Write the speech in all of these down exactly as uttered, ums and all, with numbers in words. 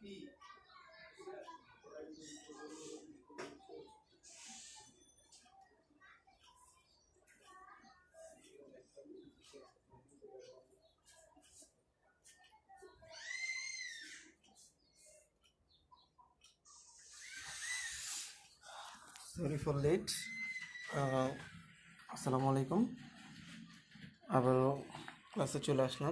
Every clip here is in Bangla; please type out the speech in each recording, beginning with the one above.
Sorry for late. আসসালামু আলাইকুম, আবারও ক্লাসে চলে আসলাম।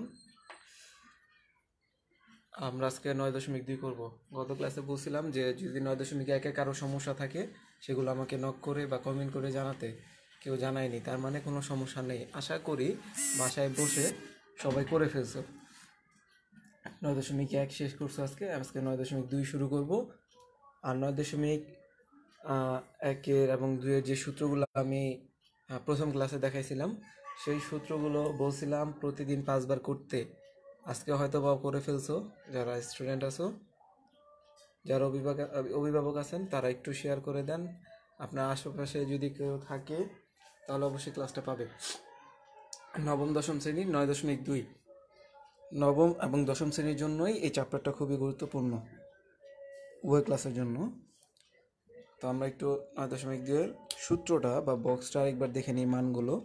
আমরা আজকে নয় দশমিক দুই করবো। গত ক্লাসে বলছিলাম যে যদি নয় দশমিক একে কারো সমস্যা থাকে সেগুলো আমাকে নক করে বা কমেন্ট করে জানাতে, কেউ জানায়নি, তার মানে কোনো সমস্যা নেই। আশা করি বাসায় বসে সবাই করে ফেলছো। নয় দশমিক এক শেষ করছো আজকে, আজকে নয় দশমিক দুই শুরু করব। আর নয় দশমিক একের এবং দুইয়ের যে সূত্রগুলো আমি প্রথম ক্লাসে দেখাইছিলাম সেই সূত্রগুলো বলছিলাম প্রতিদিন পাঁচবার করতে। আজকে হয়তো বা করে ফেলছো যারা স্টুডেন্ট আছো। যারা অভিভাবক অভিভাবক আছেন তারা একটু শেয়ার করে দেন। আপনার আশেপাশে যদি কেউ থাকে তাহলে অবশ্যই ক্লাসটা পাবে। নবম দশম শ্রেণীর নয় দশমিক দুই, নবম এবং দশম শ্রেণীর জন্যই এই চ্যাপ্টারটা খুবই গুরুত্বপূর্ণ, উভয় ক্লাসের জন্য। তো আমরা একটু নয় দশমিক দুইয়ের সূত্রটা বা বক্সটা একবার দেখে নিই, মানগুলো।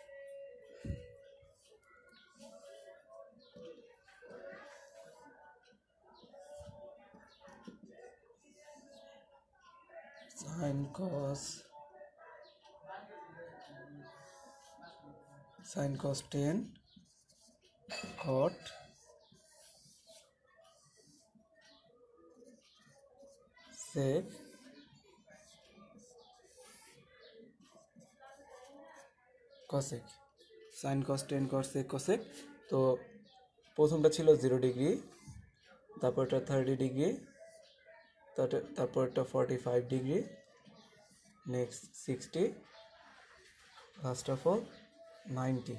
Sine cos sine cos tan cot sec cosec, sine cos tan cot sec cosec. তো প্রথমটা ছিল জিরো ডিগ্রি, তারপরটা থার্টি ডিগ্রি, তারপরটা forty five degree, next sixty, last of all ninety.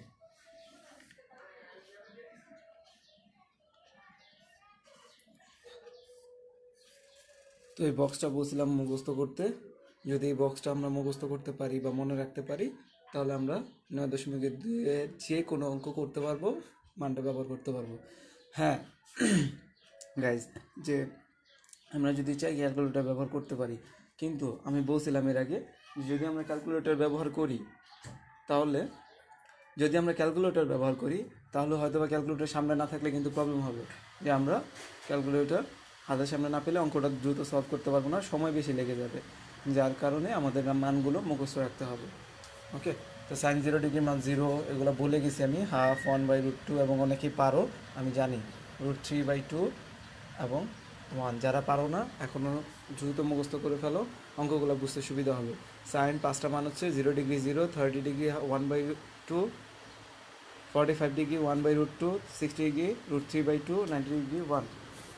তো এই বক্সটা বলছিলাম মুখস্থ করতে। যদি এই বক্সটা আমরা মুখস্থ করতে পারি বা মনে রাখতে পারি তাহলে আমরা নয় দশমিকের দুয়ে যে কোনো অঙ্ক করতে পারবো, মানটা ব্যবহার করতে পারবো। হ্যাঁ গাইজ, যে আমরা যদি চাই ক্যালকুলেটর ব্যবহার করতে পারি, কিন্তু আমি বলছিলাম এর আগে যদি আমরা ক্যালকুলেটর ব্যবহার করি তাহলে যদি আমরা ক্যালকুলেটর ব্যবহার করি তাহলে হয়তো বা ক্যালকুলেটর সামনে না থাকলে কিন্তু প্রবলেম হবে, যে আমরা ক্যালকুলেটর হাতের সামনে না পেলে অঙ্কটা দ্রুত সলভ করতে পারবো না, সময় বেশি লেগে যাবে, যার কারণে আমাদের মানগুলো মুখস্থ রাখতে হবে। ওকে, তো সাইন জিরো ডিগ্রি মান জিরো, এগুলো বলে গেছি আমি। Half, one by root two, এবং অনেকেই পারো আমি জানি, রুট থ্রি বাই টু এবং ওয়ান। যারা পারো না এখনও দ্রুত মুখস্থ করে ফেলো, অঙ্কগুলো বুঝতে সুবিধা হবে। সাইন পাঁচটা মান হচ্ছে zero degree zero, thirty degree one by two, forty five degree one by root two, sixty degree root three by two, ninety degree one.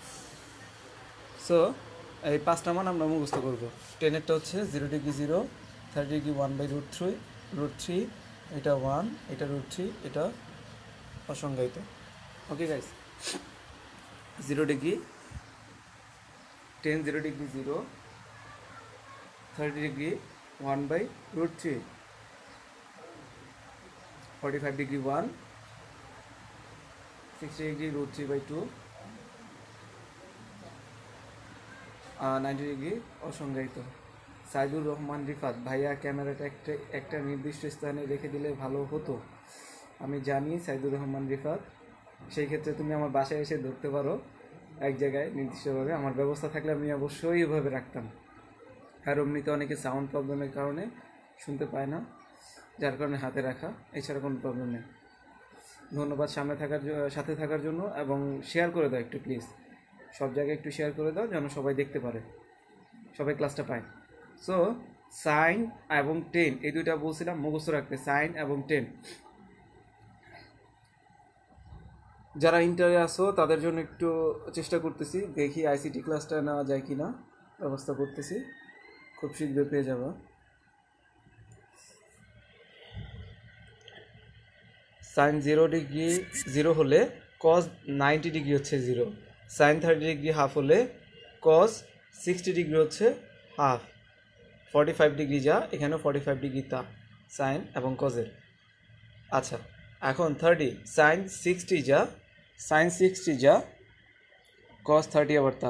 So এই পাঁচটা মান আমরা মুখস্থ করবো। টেনেরটা হচ্ছে zero degree zero, thirty degree one by root three, root three, এটা ওয়ান, এটা রুট থ্রি, এটা অসংজ্ঞায়িত। Okay guys, zero degree tan, zero degree zero, thirty degree one by root three, forty five degree one, sixty degree root three by two, ninety degree অসংজ্ঞায়িত। সাইদুর রহমান রিফাত ভাইয়া, ক্যামেরাটা একটা একটা নির্দিষ্ট স্থানে রেখে দিলে ভালো হতো। আমি জানি সাইদুর রহমান রিফাত, সেই ক্ষেত্রে তুমি আমার বাসায় এসে ধরতে পারো এক জায়গায় নির্দিষ্টভাবে। আমার ব্যবস্থা থাকলে আমি অবশ্যই এভাবে রাখতাম। আর এমনিতে অনেকে সাউন্ড প্রবলেমের কারণে শুনতে পায় না, যার কারণে হাতে রাখা, এছাড়া কোনো প্রবলেম নেই। ধন্যবাদ সামনে থাকার সাথে থাকার জন্য, এবং শেয়ার করে দাও একটু প্লিজ, সব জায়গায় একটু শেয়ার করে দাও যেন সবাই দেখতে পারে, সবাই ক্লাসটা পায়। সো সাইন এবং টেন এই দুইটা বলছিলাম মুখস্থ রাখতে, সাইন এবং টেন। যারা ইন্টারে আসো তাদের জন্য একটু চেষ্টা করতেছি, দেখি আইসিটি ক্লাসটা নেওয়া যায় কি না, ব্যবস্থা করতেছি, খুব শীঘ্রই পেয়ে যাবো। সাইন জিরো ডিগ্রি জিরো হলে কজ নাইনটি ডিগ্রি হচ্ছে zero, sine thirty degree half হলে কজ সিক্সটি ডিগ্রি হচ্ছে হাফ, ফর্টি ফাইভ ডিগ্রি যা এখানে ফর্টি ফাইভ ডিগ্রি তা, সাইন এবং কজের। আচ্ছা, এখন থার্টি, সাইন সিক্সটি যা সাইন সিক্সটি যা কজ থার্টি আবার তা,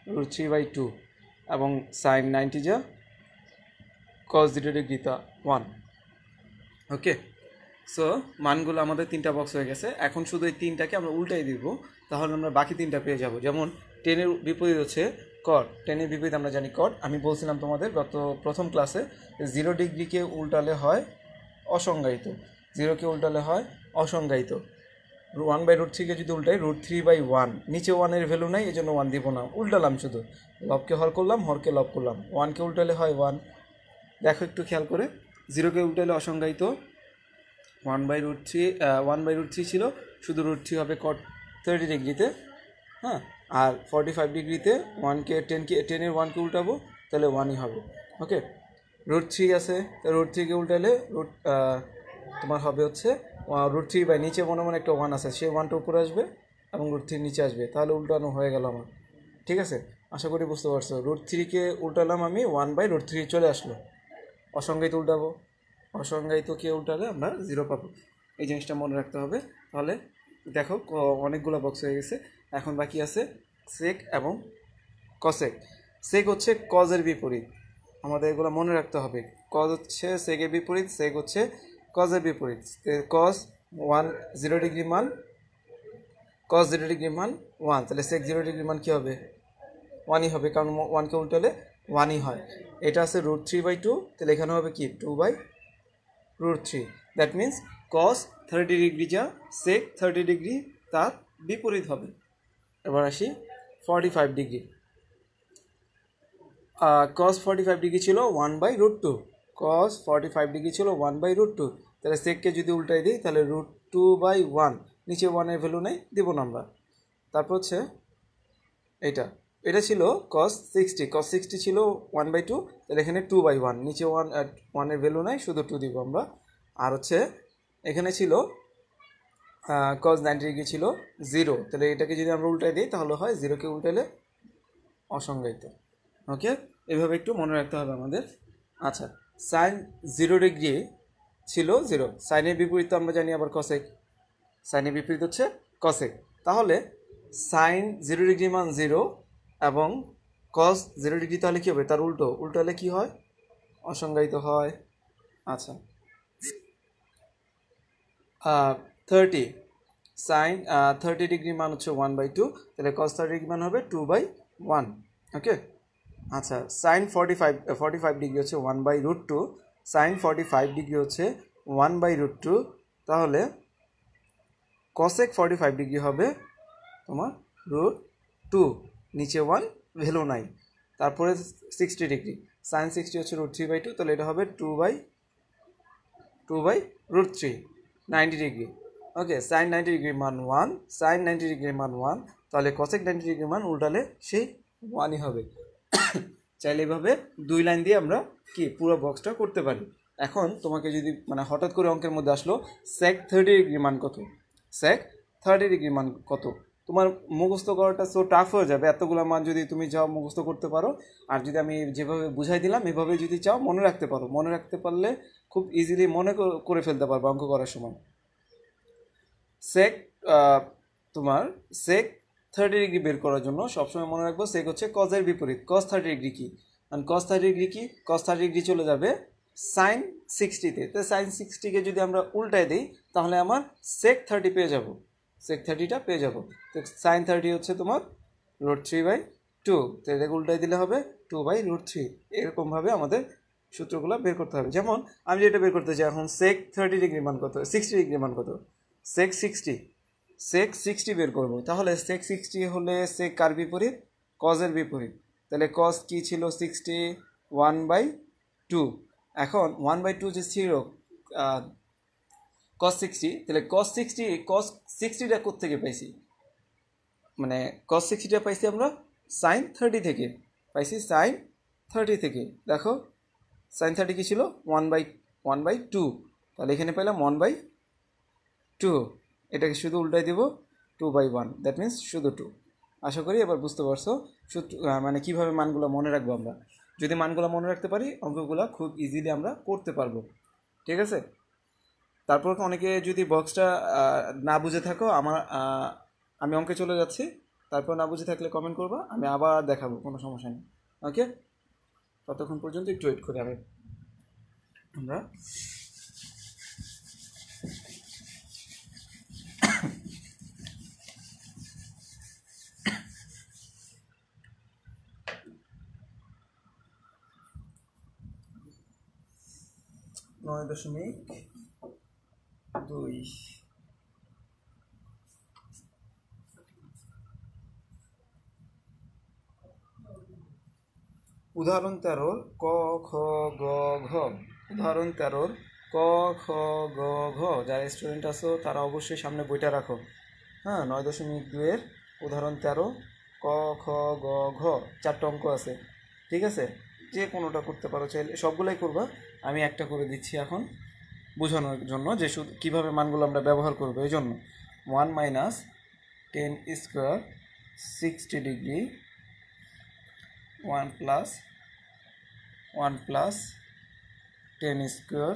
রুট থ্রি বাই টু এবং সাইন নাইনটি যা কস জিরো ডিগ্রি তা ওয়ান। ওকে, সো মানগুলো আমাদের তিনটা বক্স হয়ে গেছে। এখন শুধু এই তিনটাকে আমরা উল্টাই দিব, তাহলে আমরা বাকি তিনটা পেয়ে যাব। যেমন টেনের বিপরীত হচ্ছে কট, টেনের বিপরীত আমরা জানি কট। আমি বলছিলাম তোমাদের গত প্রথম ক্লাসে জিরো ডিগ্রিকে উল্টালে হয় অসংজ্ঞায়িত, জিরোকে উল্টালে হয় অসংজ্ঞায়িত। ওয়ান বাই রুট থ্রিকে যদি উল্টাই রুট থ্রি বাই ওয়ান, নিচে ওয়ানের ভ্যালু নাই, এই জন্য ওয়ান দিব না, উল্টালাম শুধু, লবকে হর করলাম, হরকে লব করলাম। ওয়ানকে উল্টালে হয় ওয়ান। দেখো একটু খেয়াল করে, জিরোকে উল্টালে অসংজ্ঞায়িত, one by root three one by root three ছিল, শুধু রুট থ্রি হবে কট থার্টি ডিগ্রিতে, হ্যাঁ। আর ফর্টি ফাইভ ডিগ্রিতে ওয়ানকে টেনকে টেনের ওয়ানকে উল্টাবো, তাহলে ওয়ানই হবে। ওকে, রুট থ্রি আছে, রুট থ্রিকে উল্টালে রুট তোমার হবে হচ্ছে রুট থ্রি বাই নিচে মনে মনে একটা ওয়ান আছে, সেই ওয়ানটা উপরে আসবে এবং রুট থ্রি নিচে আসবে, তাহলে উল্টানো হয়ে গেল আমার। ঠিক আছে, আশা করি বুঝতে পারছো। রুট থ্রিকে উল্টালাম আমি, ওয়ান বাই রুট থ্রি চলে আসলো। অসংজ্ঞায়িত উল্টাবো, অসংজ্ঞায়িতকে উল্টালে আমরা জিরো পাবো। এই জিনিসটা মনে রাখতে হবে। তাহলে দেখো অনেকগুলো বক্স হয়ে গেছে। এখন বাকি আছে সেক এবং কসেক। সেক হচ্ছে কজের বিপরীত, আমাদের এগুলো মনে রাখতে হবে। কজ হচ্ছে সেকের বিপরীত, সেক হচ্ছে কজের বিপরীত। কজ ওয়ান জিরো ডিগ্রি মান, কজ জিরো ডিগ্রি মান ওয়ান, তাহলে সেক জিরো ডিগ্রি মান কী হবে? ওয়ানই হবে, কারণ ওয়ানকে উল্টালে ওয়ানই হয়। এটা আছে রুট থ্রি বাই টু, তাহলে এখানে হবে কি two by root three. That means cos thirty degree যা সেক থার্টি ডিগ্রি তার বিপরীত হবে। এবার আসি forty five degree. Cos forty five degree ছিল one by root two, cos forty five degree ছিল ওয়ান বাই রুট টু, তাহলে সেককে যদি উল্টাই দিই তাহলে রুট টু বাই ওয়ান, নিচে ওয়ানের ভ্যালু নেই, দিব না আমরা। তারপর হচ্ছে এইটা, এটা ছিল কস সিক্সটি, কস সিক্সটি ছিল ওয়ান বাই টু, তাহলে এখানে টু বাই ওয়ান, নিচে ওয়ান ওয়ানের ভ্যালু নাই, শুধু টু দিব আমরা। আর হচ্ছে এখানে ছিল কস নাইনটি ডিগ্রি ছিল জিরো, তাহলে এটাকে যদি আমরা উল্টাই দিই তাহলে হয় জিরোকে উল্টালে অসংজ্ঞায়িত। ওকে, এভাবে একটু মনে রাখতে হবে আমাদের। আচ্ছা, সাইন জিরো ডিগ্রি ছিল জিরো, সাইনের বিপরীত আমরা জানি আবার কসেক, সাইনের বিপরীত হচ্ছে কসেক। তাহলে সাইন জিরো ডিগ্রি মান জিরো এবং কস জিরো ডিগ্রি তাহলে কী হবে? তার উল্টো, উল্টো হলে কী হয়? অসংজ্ঞায়িত হয়। আচ্ছা, থার্টি, সাইন থার্টি ডিগ্রি মান হচ্ছে ওয়ান বাই টু, তাহলে কস থার্টি ডিগ্রি মান হবে টু বাই ওয়ান। ওকে, আচ্ছা, sine forty five forty five degree হচ্ছে one by root two, sine forty five degree হচ্ছে ওয়ান বাই রুট টু, তাহলে কসেক ফর্টি ফাইভ ডিগ্রি হবে তোমার রুট টু, নিচে ওয়ান ভ্যালু নাই। তারপরে সিক্সটি ডিগ্রি, সাইন সিক্সটি হচ্ছে রুট থ্রি বাই টু, তাহলে এটা হবে two by two by root three. Ninety degree, okay, sine ninety degree মান ওয়ান, সাইন নাইনটি ডিগ্রি মান ওয়ান, তাহলে কসেক নাইনটি ডিগ্রি মান উল্টালে সেই ওয়ানই হবে। চাইলে এভাবে দুই লাইন দিয়ে আমরা কি পুরো বক্সটা করতে পারি। এখন তোমাকে যদি মানে হঠাৎ করে অঙ্কের মধ্যে আসলো সেক থার্টি ডিগ্রি মান কত, সেক থার্টি ডিগ্রি মান কত, তোমার মুখস্থ করাটা সো টাফ হয়ে যাবে। এতগুলো মান যদি তুমি চাও মুখস্থ করতে পারো, আর যদি আমি যেভাবে বুঝাই দিলাম এভাবে যদি চাও মনে রাখতে পারো, মনে রাখতে পারলে খুব ইজিলি মনে করে ফেলতে পারবো অঙ্ক করার সময়। সেক তোমার সেক থার্টি ডিগ্রি বের করার জন্য সবসময় মনে রাখবো সেক হচ্ছে কজের বিপরীত। কস থার্টি ডিগ্রি কি, কারণ কস থার্টি ডিগ্রি কি, কস থার্টি ডিগ্রি চলে যাবে সাইন সিক্সটিতে, তো সাইন সিক্সটিকে যদি আমরা উল্টায় দিই তাহলে আমার সেক থার্টি পেয়ে যাব, সেক থার্টিটা পেয়ে যাব। তো সাইন থার্টি হচ্ছে তোমার রুট থ্রি বাই টু, তো এটাকে উল্টাই দিলে হবে টু বাই রুট থ্রি। এরকমভাবে আমাদের সূত্রগুলো বের করতে হবে। যেমন আমি যেটা বের করতে চাই এখন, সেক থার্টি ডিগ্রি মান কত, সিক্সটি ডিগ্রি মান কত, সেক সিক্সটি, সেক সিক্সটি বের করবো। তাহলে সেক সিক্সটি হলে সেক কার বিপরীত? কজের বিপরীত। তাহলে কজ কি ছিল? Sixty, one by two. এখন ওয়ান বাই টু যে ছিল কস সিক্সটি, তাহলে কস সিক্সটি কস সিক্সটিটা কোথেকে পাইছি, মানে কস সিক্সটিটা পাইছি আমরা সাইন থার্টি থেকে, পাইছি সাইন থার্টি থেকে। দেখো সাইন থার্টি কী ছিল? One by one by two, তাহলে এখানে পেলাম ওয়ান বাই টু, এটাকে শুধু উল্টাই দেব two by one, that means শুধু টু। আশা করি এবার বুঝতে পারছো সূত্র মানে কীভাবে মানগুলো মনে রাখবো আমরা। যদি মানগুলো মনে রাখতে পারি অঙ্কগুলো খুব ইজিলি আমরা করতে পারবো। ঠিক আছে, তারপর অনেকে যদি বক্সটা না বুঝে থাকো, আমার আমি অঙ্কে চলে যাচ্ছি, তারপর না বুঝে থাকলে কমেন্ট করবা, আমি আবার দেখাবো, কোনো সমস্যা নেই। ওকে, ততক্ষণ পর্যন্ত একটু ওয়েট করে আমি আমরা নয় দশমিক দুই উদাহরণ তেরোর ক খ গ ঘ। উদাহরণ তেরোর ক খ গ ঘ। যারা স্টুডেন্ট আছো তারা অবশ্যই সামনে বইটা রাখো। হ্যাঁ, নয় দশমিক দুইয়ের উদাহরণ তেরো ক খ গ ঘ, চারটা অঙ্ক আছে। ঠিক আছে, যে কোনোটা করতে পারো, চাইলে সবগুলোই করবা। আমি একটা করে দিচ্ছি এখন বোঝানোর জন্য যে শুধু কীভাবে মানগুলো আমরা ব্যবহার করবো। এই জন্য one minus tan square sixty degree one plus one plus tan square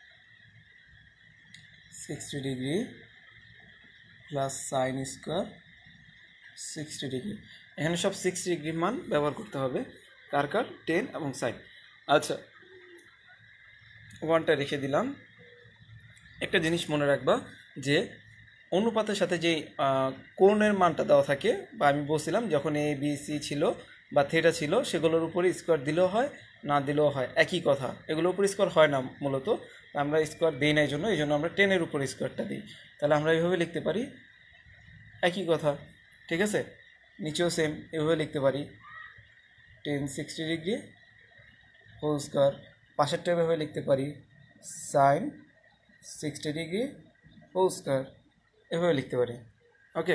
sixty degree plus sine square sixty degree. এখানে সব সিক্সটি ডিগ্রি মান ব্যবহার করতে হবে, কার কার, টেন এবং সাইন। আচ্ছা, ওয়ানটা রেখে দিলাম। একটা জিনিস মনে রাখবা যে অনুপাতের সাথে যে কোণের মানটা দেওয়া থাকে, বা আমি বলছিলাম যখন এ বি সি ছিল বা থেটা ছিল, সেগুলোর উপরে স্কোয়ার দিলেও হয়, না দিলেও হয়, একই কথা। এগুলোর উপর স্কোয়ার হয় না মূলত, আমরা স্কোয়ার দিই না, এই জন্য এই জন্য আমরা টেনের উপর স্কোয়ারটা দিই। তাহলে আমরা এইভাবে লিখতে পারি, একই কথা। ঠিক আছে, নিচেও সেম এভাবে লিখতে পারি, tan sixty degree whole square. পাশেরটা এভাবে লিখতে পারি, sine sixty degree whole square, এভাবে লিখতে পারি। Okay,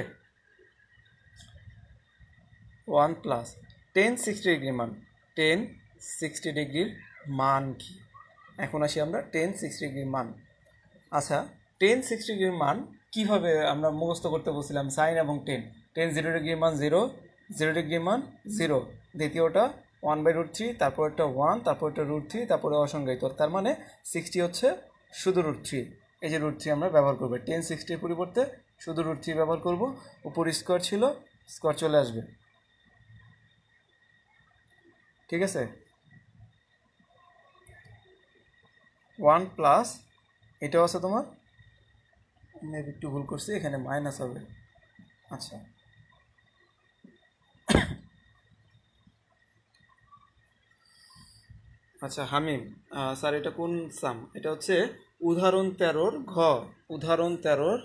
one plus tan sixty ডিগ্রির মান, টেন সিক্সটি ডিগ্রির মান কি? এখন আসি আমরা টেন সিক্সটি ডিগ্রির মান। আচ্ছা, টেন সিক্সটি ডিগ্রির মান কীভাবে আমরা মুখস্থ করতে বলছিলাম? সাইন এবং টেন। টেন জিরো ডিগ্রির মান জিরো, জিরো ডিগ্রির মান জিরো, দ্বিতীয়টা ওয়ান বাই রুট থ্রি, তারপর একটা ওয়ান, তারপর একটা রুট থ্রি, তারপরে অসংজ্ঞায়িত। তার মানে সিক্সটি হচ্ছে শুধু রুট থ্রি। এই যে রুট থ্রি আমরা ব্যবহার করবো, টেন সিক্সটির পরিবর্তে শুধু রুট থ্রি ব্যবহার করব। উপর স্কোয়ার ছিল, স্কোয়ার চলে আসবে। ঠিক আছে, ওয়ান প্লাস, এটাও আছে তোমার, আমি একটু ভুল করছি, এখানে মাইনাস হবে। আচ্ছা, আচ্ছা হামিম স্যার, এটা কোন সাম? এটা হচ্ছে উদাহরণ তেরোর ঘ। উদাহরণ তেরোর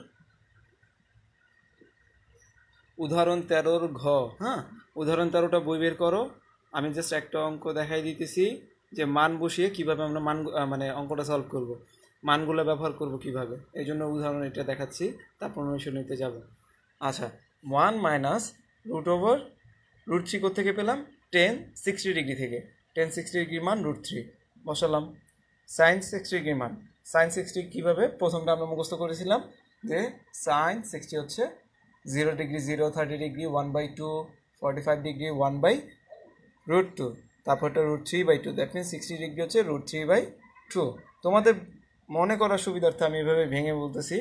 উদাহরণ তেরোর ঘ। হ্যাঁ, উদাহরণ তেরোটা বই বের করো। আমি জাস্ট একটা অঙ্ক দেখাই দিতেছি যে মান বসিয়ে কিভাবে আমরা মান মানে অঙ্কটা সলভ করব, মানগুলো ব্যবহার করব কিভাবে, এই জন্য উদাহরণ এটা দেখাচ্ছি, তারপর অনুশীলনীতে যাব। আচ্ছা, one minus root over root three কোথেকে পেলাম? টেন সিক্সটি ডিগ্রি থেকে। টেন সিক্সটি ডিগ্রির মান রুট থ্রি বসালাম। সাইন সিক্সটি ডিগ্রির মান, সাইন সিক্সটি কীভাবে? প্রথমটা আমরা মুখস্থ করেছিলাম যে সাইন সিক্সটি হচ্ছে zero degree, zero, thirty degree, one by two, forty five degree, one by root two, তারপরটা root three by two. That means sixty degree হচ্ছে রুট থ্রি বাই টু। তোমাদের মনে করার সুবিধার্থে আমি এভাবে ভেঙে বলতেছি,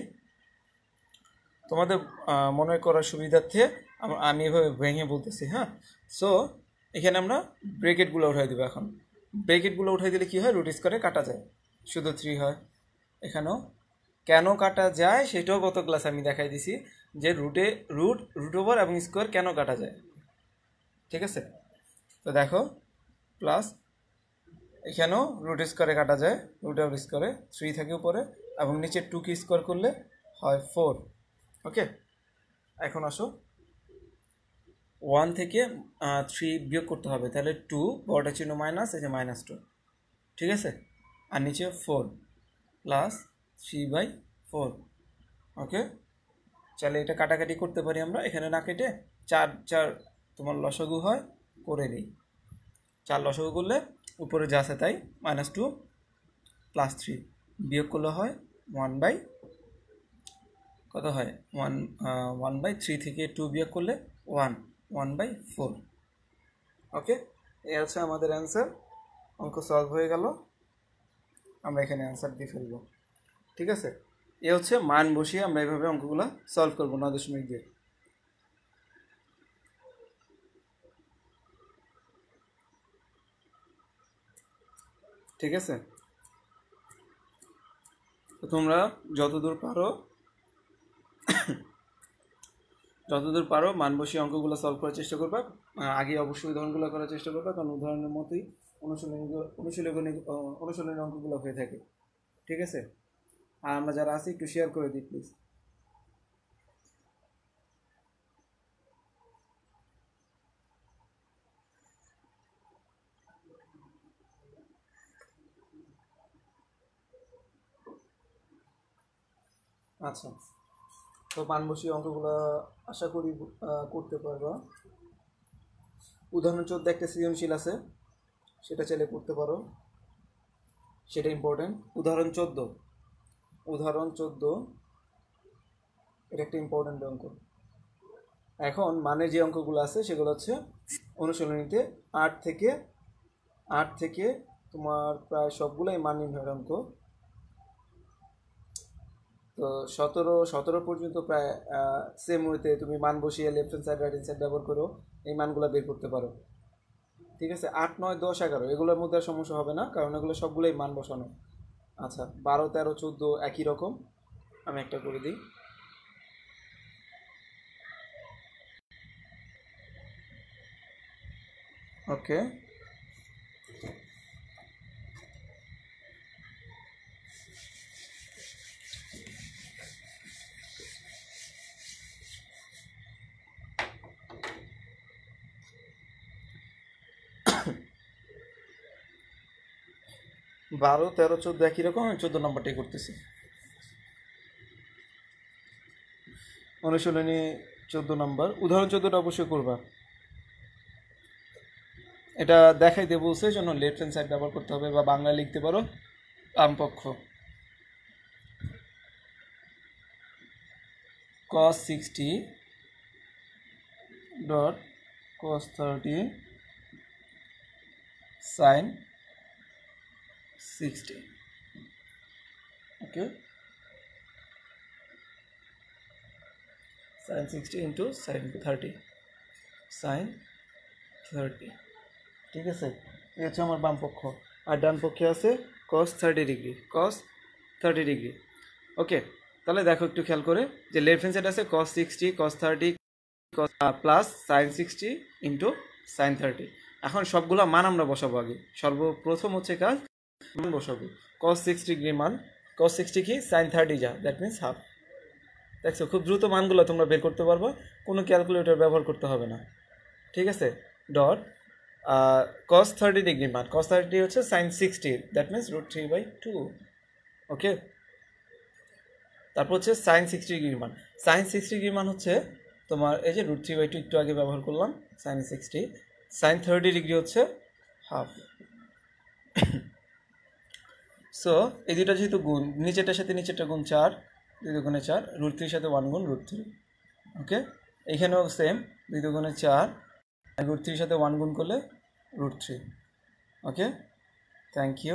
তোমাদের মনে করার সুবিধার্থে আমি এভাবে ভেঙে বলতেছি। হ্যাঁ, সো এখানে আমরা ব্রেকেটগুলো উঠাই দেবো। এখন ব্রেকেটগুলো উঠাই দিলে কী হয়? রুট স্কোয়ারে কাটা যায়, শুধু থ্রি হয়। এখানেও কেন কাটা যায় সেটাও গত ক্লাসে আমি দেখাই দিছি, যে রুটে রুট রুট ওভার এবং স্কোয়ার কেন কাটা যায়। ঠিক আছে, তো দেখো, প্লাস এখানেও রুট স্কোয়ারে কাটা যায়, রুট ওভার স্কোয়ারে থ্রি থাকে উপরে, এবং নিচে টু কি স্কোয়ার করলে হয় ফোর। ওকে, এখন আসো, ওয়ান থেকে থ্রি বিয়োগ করতে হবে, তাহলে টু, বড়টা চিহ্ন মাইনাস, এই যে মাইনাস টু। ঠিক আছে, আর নিচে four plus three by four. Okay, চাইলে এটা কাটাকাটি করতে পারি আমরা, এখানে না কেটে চার চার তোমার লসাগু হয়, করে দিই। চার লসাগু করলে উপরে যা আছে তাই, মাইনাস টু প্লাস থ্রি, বিয়োগ করলে হয় ওয়ান বাই, কত হয়? ওয়ান ওয়ান বাই থ্রি থেকে টু বিয়োগ করলে one, one by four. Okay, এই আছে আমাদের অ্যান্সার। অঙ্ক সলভ হয়ে গেল, আমরা এখানে অ্যান্সার দিয়ে ফেলবো। ঠিক আছে, এ হচ্ছে মান বসিয়ে আমরা এইভাবে অঙ্কগুলো সলভ করবো নয় দশমিক দিয়ে। ঠিক আছে, তো তোমরা যতদূর পারো যতদূর পারো মান বসিয়ে অঙ্কগুলো সলভ করার চেষ্টা করবা। আগে অবশ্যই উদাহরণগুলো করার চেষ্টা করবা, কারণ উদাহরণের মতোই অনুশীলনী অনুশীলনী অনুশীলনের অঙ্কগুলো হয়ে থাকে। ঠিক আছে, আর আমরা যারা আছি একটু শেয়ার করে দিই প্লিজ। আচ্ছা, তো মান বসিয়ে অঙ্কগুলো আশা করি করতে পারবা। উদাহরণ চোদ্দ একটা সৃজনশীল আছে, সেটা চাইলে করতে পারো, সেটা ইম্পর্টেন্ট। উদাহরণ চোদ্দ উদাহরণ চোদ্দ এটা একটা ইম্পর্টেন্ট অঙ্ক। এখন মানে যে অঙ্কগুলো আছে সেগুলো হচ্ছে অনুশীলনীতে আট থেকে আট থেকে তোমার প্রায় সবগুলোই মান নির্ণয়ের অঙ্ক। তো সতেরো সতেরো পর্যন্ত প্রায় সেম ওয়েতে তুমি মান বসিয়ে left hand side right hand side ব্যবহার করো এই মানগুলো বের করতে পারো। ঠিক আছে, আট নয় দশ এগারো এগুলোর মধ্যে সমস্যা হবে না, কারণ এগুলো সবগুলোই মান বসানো। আচ্ছা, বারো তেরো চোদ্দো একই রকম, আমি একটা করে দিই। ওকে, বারো তেরো চোদ্দো একই রকম, আমি চোদ্দো নম্বরটাই করতেছি। অনুশীলনী চোদ্দো নম্বর, উদাহরণ চোদ্দোটা অবশ্যই করবা। এটা দেখাই দেবো বলছে জন্য লেফট হ্যান্ড সাইড ব্যবহার করতে হবে, বা বাংলা লিখতে পারো বামপক্ষ। cos sixty dot cos thirty sin sixty. Okay, sin sixty into sin thirty sin thirty. ঠিক আছে, এই হচ্ছে আমার বাম পক্ষ, আর ডান পক্ষে আছে cos thirty degree cos thirty degree. Okay, তাহলে দেখো একটু খেয়াল করে যে লেফট হ্যান্ড সাইড আছে cos sixty cos thirty plus sin sixty into sin thirty. এখন সবগুলো মান আমরা বসাবো। আগে সর্বপ্রথম হচ্ছে কাজ মান বসাবো। cos সিক্সটি ডিগ্রি মান, cos সিক্সটি কি sin থার্টি যা, দ্যাট মিনস হাফ। দেখছো খুব দ্রুত মানগুলো তোমরা বের করতে পারবো, কোনো ক্যালকুলেটর ব্যবহার করতে হবে না। ঠিক আছে, ডট cos থার্টি ডিগ্রি মান, cos থার্টি হচ্ছে sin sixty, that means root three by two. Okay, তারপর হচ্ছে sin সিক্সটি ডিগ্রি মান, sin সিক্সটি ডিগ্রি মান হচ্ছে তোমার এই যে রুট থ্রি বাই টু একটু আগে ব্যবহার করলাম sin sixty, sin thirty degree হচ্ছে হাফ। সো এই দুইটা যেহেতু গুণ, নিচেরটার সাথে নিচেরটা গুণ চার, দুই দুগুণে চার, রুট থ্রির সাথে ওয়ান গুণ রুট থ্রি। ওকে, এইখানেও সেম, দুই দুগুণে চার, রুট থ্রির সাথে ওয়ান গুণ করলে root three. Okay, thank you.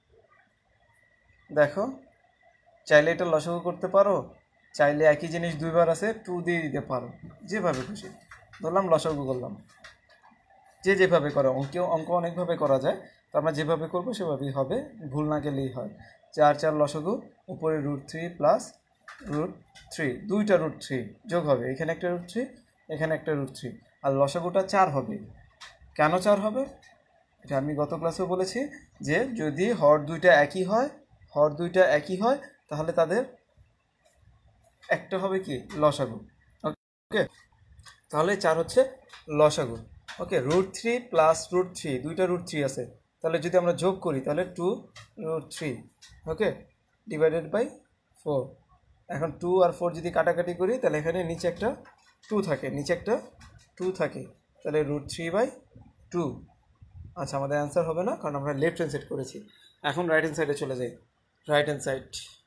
দেখো চাইলে এটা লসাগু করতে পারো, চাইলে একই জিনিস দুইবার আছে টু দিয়ে দিতে পারো, যেভাবে খুশি। ধরলাম লসাগু করলাম, যে যেভাবে করো, অঙ্ক অঙ্ক অনেকভাবে করা যায়, তো আমরা যেভাবে করবো সেভাবেই হবে, ভুল না গেলেই হয়। চার চার লসাগু, উপরে root three plus root three, দুইটা রুট থ্রি যোগ হবে, এখানে একটা রুট থ্রি এখানে একটা রুট থ্রি, আর লসাগুটা চার হবে। কেন চার হবে এটা আমি গত ক্লাসেও বলেছি, যে যদি হর দুইটা একই হয় হর দুইটা একই হয় তাহলে তাদের একটা হবে কি লসাগু। ওকে, তাহলে চার হচ্ছে লসাগু। Okay, root three plus root three, দুইটা রুট থ্রি আছে, তাহলে যদি আমরা যোগ করি তাহলে two root three. Okay, divided by four. এখন টু আর ফোর যদি কাটাকাটি করি তাহলে এখানে নিচে একটা টু থাকে, নিচে একটা টু থাকে, তাহলে রুট থ্রি বাই টু। আচ্ছা, আমাদের অ্যান্সার হবে না, কারণ আমরা লেফট হ্যান্ড সাইড করেছি। এখন রাইট হ্যান্ড সাইডে চলে যাই। Right hand side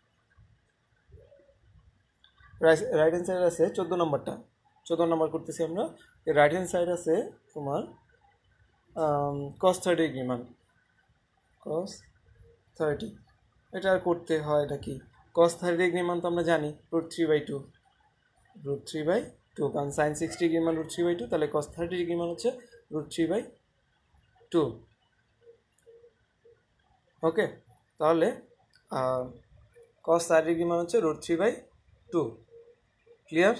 right hand side আছে চোদ্দো নম্বরটা, চোদ্দো নম্বর করতেছি আমরা। রাইট হ্যান্ড সাইড আছে তোমার cos থার্টি ডিগ্রি মান, cos থার্টি, এটা আর করতে হয় এটা কি, cos থার্টি ডিগ্রি মান তো আমরা জানি root three by two, root three by two, কারণ সাইন সিক্সটি ডিগ্রি মান রুট থ্রি বাই টু, তাহলে cos থার্টি ডিগ্রি মান হচ্ছে root three by two. Okay, তাহলে কস চার ডিগ্রি মান হচ্ছে root three by two. Clear?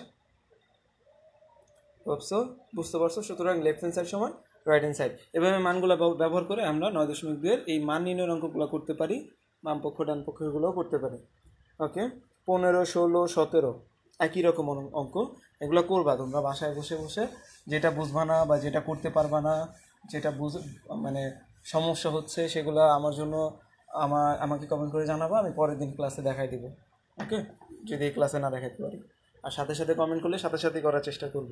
অবশ্য বুঝতে পারছো। সুতরাং লেফট হ্যান্ড সাইড সমান রাইট হ্যান্ড সাইড। এভাবে মানগুলো ব্যবহার করে আমরা নয় দশমিক দুইয়ের এই মান নির্ণয়ের অঙ্কগুলো করতে পারি, বাম পক্ষ ডান পক্ষগুলোও করতে পারি। ওকে, পনেরো, ষোলো, সতেরো একই রকম অঙ্ক, এগুলো করবা তোমরা বাসায় বসে বসে। যেটা বুঝবা না বা যেটা করতে পারবা না, যেটা বুঝ মানে সমস্যা হচ্ছে, সেগুলো আমার জন্য আমার আমাকে কমেন্ট করে জানাবো, আমি পরের দিন ক্লাসে দেখাই দিব। ওকে, যদি এই ক্লাসে না দেখাতে পারি, আর সাথে সাথে কমেন্ট করলে সাথে সাথে করার চেষ্টা করবো।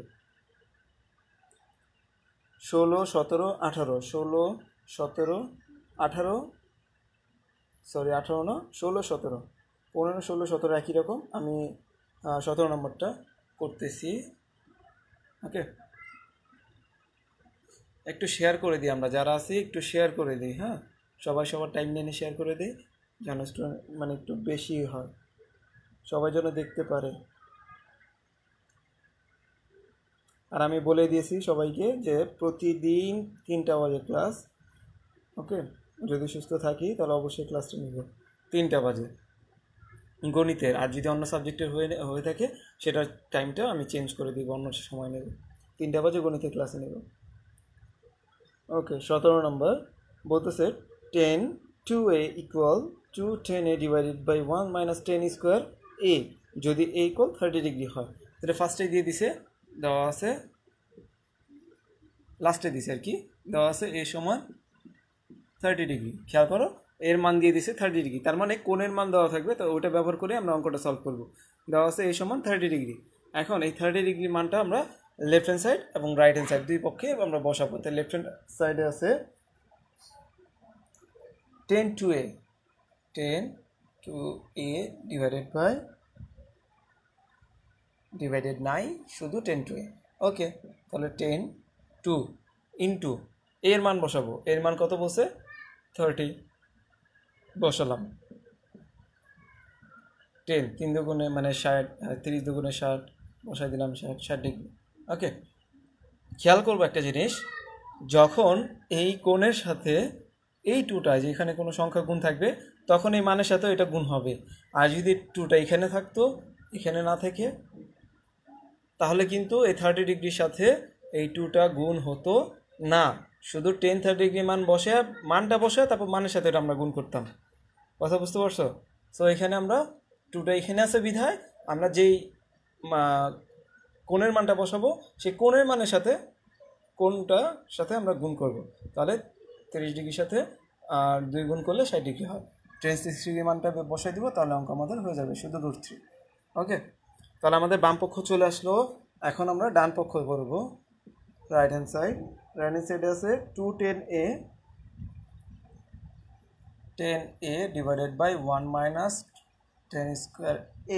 ষোলো, সতেরো, আঠারো, ষোলো, সতেরো, আঠারো, সরি আঠারো না, ষোলো, সতেরো, পনেরো, ষোলো, সতেরো একই রকম। আমি সতেরো নম্বরটা করতেছি। ওকে, একটু শেয়ার করে দিই, আমরা যারা আছি একটু শেয়ার করে দিই। হ্যাঁ, সবাই সবার টাইম নিয়ে শেয়ার করে দিই, যেন মানে একটু বেশি হয়, সবাই যেন দেখতে পারে। আর আমি বলে দিয়েছি সবাইকে যে প্রতিদিন তিনটা বাজে ক্লাস। ওকে, যদি সুস্থ থাকি তাহলে অবশ্যই ক্লাসটা নিব তিনটা বাজে গণিতের। আর যদি অন্য সাবজেক্টের হয়ে হয়ে থাকে সেটার টাইমটা আমি চেঞ্জ করে দিব, অন্য সময় নেব, তিনটা বাজে গণিতের ক্লাসে নেব। ওকে, সতেরো নম্বর বলতেছে tan two A equal to tan A divided by one minus tan square A যদি এ ইকুয়াল থার্টি ডিগ্রি হয়। এটা ফার্স্টে দিয়ে দিছে, দেওয়া আছে লাস্টে দিছে আর কি, দেওয়া আছে এ সমান থার্টি ডিগ্রি। খেয়াল করো, এর মান দিয়ে দিছে থার্টি ডিগ্রি, তার মানে কোণের মান দেওয়া থাকবে, তো ওটা ব্যবহার করে আমরা অঙ্কটা সলভ করব। দেওয়া আছে এ সমান থার্টি ডিগ্রি। এখন এই থার্টি ডিগ্রি মানটা আমরা লেফট হ্যান্ড সাইড এবং রাইট হ্যান্ড সাইড দুই পক্ষে আমরা বসাবো। তাই লেফট হ্যান্ড সাইডে আছে tan two A, tan two A divided by divided by, শুধু টেন টু এ। ওকে, তাহলে টেন টু ইন্টু এর মান বসাবো। এর মান কত বসে? থার্টি বসালাম। টেন তিন দুগুণে মানে ষাট, তিরিশ দুগুণে ষাট, বসাই দিলাম ষাট, ষাট ডিগ্রি। ওকে, খেয়াল করবো একটা জিনিস, যখন এই কোণের সাথে এই টুটা যেখানে কোনো সংখ্যা গুণ থাকবে তখন এই মানের সাথেও এটা গুণ হবে। আর যদি টুটা এখানে থাকতো, এখানে না থেকে, তাহলে কিন্তু এই থার্টি ডিগ্রির সাথে এই টুটা গুণ হতো না। শুধু টেন থার্টি ডিগ্রি মান বসে মানটা বসে তারপর মানের সাথে এটা আমরা গুণ করতাম। কথা বুঝতে পারছো? সো এখানে আমরা টুটা এখানে আছে বিধায় আমরা যেই কোণের মানটা বসাবো সেই কোণের মানের সাথে কোণটার সাথে আমরা গুণ করব। তাহলে তিরিশ ডিগ্রির সাথে আর দুই গুণ করলে ষাট ডিগ্রি হয়। টেন সিক্সটি ডিগ্রি মানটা বসাই দিব, তাহলে অঙ্ক আমাদের হয়ে যাবে শুধু রুট থ্রি। ওকে, তাহলে আমাদের বাম পক্ষ চলে আসলো। এখন আমরা ডান পক্ষ করব, right hand side. Right hand সাইডে আছে two tan A, tan A divided by one minus tan square A.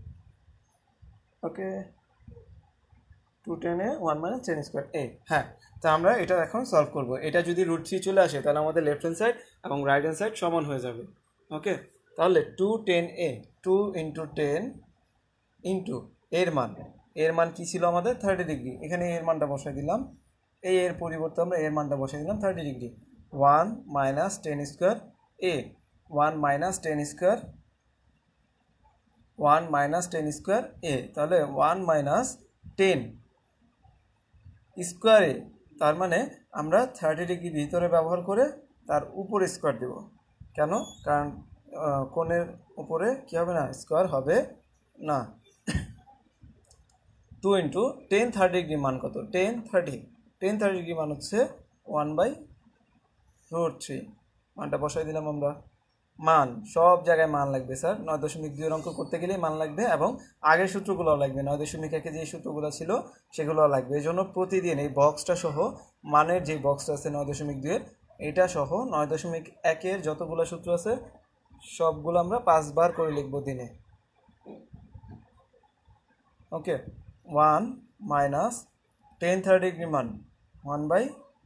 Okay, two tan A one minus tan square A. হ্যাঁ, তা আমরা এটা এখন সলভ করব। এটা যদি রুট থ্রি চলে আসে তাহলে আমাদের লেফট হ্যান্ড সাইড এবং রাইট হ্যান্ড সাইড সমান হয়ে যাবে। ওকে, তাহলে two tan A, two into tan into এর মান, এর মান কী ছিল আমাদের? Thirty degree. এখানে এর মানটা বসাই দিলাম, এই এর পরিবর্তে আমরা এর মানটা বসাই দিলাম thirty degree. One minus tan square A, one minus tan square, one minus tan square A. তাহলে ওয়ান মাইনাস টেন স্কোয়ারে, তার মানে আমরা থার্টি ডিগ্রি ভিতরে ব্যবহার করে তার উপরে স্কোয়ার দেব। কেন? কারণ কোণের উপরে কী হবে না? স্কোয়ার হবে না। Two into tan thirty degree মান কত? Tan thirty, tan thirty degree মান হচ্ছে ওয়ান বাই রুট থ্রি। মানটা বসাই দিলাম আমরা। মান সব জায়গায় মান লাগবে স্যার, নয় দশমিক দুই অঙ্ক করতে গেলেই মান লাগবে, এবং আগের সূত্রগুলোও লাগবে, নয় দশমিক একে যে সূত্রগুলো ছিল সেগুলোও লাগবে। এই জন্য প্রতিদিন এই বক্সটা সহ, মানের যে বক্সটা আছে নয় দশমিক দুইয়ের, এটা সহ নয় দশমিক একের যতগুলো সূত্র আছে সবগুলো আমরা পাঁচবার করে লিখব দিনে। Okay, one minus tan thirty degree মান one by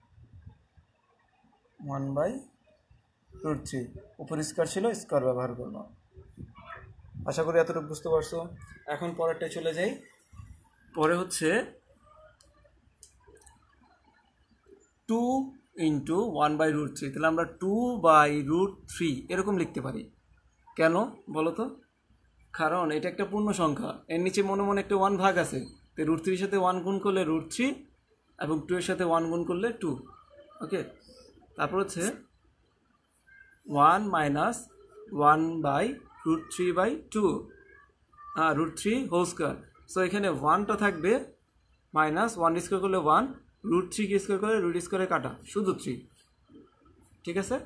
one by root three, উপর স্কোয়ার ছিল, স্কোয়ার ব্যবহার করবো। আশা করি এতটুকু বুঝতে পারছো। এখন পরেরটা চলে যাই। পরে হচ্ছে two into one by root three, তাহলে আমরা টু বাই রুট থ্রি এরকম লিখতে পারি। কেন বলো তো? কারণ এটা একটা পূর্ণ সংখ্যা, এর নিচে মনে মনে একটা ওয়ান ভাগ আছে, তো রুট থ্রির সাথে ওয়ান গুণ করলে রুট থ্রি এবং টু এর সাথে ওয়ান গুণ করলে টু। ওকে, তারপর হচ্ছে one minus one by root three by two, হ্যাঁ root three whole square. So এখানে ওয়ানটা থাকবে মাইনাস ওয়ান স্কোয়ার করলে ওয়ান, রুট থ্রি কি স্কোয়ার করে রুট স্কোয়ারে কাটা, শুধু থ্রি। ঠিক আছে,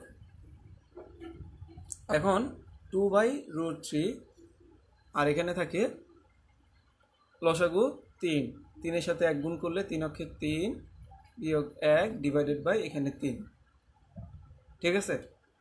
এখন টু বাই রুট থ্রি, আর এখানে থাকে লসাগু তিন, তিনের সাথে এক গুণ করলে তিন অক্ষে তিন বিয়োগ এক ডিভাইডেড বাই এখানে তিন। ঠিক আছে,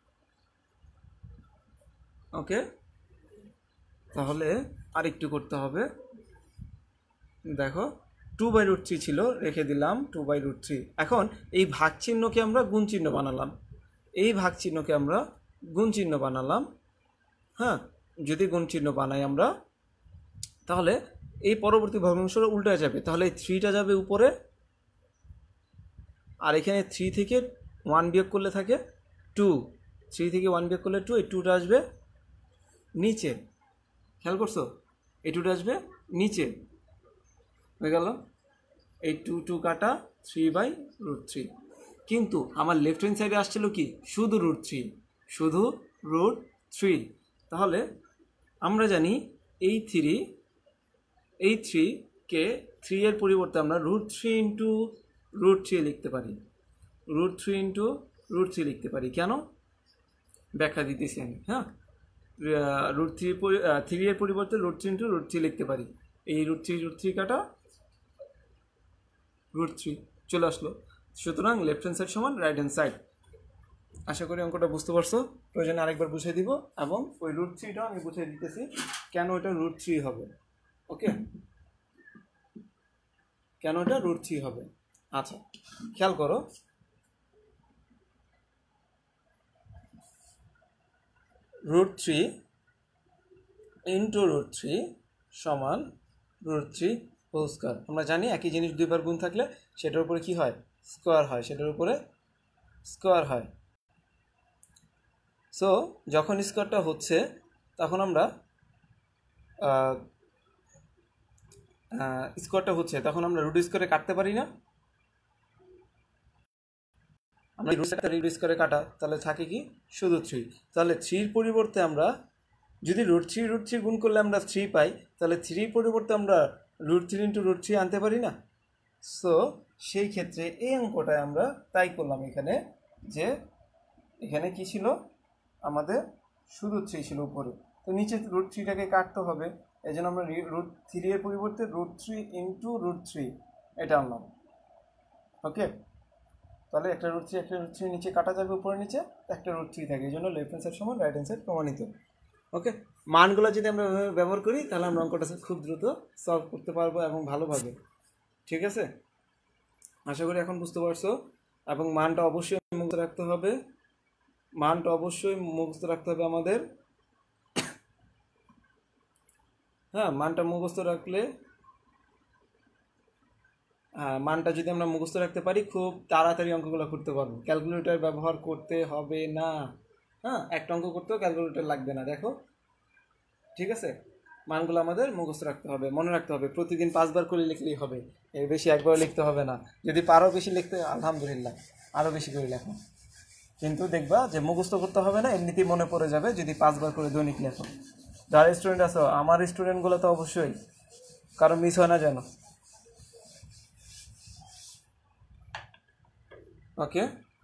ওকে, তাহলে আরেকটু করতে হবে। দেখো টু বাই রুট থ্রি ছিল, রেখে দিলাম টু বাই রুট থ্রি। এখন এই ভাগ চিহ্নকে আমরা গুণ চিহ্ন বানালাম, এই ভাগ চিহ্নকে আমরা গুণ চিহ্ন বানালাম। হ্যাঁ, যদি গুণ চিহ্ন বানাই আমরা, তাহলে এই পরবর্তী ভগ্নাংশটা উল্টে যাবে, তাহলে এই থ্রিটা যাবে উপরে, আর এখানে থ্রি থেকে ওয়ান বিয়োগ করলে থাকে টু, থ্রি থেকে ওয়ান বিয়োগ করলে টু, এই টুটা আসবে নিচে। খেয়াল করছো? এই টুটা আসবে নিচে, হয়ে গেল এই টু টু কাটা থ্রি বাই রুট থ্রি। কিন্তু আমার লেফট হ্যান্ড সাইডে আসছিল কি শুধু রুট থ্রি, শুধু রুট থ্রি। তাহলে আমরা জানি এই থ্রি, এই থ্রিকে থ্রি এর পরিবর্তে আমরা root three into root three লিখতে পারি, root three into root three লিখতে পারি। কেন? ব্যাখ্যা দিতেছি আমি। হ্যাঁ, রুট থ্রি থ্রি এর পরিবর্তে root three into root three লিখতে পারি। এই রুট থ্রি রুট থ্রি কাটা রুট থ্রি চলে আসলো। সুতরাং লেফট হ্যান্ড সাইড সমান রাইট হ্যান্ড সাইড। আশা করি অঙ্কটা বুঝতে পারছো, প্রয়োজনে আরেকবার বুঝিয়ে দিব, এবং ওই রুট থ্রিটাও আমি বুঝিয়ে দিতেছি কেন এটা রুট থ্রি হবে। ওকে, কেন এটা রুট থ্রি হবে। আচ্ছা, খেয়াল করো, root three into root three সমান রুট থ্রি হোল স্কোয়ার। আমরা জানি একই জিনিস দুইবার গুণ থাকলে সেটার উপরে কি হয়, স্কোয়ার হয়, সেটার উপরে স্কোয়ার হয়। সো যখন স্কোয়ারটা হচ্ছে তখন আমরা স্কোয়ারটা হচ্ছে তখন আমরা রুট স্কোয়ারে কাটতে পারি না, আমরা রুট স্কোয়ারে কাটা, তাহলে থাকে কি শুধু থ্রি। তাহলে থ্রির পরিবর্তে আমরা যদি রুট থ্রি রুট থ্রি গুণ করলে আমরা থ্রি পাই, তাহলে থ্রির পরিবর্তে আমরা root three into root three আনতে পারি না। সো সেই ক্ষেত্রে এই অঙ্কটায় আমরা তাই করলাম এখানে, যে এখানে কি ছিল আমাদের শুধু থ্রি ছিল উপরে, তো নিচে রুট থ্রিটাকে কাটতে হবে, এই জন্য আমরা রুট থ্রি এর পরিবর্তে root three into root three এটা আনলাম। ওকে, তাহলে একটা রুট থ্রি একটা রুট থ্রি নিচে কাটা যাবে, উপরে নিচে একটা রুট থ্রি থাকে, এই জন্য লেফট হ্যান্ড সাইড সমান রাইট হ্যান্ড সাইড প্রমাণিত। ওকে, মানগুলো যদি আমরা ব্যবহার করি তাহলে আমরা অঙ্কটা খুব দ্রুত সলভ করতে পারবো এবং ভালোভাবে। ঠিক আছে, আশা করি এখন বুঝতে পারছো। এবং মানটা অবশ্যই মুখস্থ রাখতে হবে, মানটা অবশ্যই মুখস্থ রাখতে হবে আমাদের। হ্যাঁ, মানটা মুখস্থ রাখলে, হ্যাঁ মানটা যদি আমরা মুখস্থ রাখতে পারি খুব তাড়াতাড়ি অঙ্কগুলো করতে পারবো, ক্যালকুলেটর ব্যবহার করতে হবে না। হ্যাঁ, একটা অঙ্ক করতেও ক্যালকুলেটর লাগবে না। দেখো, ঠিক আছে, মানগুলো আমাদের মুখস্থ রাখতে হবে, মনে রাখতে হবে, প্রতিদিন পাঁচবার করে লিখলেই হবে, এর বেশি একবার লিখতে হবে না। যদি পারো বেশি লিখতে আলহামদুলিল্লাহ, আরও বেশি করে লেখো, কিন্তু দেখবা যে মুখস্থ করতে হবে না, এমনিতেই মনে পড়ে যাবে যদি পাঁচবার করে দৈনিক লেখো। যারা স্টুডেন্ট আছো, আমার স্টুডেন্টগুলো তো অবশ্যই, কারো মিস হয় না যেন। ওকে,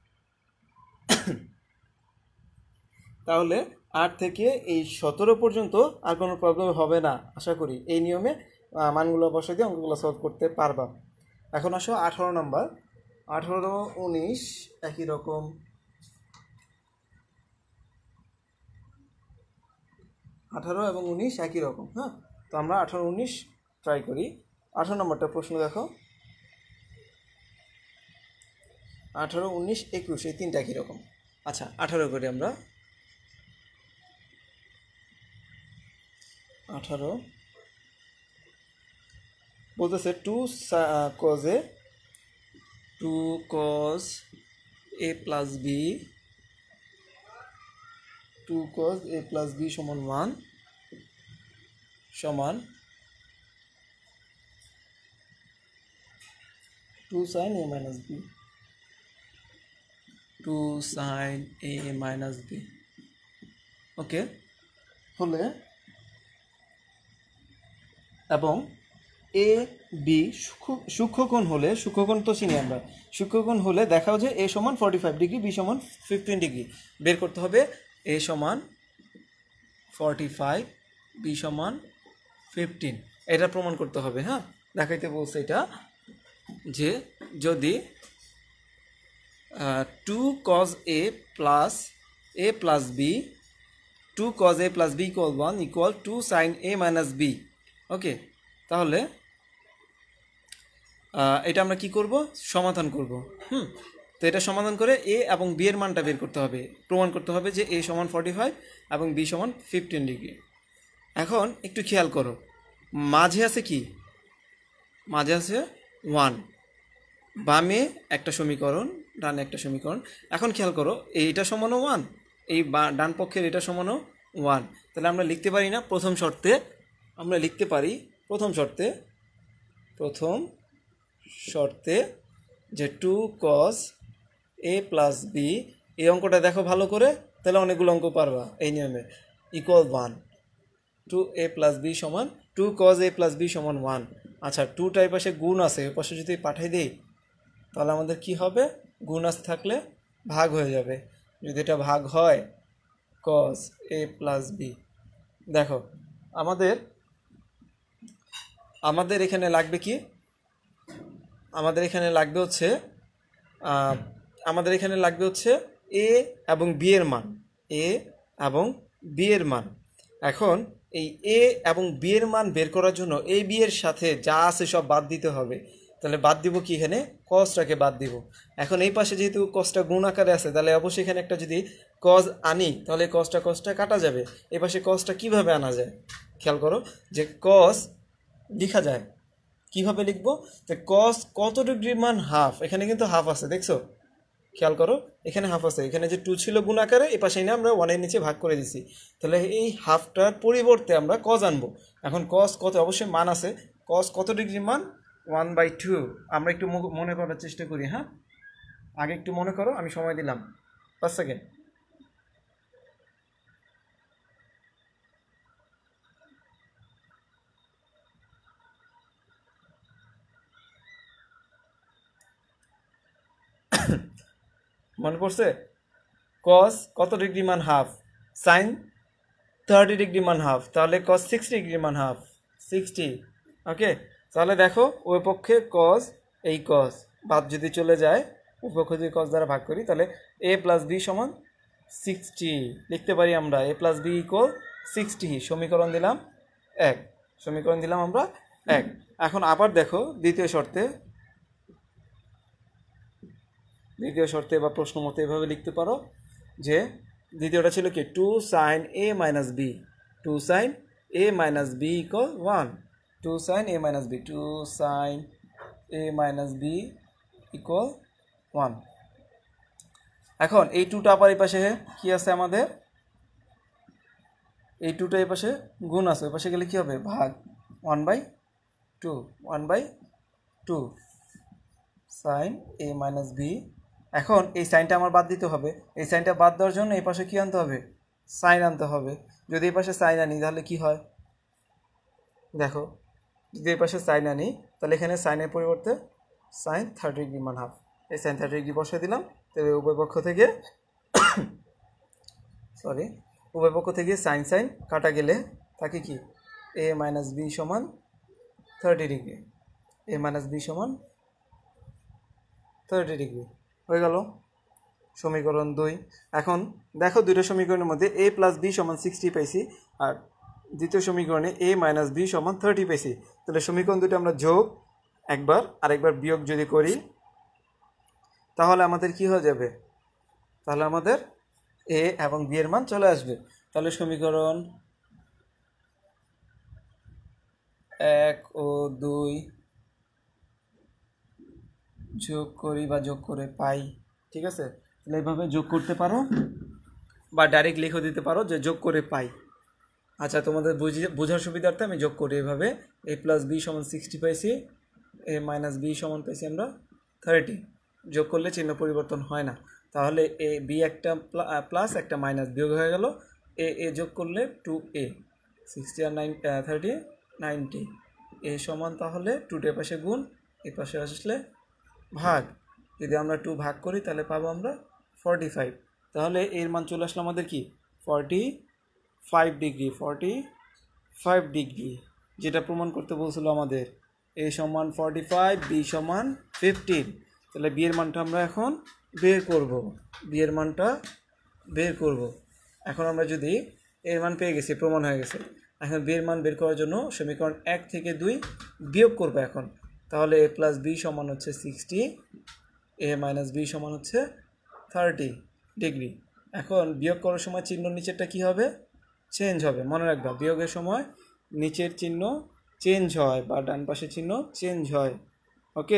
তাহলে আট থেকে এই সতেরো পর্যন্ত আর কোনো প্রবলেম হবে না আশা করি। এই নিয়মে মানগুলো বসে দিয়ে অঙ্কগুলো সলভ করতে পারবা। এখন আসো আঠারো নম্বর, আঠারো উনিশ একই রকম, আঠারো এবং উনিশ একই রকম। হ্যাঁ, তো আমরা আঠারো উনিশ ট্রাই করি। আঠারো নম্বরটা প্রশ্ন দেখো, আঠারো উনিশ একুশ এই তিনটা একই রকম। আচ্ছা, আঠারো করি আমরা। আঠারো বলতেছে টু কজে two cos A plus B two cos A plus B সমান ওয়ান সমান two sin A minus B two sin A minus B okay হলে এবং এ বি সূক্ষ্মকোণ হলে সূক্ষ্মকোণ তো চিনি আমরা সূক্ষ্মকোণ হলে দেখাও যে এ সমান ফর্টি ফাইভ ডিগ্রি বি সমান ফিফটিন ডিগ্রি বের করতে হবে এ সমান ফর্টি ফাইভ বি সমান ফিফটিন এটা প্রমাণ করতে হবে হ্যাঁ দেখাইতে বলছে এটা যে যদি two cos A plus A plus B two cos A plus B equal one equal two sin A minus B okay তাহলে এটা আমরা কি করব সমাধান করব হুম তো এটা সমাধান করে এ এবং বি এর মানটা বের করতে হবে প্রমাণ করতে হবে যে এ সমান ফর্টি ফাইভ এবং বি সমান ফিফটিন ডিগ্রি এখন একটু খেয়াল করো মাঝে আছে কি মাঝে আছে ওয়ান বামে একটা সমীকরণ ডানে একটা সমীকরণ এখন খেয়াল করো এইটা সমানও ওয়ান এই ডান পক্ষের এটা সমানও ওয়ান তাহলে আমরা লিখতে পারি না প্রথম শর্তে আমরা লিখতে পারি প্রথম শর্তে প্রথম শর্তে যে two cos A plus B এই অঙ্কটা দেখো ভালো করে তাহলে অনেকগুলো অঙ্ক পারবা এই নিয়মে equal one two A plus B সমান two cos A plus B সমান ওয়ান আচ্ছা টুটা এই পাশে গুণ আছে ওই পাশে যদি পাঠাই দিই তাহলে আমাদের কি হবে গুণ আস থাকলে ভাগ হয়ে যাবে যদি এটা ভাগ হয় কজ এ প্লাস বি দেখো আমাদের আমাদের এখানে লাগবে কি আমাদের এখানে লাগবে হচ্ছে আমাদের এখানে লাগবে হচ্ছে এ এবং বি এর মান এ এবং বি এর মান এখন এই এ এবং বি এর মান বের করার জন্য এ বি এর সাথে যা আছে সব বাদ দিতে হবে তাহলে বাদ দিব কি এখানে কজটাকে বাদ দিব এখন এই পাশে যেহেতু কজটা গুণ আকারে আছে তাহলে অবশ্যই এখানে একটা যদি কজ আনি তাহলে কজটা কজটা কাটা যাবে এই পাশে কজটা কিভাবে আনা যায় খেয়াল করো যে কজ লেখা যায় কিভাবে লিখবো যে কজ কত ডিগ্রির মান হাফ এখানে কিন্তু হাফ আছে দেখছো খেয়াল করো এখানে হাফ আছে এখানে যে টু ছিল গুণ আকারে এই পাশে এনে আমরা ওয়ানের নিচে ভাগ করে দিছি তাহলে এই হাফটার পরিবর্তে আমরা কজ আনবো এখন কজ কত অবশ্যই মান আছে কজ কত ডিগ্রির মান ওয়ান বাই টু আমরা একটু মনে করার চেষ্টা করি হ্যাঁ আগে একটু মনে করো আমি সময় দিলাম পাঁচ সেকেন্ড মনে পড়ছে কস কত ডিগ্রি মান হাফ সাইন থার্টি ডিগ্রি মান হাফ তাহলে কস সিক্সটি ডিগ্রি মান হাফ সিক্সটি ওকে তাহলে দেখো ওই পক্ষে কস এই কস বাদ যদি চলে যায় ওই পক্ষে যদি কস দ্বারা ভাগ করি তাহলে এ প্লাস বি সমান সিক্সটি লিখতে পারি আমরা A plus B equal sixty সমীকরণ দিলাম এক সমীকরণ দিলাম আমরা এক এখন আবার দেখো দ্বিতীয় শর্তে দ্বিতীয় শর্তে বা প্রশ্ন মতো এভাবে লিখতে পারো যে দ্বিতীয়টা ছিল কি two sin A minus B two sin A minus B equal one two sin A minus B two sin A minus B equal one এখন এই টুটা আবার এই পাশে কি আছে আমাদের এই টুটা এই পাশে গুণ আছে ওই পাশে গেলে কি হবে ভাগ one by two one by two sin A minus B এখন এই সাইনটা আমার বাদ দিতে হবে এই সাইনটা বাদ দেওয়ার জন্য এই পাশে কী আনতে হবে সাইন আনতে হবে যদি এই পাশে সাইন আনি তাহলে কি হয় দেখো যদি এই পাশে সাইন আনি তাহলে এখানে সাইনের পরিবর্তে সাইন থার্টি ডিগ্রি মান হাফ এই সাইন থার্টি ডিগ্রি বসে দিলাম তবে উভয় পক্ষ থেকে সরি উভয় পক্ষ থেকে সাইন সাইন কাটা গেলে থাকে কি এ মাইনাস বি সমান thirty degree A minus B সমান থার্টি ডিগ্রি হয়ে গেল সমীকরণ দুই এখন দেখো দুটো সমীকরণের মধ্যে এ প্লাস বি সমান সিক্সটি পাইছি আর দ্বিতীয় সমীকরণে এ মাইনাস বি সমান থার্টি পাইছি তাহলে সমীকরণ দুটো আমরা যোগ একবার আরেকবার বিয়োগ যদি করি তাহলে আমাদের কি হয়ে যাবে তাহলে আমাদের এ এবং বি এর মান চলে আসবে তাহলে সমীকরণ এক ও দুই যোগ করি বা যোগ করে পাই ঠিক আছে, তাহলে এইভাবে যোগ করতে পারো বা ডাইরেক্ট লিখে দিতে পারো যে যোগ করে পাই। আচ্ছা, তোমাদের বুঝে বোঝার সুবিধার্থে আমি যোগ করি এভাবে, এ প্লাস বি সমান সিক্সটি পাইছি, এ মাইনাস বি সমান পাইছি আমরা থার্টি। যোগ করলে চিহ্ন পরিবর্তন হয় না, তাহলে এ বি একটা প্লাস একটা মাইনাস বিয়োগ হয়ে গেল, এ এ যোগ করলে টু এ, সিক্সটি আর নাইন থার্টি নাইনটি, এ সমান তাহলে টুটে পাশে গুণ, এ পাশে আসলে ভাগ। যদি আমরা টু ভাগ করি তাহলে পাবো আমরা ফর্টি ফাইভ। তাহলে এর মান চলে আসলো আমাদের কি forty five degree, forty five degree, যেটা প্রমাণ করতে বলছিল আমাদের। এ সমান ফর্টি ফাইভ, বি সমান ফিফটিন। তাহলে বি এর মানটা আমরা এখন বের করব, বি এর মানটা বের করব। এখন আমরা যদি এর মান পেয়ে গেছি, প্রমাণ হয়ে গেছে, এখন বি এর মান বের করার জন্য সমীকরণ এক থেকে দুই বিয়োগ করবো এখন। তাহলে এ প্লাস বি সমান হচ্ছে সিক্সটি, এ মাইনাস বি সমান হচ্ছে থার্টি ডিগ্রি। এখন বিয়োগ করার সময় চিহ্ন নিচেরটা কি হবে, চেঞ্জ হবে। মনে রাখবা, বিয়োগের সময় নিচের চিহ্ন চেঞ্জ হয় বা ডান পাশের চিহ্ন চেঞ্জ হয়। ওকে,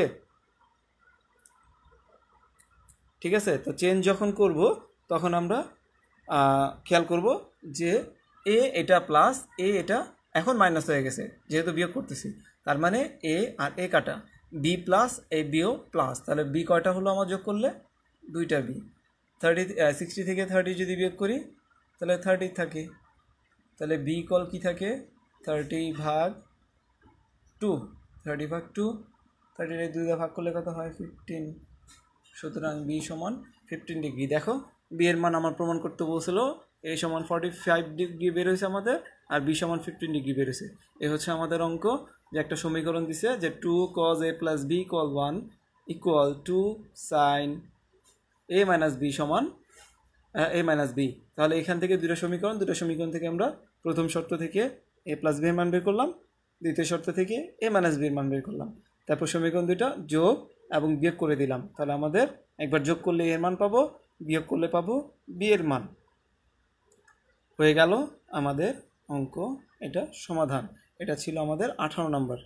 ঠিক আছে। তো চেঞ্জ যখন করব তখন আমরা খেয়াল করব যে এ এটা প্লাস, এ এটা এখন মাইনাস হয়ে গেছে যেহেতু বিয়োগ করতেছি, তার মানে এ আর এ কাটা, বি প্লাস এ বিও প্লাস। তাহলে বি কয়টা হলো আমার যোগ করলে, দুইটা বি। থার্টি সিক্সটি থেকে থার্টি যদি বিয়োগ করি তাহলে থার্টি থাকে, তাহলে বি কল কি থাকে, থার্টি ভাগ টু, থার্টি ভাগ টু, থার্টির দুইটা ভাগ করলে কত হয়, ফিফটিন। সুতরাং বি সমান ফিফটিন ডিগ্রি। দেখো বি এর মান আমার প্রমাণ করতে বলছিল, এ সমান ফর্টি ফাইভ ডিগ্রি বের হয়েছে আমাদের, আর বি সমান ফিফটিন ডিগ্রি বের হয়েছে। এ হচ্ছে আমাদের অঙ্ক, যে একটা সমীকরণ দিছে যে two cos A plus B কল one equal two sin A minus B সমান এ মাইনাস বি। তাহলে এখান থেকে দুটো সমীকরণ, দুটো সমীকরণ থেকে আমরা প্রথম শর্ত থেকে এ প্লাস বি এর মান বের করলাম, দ্বিতীয় শর্ত থেকে এ মাইনাস বি এর মান বের করলাম, তারপর সমীকরণ দুইটা যোগ এবং বিয়োগ করে দিলাম। তাহলে আমাদের একবার যোগ করলে এর মান পাবো, বিয়োগ করলে পাবো বি এর মান। হয়ে গেল আমাদের অঙ্ক, এটা সমাধান। এটা ছিল আমাদের আঠারো নম্বর।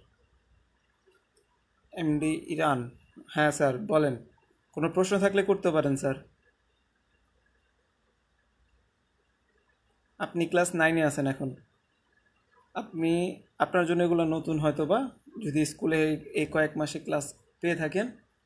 এমডি ইরান, হ্যাঁ স্যার বলেন, কোনো প্রশ্ন থাকলে করতে পারেন স্যার। আপনি ক্লাস নাইনে আছেন এখন, আপনি আপনার জন্য এগুলো নতুন হয়তো বা, যদি স্কুলে এই কয়েক মাসে ক্লাস পেয়ে থাকেন।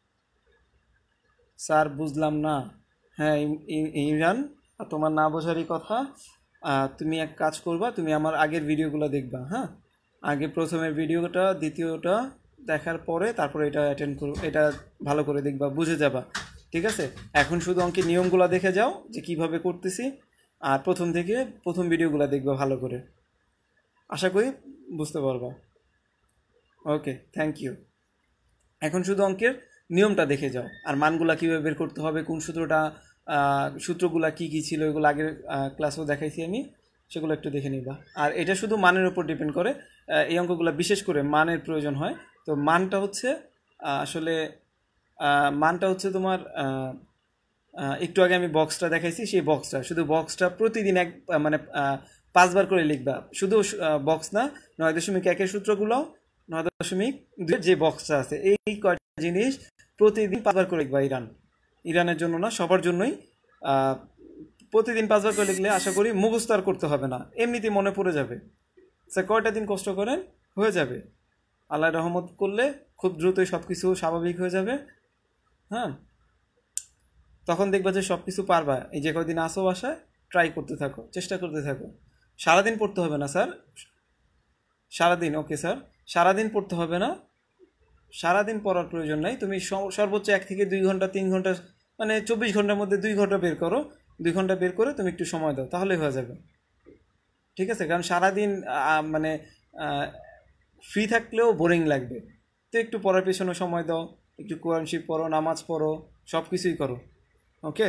স্যার বুঝলাম না। হ্যাঁ ইমরান, তোমার না বোঝারই কথা। তুমি এক কাজ করবা, তুমি আমার আগের ভিডিওগুলো দেখবা। হ্যাঁ, আগে প্রথমের ভিডিওটা, দ্বিতীয়টা দেখার পরে তারপরে এটা অ্যাটেন্ড করো, এটা ভালো করে দেখবা, বুঝে যাবা। ঠিক আছে, এখন শুধু অঙ্কের নিয়মগুলো দেখে যাও যে কিভাবে করতেছি, আর প্রথম থেকে প্রথম ভিডিওগুলো দেখবা ভালো করে, আশা করি বুঝতে পারবা। Okay, thank you. এখন শুধু অঙ্কের নিয়মটা দেখে যাও, আর মানগুলা কীভাবে বের করতে হবে, কোন সূত্রটা, সূত্রগুলা কী কী ছিল, এগুলো আগের ক্লাসেও দেখাইছি আমি, সেগুলো একটু দেখে নিবা। আর এটা শুধু মানের উপর ডিপেন্ড করে, এই অঙ্কগুলো বিশেষ করে মানের প্রয়োজন হয়। তো মানটা হচ্ছে আসলে মানটা হচ্ছে তোমার, একটু আগে আমি বক্সটা দেখাইছি, সেই বক্সটা, শুধু বক্সটা প্রতিদিন এক মানে পাঁচবার করে লিখবা। শুধু বক্স না, নয় দশমিক একের সূত্রগুলো, নয় দশমিক দুই যে বক্সটা আছে, এই কয়টা জিনিস প্রতিদিন পাঁচবার করে লিখবা। ইরান ইরানের জন্য না, সবার জন্যই প্রতিদিন পাঁচবার করে লিখলে আশা করি মুখস্থ আর করতে হবে না, এমনিতেই মনে পড়ে যাবে। স্যার কয়টা দিন কষ্ট করেন, হয়ে যাবে। আল্লাহ রহমত করলে খুব দ্রুতই সব কিছু স্বাভাবিক হয়ে যাবে। হ্যাঁ, তখন দেখবা যে সব কিছু পারবা। এই যে কয়দিন আসো বাসায়, ট্রাই করতে থাকো, চেষ্টা করতে থাকো। সারাদিন পড়তে হবে না স্যার, সারাদিন, ওকে স্যার, সারাদিন পড়তে হবে না, সারাদিন পড়ার প্রয়োজন নাই। তুমি সর্বোচ্চ এক থেকে দুই ঘন্টা তিন ঘন্টা মানে চব্বিশ ঘন্টার মধ্যে দুই ঘন্টা বের করো, দুই ঘন্টা বের করে তুমি একটু সময় দাও, তাহলেই হয়ে যাবে। ঠিক আছে, কারণ সারাদিন মানে ফ্রি থাকলেও বোরিং লাগবে, তো একটু পড়ার পেছনে সময় দাও, একটু কোরআন শরীফ পড়ো, নামাজ পড়ো, সব কিছুই করো। ওকে,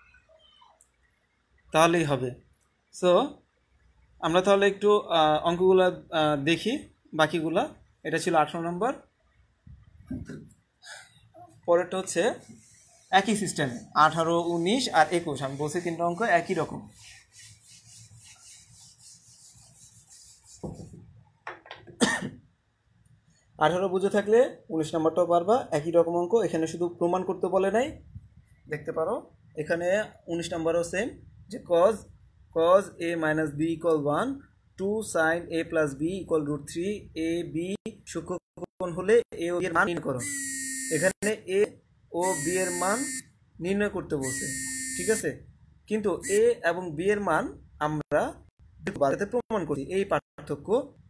তাহলেই হবে। সো আমরা তাহলে একটু অঙ্কগুলা দেখি, বাকিগুলা। এটা ছিল আঠারো নম্বর। পরেরটা হচ্ছে একই সিস্টেম, আঠারো, উনিশ আর একুশ। আমি বলছি তিনটা অঙ্ক একই রকম। আঠারো বুঝে থাকলে উনিশ নম্বরটাও পারবা, একই রকম অঙ্ক। এখানে শুধু প্রমাণ করতে বলে নাই, দেখতে পারো এখানে উনিশ নম্বরও সেম, যে cos cos A minus B equal one, two sin A plus B equal root three, A B সূক্ষ্মকোণ হলে এ ও বি এর মান নির্ণয় করো। এখানে এ ও বি এর মান নির্ণয় করতে বলছে, ঠিক আছে, কিন্তু এ এবং বি এর মান আমরা প্রমাণ করি। এই পার্থক্য।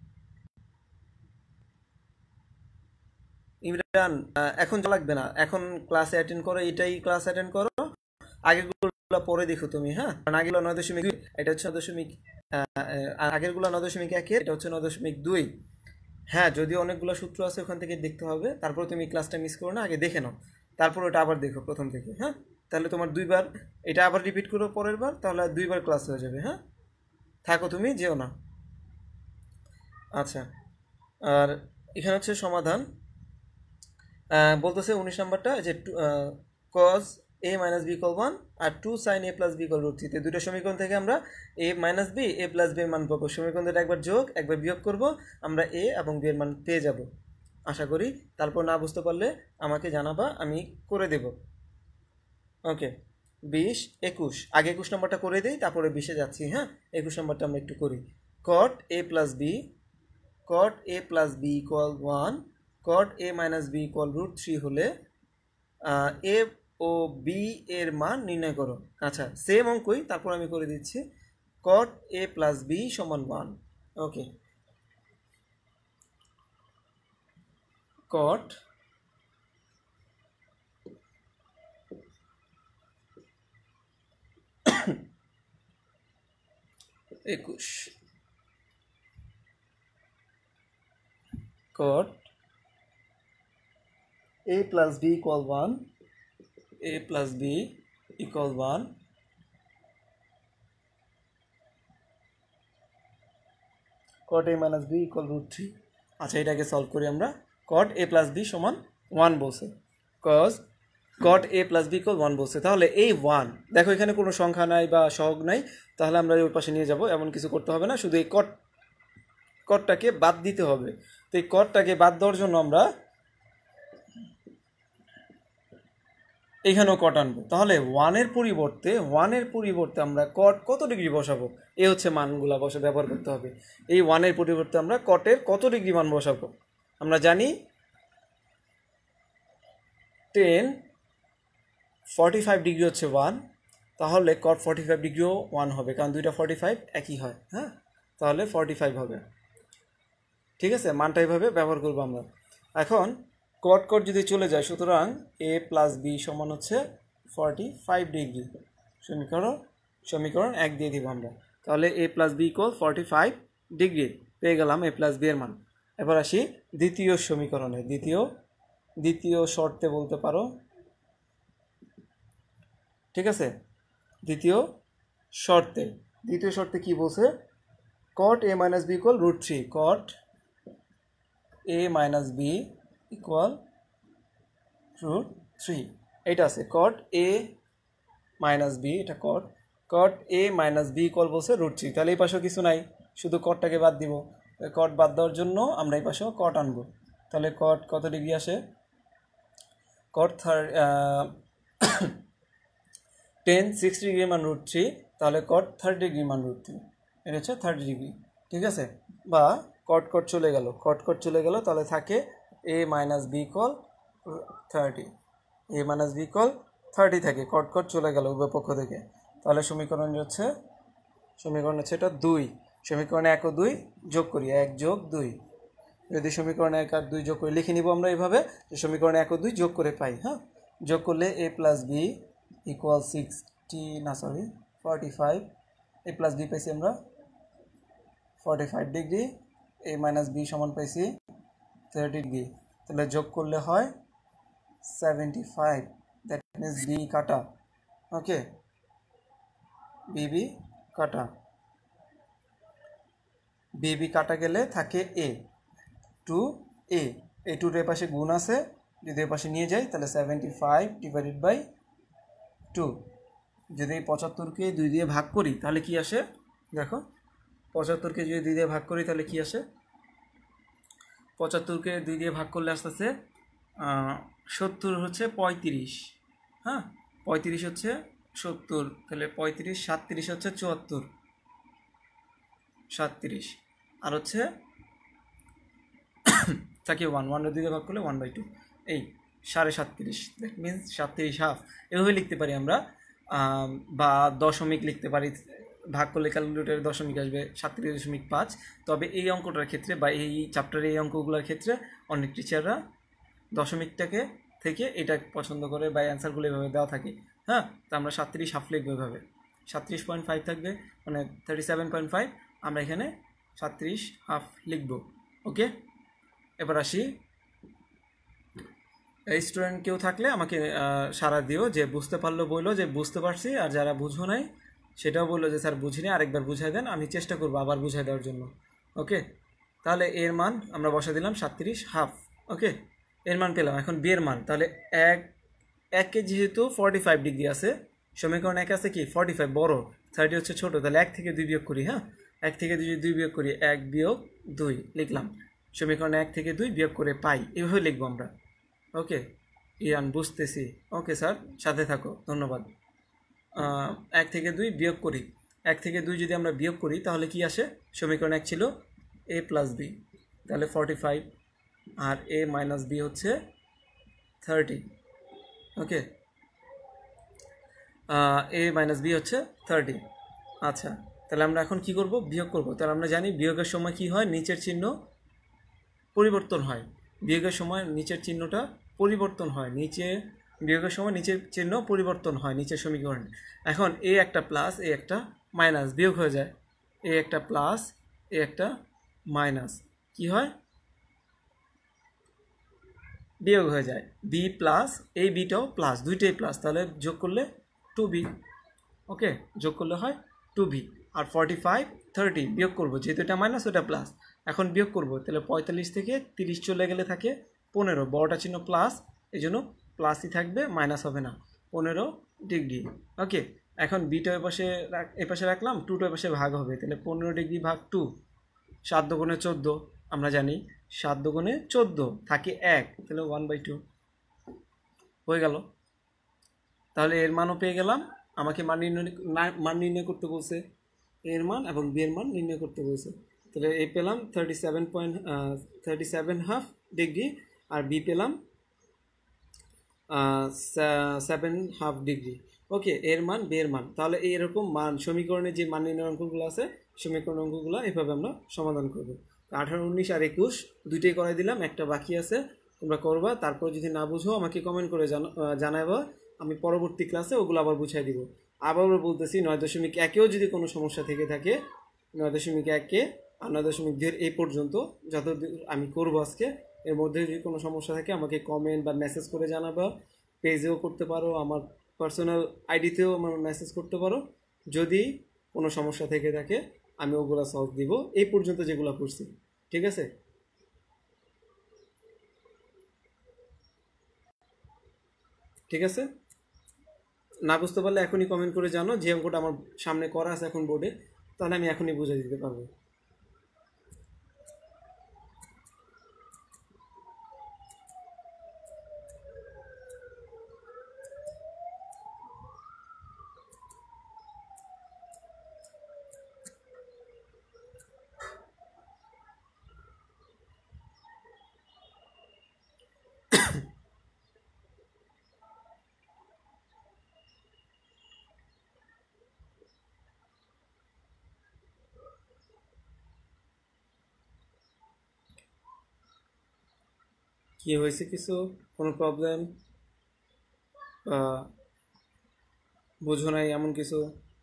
ইমরান এখন লাগবে না, এখন ক্লাসে অ্যাটেন্ড করো, এটাই ক্লাস অ্যাটেন্ড করো, আগেরগুলো পরে দেখো তুমি, হ্যাঁ, কারণ আগেগুলো নয় দশমিক দুই, এটা হচ্ছে নয় দশমিক আগেরগুলো নয় দশমিক একের, এটা হচ্ছে নয় দশমিক দুই। হ্যাঁ, যদিও অনেকগুলো সূত্র আছে ওখান থেকে দেখতে হবে, তারপর তুমি ক্লাসটা মিস করো না, আগে দেখে নাও, তারপর ওটা আবার দেখো প্রথম থেকে, হ্যাঁ, তাহলে তোমার দুইবার এটা আবার রিপিট করো পরের বার, তাহলে দুইবার ক্লাস হয়ে যাবে। হ্যাঁ, থাকো, তুমি যেও না। আচ্ছা, আর এখানে হচ্ছে সমাধান বলতেছে উনিশ নাম্বারটা, যে cos A minus B equal one আর two sin A plus B equal root three. দুটো সমীকরণ থেকে আমরা A minus B A plus B এর মান পাবো। সমীকরণ দুটো একবার যোগ একবার বিয়োগ করব, আমরা এ এবং বি এর মান পেয়ে যাব আশা করি। তারপর না বুঝতে পারলে আমাকে জানাবা, আমি করে দেব। ওকে, বিশ একুশ, আগে একুশ নম্বরটা করে দিই, তারপরে বিশে যাচ্ছি। হ্যাঁ, একুশ নম্বরটা আমরা একটু করি। Cot A plus B cot A plus B equal one, cot A minus B equal root three হলে এ ও বি এর মান নির্ণয় করো। আচ্ছা, সেম অঙ্কই, তারপর আমি করে দিচ্ছি। কট এ প্লাস বি সমান ওয়ান। ওকে, কট একুশ, cot A plus B equal one, A plus B equal one, cot A minus B equal root three. আচ্ছা, এটাকে সলভ করি আমরা। কট এ প্লাস বি সমান ওয়ান বলছে, cos cot A plus B equal one বলছে, তাহলে এই ওয়ান, দেখো এখানে কোনো সংখ্যা নাই বা সহগ নাই, তাহলে আমরা ওই পাশে নিয়ে যাব, এমন কিছু করতে হবে না, শুধু এই কট কটটাকে বাদ দিতে হবে। তো এই কটটাকে বাদ দেওয়ার জন্য আমরা এখানেও কট আনবো, তাহলে ওয়ানের পরিবর্তে ওয়ানের পরিবর্তে আমরা কট কত ডিগ্রি বসাবো, এ হচ্ছে মানগুলা বসে ব্যবহার করতে হবে। এই ওয়ানের পরিবর্তে আমরা কটের কত ডিগ্রি মান বসাবো, আমরা জানি টেন ফর্টি ফাইভ ডিগ্রি হচ্ছে ওয়ান, তাহলে কট ফর্টি ফাইভ ডিগ্রিও ওয়ান হবে, কারণ দুইটা ফর্টি ফাইভ একই হয়। হ্যাঁ, তাহলে ফর্টি ফাইভ হবে, ঠিক আছে, মানটা এইভাবে ব্যবহার করবো আমরা। এখন কট কট যদি চলে যায়, সুতরাং এ প্লাস বি সমান হচ্ছে ফর্টি ফাইভ ডিগ্রি। সমীকরণ সমীকরণ এক দিয়ে দিব আমরা, তাহলে A plus B equal forty five degree পেয়ে গেলাম এ প্লাস বি এর মান। এবার আসি দ্বিতীয় সমীকরণে, দ্বিতীয় দ্বিতীয় শর্তে বলতে পারো, ঠিক আছে, দ্বিতীয় শর্তে দ্বিতীয় শর্তে কি বলছে, cot A minus B equal root three, cot A minus B equal root three, এইটা আছে কট এ মাইনাস বি, এটা cot cot A minus B equal বলছে রুট থ্রি, তাহলে এই পাশেও কিছু নাই, শুধু কটটাকে বাদ দিব। কট বাদ দেওয়ার জন্য আমরা এই পাশেও কট আনবো, তাহলে কট কত ডিগ্রি আসে, কট থার টেন সিক্সটি ডিগ্রি মান রুট থ্রি, তাহলে কট থার্টি ডিগ্রি মান রুট থ্রি, এটা হচ্ছে থার্টি ডিগ্রি, ঠিক আছে। বা কট কট চলে গেল, কট কট চলে গেল, তাহলে থাকে A minus B equal thirty, A minus B equal thirty থাকে, কট কট চলে গেল উভয় পক্ষ থেকে, তাহলে সমীকরণ হচ্ছে সমীকরণ হচ্ছে এটা দুই। সমীকরণে এক ও দুই যোগ করি, এক যোগ দুই, যদি সমীকরণে এক আর দুই যোগ করে লিখে নিব আমরা এইভাবে, যে সমীকরণে এক ও দুই যোগ করে পাই। হ্যাঁ, যোগ করলে A plus B equal sixty না sorry forty five, A plus B পাইছি আমরা forty five degree, A minus B সমান পাইছি থার্টি ডিগ্রি, তাহলে যোগ করলে হয় seventy five, that means B কাটা। ওকে, বিবি কাটা, বিবি কাটা গেলে থাকে এ টু এ, এই টুর এ পাশে গুণ আছে, যদি এ পাশে নিয়ে যাই তাহলে seventy five divided by two, যদি পঁচাত্তরকে দুই দিয়ে ভাগ করি তাহলে কি আসে, দেখো পঁচাত্তরকে যদি দুই দিয়ে ভাগ করি তাহলে কি আসে, পঁচাত্তরকে দুই দিয়ে ভাগ করলে আস্তে আস্তে সত্তর হচ্ছে পঁয়ত্রিশ। হ্যাঁ, পঁয়ত্রিশ হচ্ছে সত্তর, তাহলে পঁয়ত্রিশ সাতত্রিশ হচ্ছে চুয়াত্তর, সাতত্রিশ আর হচ্ছে তাকে ওয়ান ওয়ান দুই ভাগ করলে ওয়ান বাই টু, এই সাড়ে সাতত্রিশ, দ্যাট মিনস সাতত্রিশ হাফ। এভাবে লিখতে পারি আমরা, বা দশমিক লিখতে পারি, ভাগ করলে ক্যালকুলেটরে দশমিক আসবে সাতত্রিশ দশমিক পাঁচ। তবে এই অঙ্কটার ক্ষেত্রে বা এই চ্যাপ্টারের এই অঙ্কগুলোর ক্ষেত্রে অনেক টিচাররা দশমিকটাকে থেকে এটা পছন্দ করে বা অ্যান্সারগুলো এভাবে দেওয়া থাকে। হ্যাঁ, তো আমরা সাতত্রিশ হাফ লিখবো এভাবে, সাতত্রিশ পয়েন্ট ফাইভ থাকবে, মানে থার্টি সেভেন পয়েন্ট ফাইভ, আমরা এখানে সাতত্রিশ হাফ লিখব। ওকে, এবার আসি, এই স্টুডেন্ট কেউ থাকলে আমাকে সাড়া দিও, যে বুঝতে পারলো বললো যে বুঝতে পারছি, আর যারা বুঝো নাই সেটাও বললো যে স্যার বুঝিনি, আরেকবার বুঝাই দেন, আমি চেষ্টা করবো আবার বুঝাই দেওয়ার জন্য। ওকে, তাহলে এর মান আমরা বসা দিলাম সাতত্রিশ হাফ। ওকে, এর মান পেলাম। এখন বি এর মান, তাহলে এক একে যেহেতু ফর্টি ফাইভ ডিগ্রি আছে, সমীকরণ এক আছে কি ফর্টি ফাইভ বড়, থার্টি হচ্ছে ছোটো, তাহলে এক থেকে দুই বিয়োগ করি। হ্যাঁ, এক থেকে দুই দুই বিয়োগ করি, এক বিয়োগ দুই লিখলাম। সমীকরণ এক থেকে দুই বিয়োগ করে পাই, এভাবে লিখবো আমরা। ওকে ইয়ান, বুঝতেছি। ওকে স্যার, সাথে থাকো, ধন্যবাদ। এক থেকে দুই বিয়োগ করি, এক থেকে দুই যদি আমরা বিয়োগ করি তাহলে কি আসে, সমীকরণ এক ছিল এ প্লাস বি, তাহলে ফর্টি ফাইভ, আর এ মাইনাস বি হচ্ছে thirty. Okay, A minus B হচ্ছে থার্টি। আচ্ছা, তাহলে আমরা এখন কি করব, বিয়োগ করব। তাহলে আমরা জানি বিয়োগের সময় কি হয়, নিচের চিহ্ন পরিবর্তন হয়। বিয়োগের সময় নিচের চিহ্নটা পরিবর্তন হয়, নিচে বিয়োগের সময় নিচের চিহ্ন পরিবর্তন হয় নিচের সমীকরণে। এখন এ একটা প্লাস, এ একটা মাইনাস, বিয়োগ হয়ে যায়। এ একটা প্লাস, এ একটা মাইনাস, কি হয়, বিয়োগ হয়ে যায়। বি প্লাস, এই বিটাও প্লাস, দুইটাই প্লাস, তাহলে যোগ করলে টু বি। ওকে, যোগ করলে হয় টু বি। আর ফর্টি ফাইভ থার্টি বিয়োগ করবো, যেহেতু এটা মাইনাস ওটা প্লাস, এখন বিয়োগ করবো, তাহলে পঁয়তাল্লিশ থেকে তিরিশ চলে গেলে থাকে পনেরো, বড়টা চিহ্ন প্লাস, এই জন্য প্লাসই থাকবে, মাইনাস হবে না, পনেরো ডিগ্রি। ওকে, এখন বিটা এ পাশে এ পাশে রাখলাম, টুটা এ পাশে ভাগ হবে, তাহলে পনেরো ডিগ্রি ভাগ টু, সাত দুগুণে চোদ্দো, আমরা জানি সাত দুগুণে চোদ্দো, থাকে এক, তাহলে ওয়ান বাই টু হয়ে গেল। তাহলে এর মানও পেয়ে গেলাম। আমাকে মান নির্ণয় মান নির্ণয় করতে বলছে, এর মান এবং বি এর মান নির্ণয় করতে বলছে। তাহলে এ পেলাম thirty seven point thirty seven half degree, আর বি পেলাম সেভেন হাফ ডিগ্রি। ওকে, এর মান বি এর মান। তাহলে এইরকম মান সমীকরণে যে মান নির্ণয় অঙ্কগুলো আছে, সমীকরণ অঙ্কগুলো এভাবে আমরা সমাধান করব। আঠারো উনিশ আর একুশ দুইটাই করাই দিলাম, একটা বাকি আছে, তোমরা করবা। তারপর যদি না বুঝো আমাকে কমেন্ট করে জানাবা, আমি পরবর্তী ক্লাসে ওগুলো আবার বুঝাই দিব। আবারও বলতেছি, নয় দশমিক একেও যদি কোনো সমস্যা থেকে থাকে, নয় দশমিক একে আর নয় দশমিক দুই এই পর্যন্ত যত আমি করবো আজকে, এর মধ্যে যদি কোনো সমস্যা থাকে আমাকে কমেন্ট বা মেসেজ করে জানাবা। পেজেও করতে পারো, আমার পার্সোনাল আইডিতেও আমার মেসেজ করতে পারো। যদি কোনো সমস্যা থেকে থাকে আমি ওগুলো সলভ দিব, এই পর্যন্ত যেগুলো করছি। ঠিক আছে, ঠিক আছে। না বুঝতে পারলে এখনই কমেন্ট করে জানো, যে অঙ্কটা আমার সামনে করা আছে এখন বোর্ডে, তাহলে আমি এখনই বুঝিয়ে দিতে পারবো। কি হয়েছে, কিছু কোনো প্রবলেম বা বোঝো নাই এমন কিছু?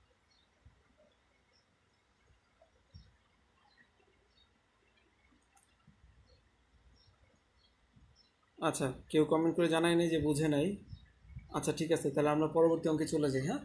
আচ্ছা, কেউ কমেন্ট করে জানায় নাই যে বুঝে নাই। আচ্ছা ঠিক আছে, তাহলে আমরা পরবর্তী অঙ্কে চলে যাই। হ্যাঁ,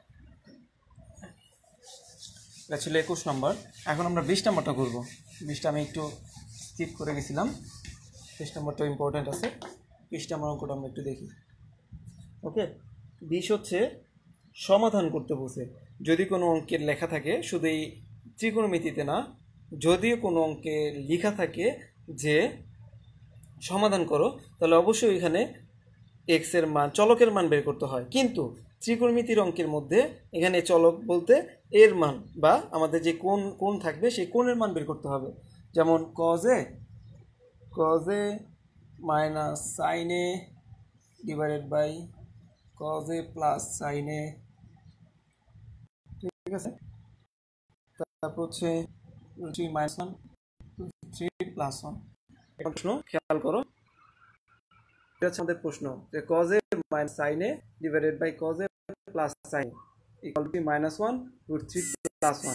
এটা ছিল একুশ নম্বর। এখন আমরা বিশ নম্বরটা করবো। বিশটা আমি একটু স্কিপ করে গেছিলাম, বিশ নম্বরটা ইম্পর্ট্যান্ট আছে। বিশ নম্বর অঙ্কটা আমরা একটু দেখি। ওকে, বিশ হচ্ছে সমাধান করতে বসে। যদি কোনো অঙ্কের লেখা থাকে, শুধু এই ত্রিকোণমিতিতে না, যদিও কোনো অঙ্কে লেখা থাকে যে সমাধান করো, তাহলে অবশ্যই এখানে এক্স এর মান চলকের মান বের করতে হয়, কিন্তু ত্রিকোণমিতির অঙ্কের মধ্যে এখানে চলক বলতে এর মান বা আমাদের যে কোণ কোণ থাকবে সেই কোণের মান বের করতে হবে। যেমন cos A cos A minus sine A divided by cos A plus sine A, ঠিক আছে। তারপর হচ্ছে three minus one three plus one. প্রশ্ন খেয়াল করো, এটা হচ্ছে আমাদের প্রশ্ন যে cos A minus sine A divided by cos A plus sine equal two minus one root three plus one.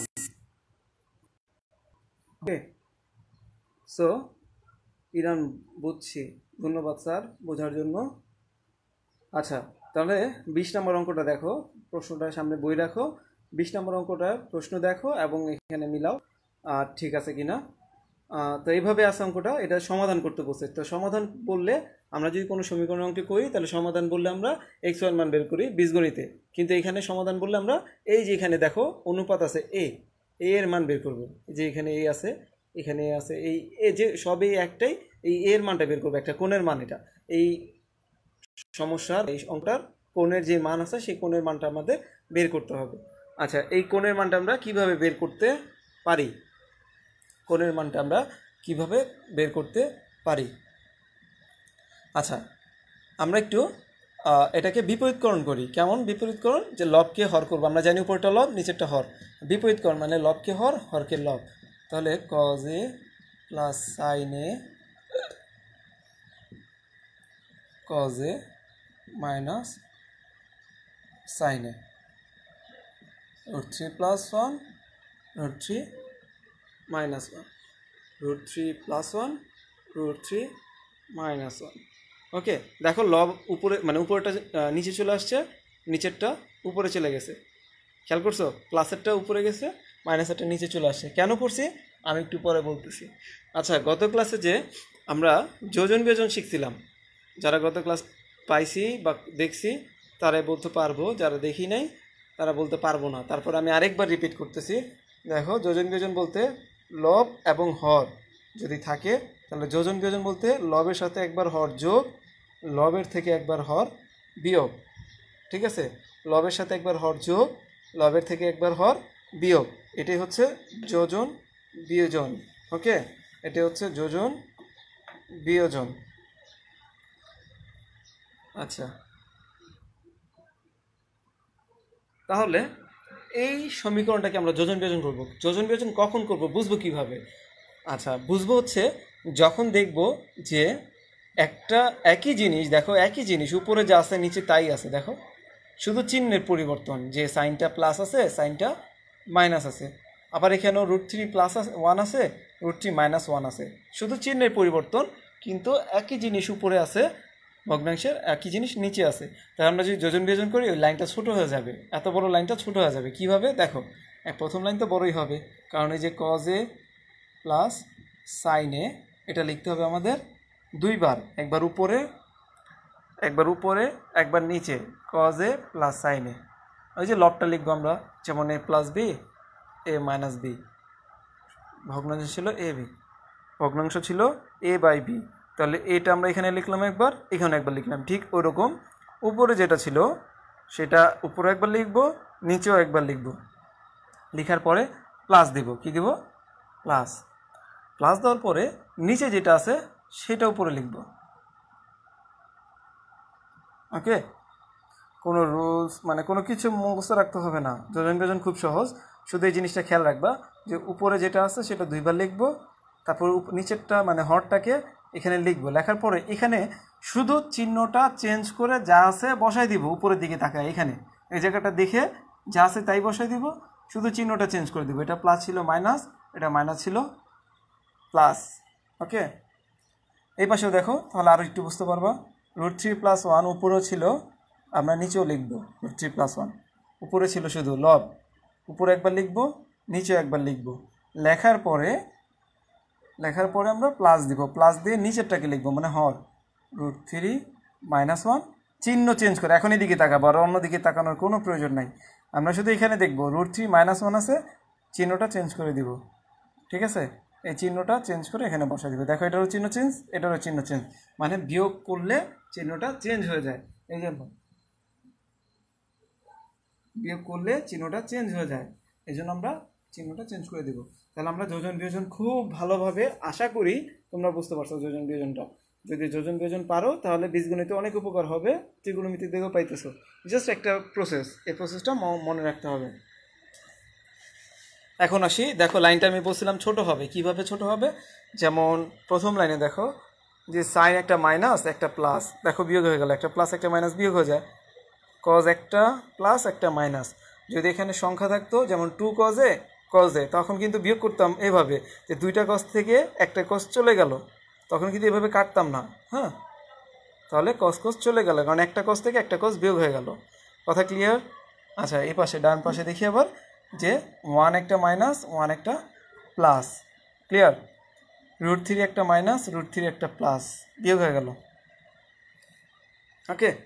Okay, so ইরান বুঝছি, ধন্যবাদ স্যার বোঝার জন্য। আচ্ছা, তাহলে বিশ নম্বর অঙ্কটা দেখো, প্রশ্নটার সামনে বই রাখো, বিশ নম্বর অঙ্কটার প্রশ্ন দেখো এবং এখানে মিলাও আর ঠিক আছে কিনা। তো এইভাবে আছে অঙ্কটা, এটা সমাধান করতে বলছে। তো সমাধান বললে আমরা যদি কোনো সমীকরণ অঙ্ক করি তাহলে সমাধান বললে আমরা এক্স ওয়ান মান বের করি বীজগণিতে, কিন্তু এখানে সমাধান বললে আমরা এই যে এখানে দেখো অনুপাত আছে এ এ এর মান বের করব, যে এখানে এ আছে এখানে এ আছে, এই এ যে সবই একটাই, এই এর মানটা বের করবো, একটা কোণের মান। এটা এই সমস্যার এই অঙ্কটার কোণের যে মান আছে সেই কোণের মানটা আমাদের বের করতে হবে। আচ্ছা, এই কোণের মানটা আমরা কিভাবে বের করতে পারি, কোণের মানটা আমরা কিভাবে বের করতে পারি। আচ্ছা, আমরা একটু এটাকে বিপরীতকরণ করি। কেমন বিপরীতকরণ? যে লবকে হর করবো, আমরা জানি উপরটা লব নিচেরটা হর, বিপরীতকরণ মানে লবকে হর হরকে লব। তাহলে cos A plus sine A cos A minus sine A root three plus one root three minus one root three plus one root three minus one. Okay, দেখো লব উপরে মানে উপরেটা নিচে চলে আসছে, নিচেরটা উপরে চলে গেছে, খেয়াল করছো? প্লাসেরটা উপরে গেছে, মাইনাসেরটা নিচে চলে আসছে। কেন করছি আমি একটু পরে বলতেছি। আচ্ছা, গত ক্লাসে যে আমরা যোজন বিয়োজন শিখছিলাম, যারা গত ক্লাস পাইছি বা দেখছি তারাই বলতে পারবো, যারা দেখি নাই তারা বলতে পারবো না। তারপর আমি আরেকবার রিপিট করতেছি। দেখো, যোজন বিয়োজন বলতে লব এবং হর যদি থাকে তাহলে যোজন বিয়োজন বলতে লবের সাথে একবার হর যোগ, লবের থেকে একবার হর বিয়োগ, ঠিক আছে? লবের সাথে একবার হর যোগ, লবের থেকে একবার হর বিয়োগ, এটাই হচ্ছে যোজন বিয়োজন। ওকে, এটি হচ্ছে যোজন বিয়োজন। আচ্ছা, তাহলে এই সমীকরণটাকে আমরা যোজন বিয়োজন করব। যোজন বিয়োজন কখন করব বুঝবো কিভাবে? আচ্ছা, বুঝবো হচ্ছে যখন দেখব যে একটা একই জিনিস, দেখো একই জিনিস উপরে যা আছে নিচে তাই আছে, দেখো শুধু চিহ্নের পরিবর্তন, যে সাইনটা প্লাস আছে সাইনটা মাইনাস আছে, আবার এখানেও রুট থ্রি প্লাস ওয়ান আছে রুট থ্রি মাইনাস ওয়ান আছে, শুধু চিহ্নের পরিবর্তন, কিন্তু একই জিনিস উপরে আছে ভগ্নাংশের, একই জিনিস নিচে আছে। তাই আমরা যদি যোজন বিয়োজন করি ওই লাইনটা ছোটো হয়ে যাবে, এত বড় লাইনটা ছোটো হয়ে যাবে। কিভাবে? দেখো, প্রথম লাইন তো বড়ই হবে, কারণ এই যে cos A plus sine A এটা লিখতে হবে আমাদের দুইবার, একবার উপরে একবার উপরে একবার নিচে, cos A plus sine A. ওই যে লবটা লিখবো আমরা, যেমন A plus B A minus B, ভগ্নাংশ ছিল এ বি, ভগ্নাংশ ছিল এ বাই বি, তাহলে এটা আমরা এখানে লিখলাম একবার, এখানে একবার লিখলাম। ঠিক ওরকম উপরে যেটা ছিল সেটা উপরে একবার লিখবো, নিচেও একবার লিখবো, লিখার পরে প্লাস দিব। কি দিব? প্লাস। প্লাস দেওয়ার পরে নিচে যেটা আছে সেটা উপরে লিখব। ওকে, কোনো রুলস মানে কোনো কিছু মুখস্থ রাখতে হবে না, যোজন বিয়োজন খুব সহজ। শুধু এই জিনিসটা খেয়াল রাখবা যে উপরে যেটা আছে সেটা দুইবার লিখব, তারপর নিচেরটা মানে হরটাকে এখানে লিখব, লেখার পরে এখানে শুধু চিহ্নটা চেঞ্জ করে যা আছে বসাই দিব, উপরের দিকে তাকায় এখানে এই জায়গাটা দেখে যা আছে তাই বসাই দিব, শুধু চিহ্নটা চেঞ্জ করে দিব। এটা প্লাস ছিল মাইনাস, এটা মাইনাস ছিল প্লাস। ওকে, এই পাশেও দেখো, তাহলে আরও একটু বুঝতে পারবা। রুট থ্রি প্লাস ওয়ান উপরেও ছিল, আমরা নিচেও লিখব রুট থ্রি প্লাস ওয়ান, উপরে ছিল শুধু লব, উপরে একবার লিখব নিচেও একবার লিখব, লেখার পরে লেখার পরে আমরা প্লাস দিব, প্লাস দিয়ে নিচেরটাকে লিখব মানে হর রুট থ্রি মাইনাস ওয়ান, চিহ্ন চেঞ্জ করে এখন এদিকে তাকাবো, আর অন্যদিকে তাকানোর কোনো প্রয়োজন নাই। আমরা শুধু এখানে দেখব রুট থ্রি মাইনাস ওয়ান আছে, চিহ্নটা চেঞ্জ করে দিব, ঠিক আছে? এই চিহ্নটা চেঞ্জ করে এখানে বসা দিবে। দেখো এটারও চিহ্ন চেঞ্জ, এটারও চিহ্ন চেঞ্জ, মানে বিয়োগ করলে চিহ্নটা চেঞ্জ হয়ে যায়। এই জন্য বিয়োগ করলে চিহ্নটা চেঞ্জ হয়ে যায়, এই জন্য আমরা চিহ্নটা চেঞ্জ করে দেব। তাহলে আমরা যোজন বিয়োজন খুব ভালোভাবে, আশা করি তোমরা বুঝতে পারছো যোজন বিয়োজনটা। যদি যোজন বিয়োজন পারো তাহলে বীজগণিতে অনেক উপকার হবে, ত্রিকোণমিতি দেখেও পাইতেছো। জাস্ট একটা প্রসেস, এই প্রসেসটা মনে রাখতে হবে। এখন আসি, দেখো লাইনটা আমি বলছিলাম ছোট হবে। কিভাবে ছোট হবে? যেমন প্রথম লাইনে দেখো যে সাইন একটা মাইনাস একটা প্লাস, দেখো বিয়োগ হয়ে গেল, একটা প্লাস একটা মাইনাস বিয়োগ হয়ে যায়। কজ একটা প্লাস একটা মাইনাস, যদি এখানে সংখ্যা থাকতো যেমন টু কজে কজে, তখন কিন্তু বিয়োগ করতাম এভাবে যে দুইটা কজ থেকে একটা কজ চলে গেল, তখন কিন্তু এভাবে কাটতাম না। হ্যাঁ, তাহলে কজ কজ চলে গেল, কারণ একটা কজ থেকে একটা কজ বিয়োগ হয়ে গেল। কথা ক্লিয়ার? আচ্ছা, এই পাশে ডান পাশে দেখি আবার যে ওয়ান একটা মাইনাস ওয়ান একটা প্লাস, ক্লিয়ার? রুট থ্রি একটা মাইনাস রুট থ্রি একটা প্লাস, বিয়োগ হয়ে গেল। ওকে,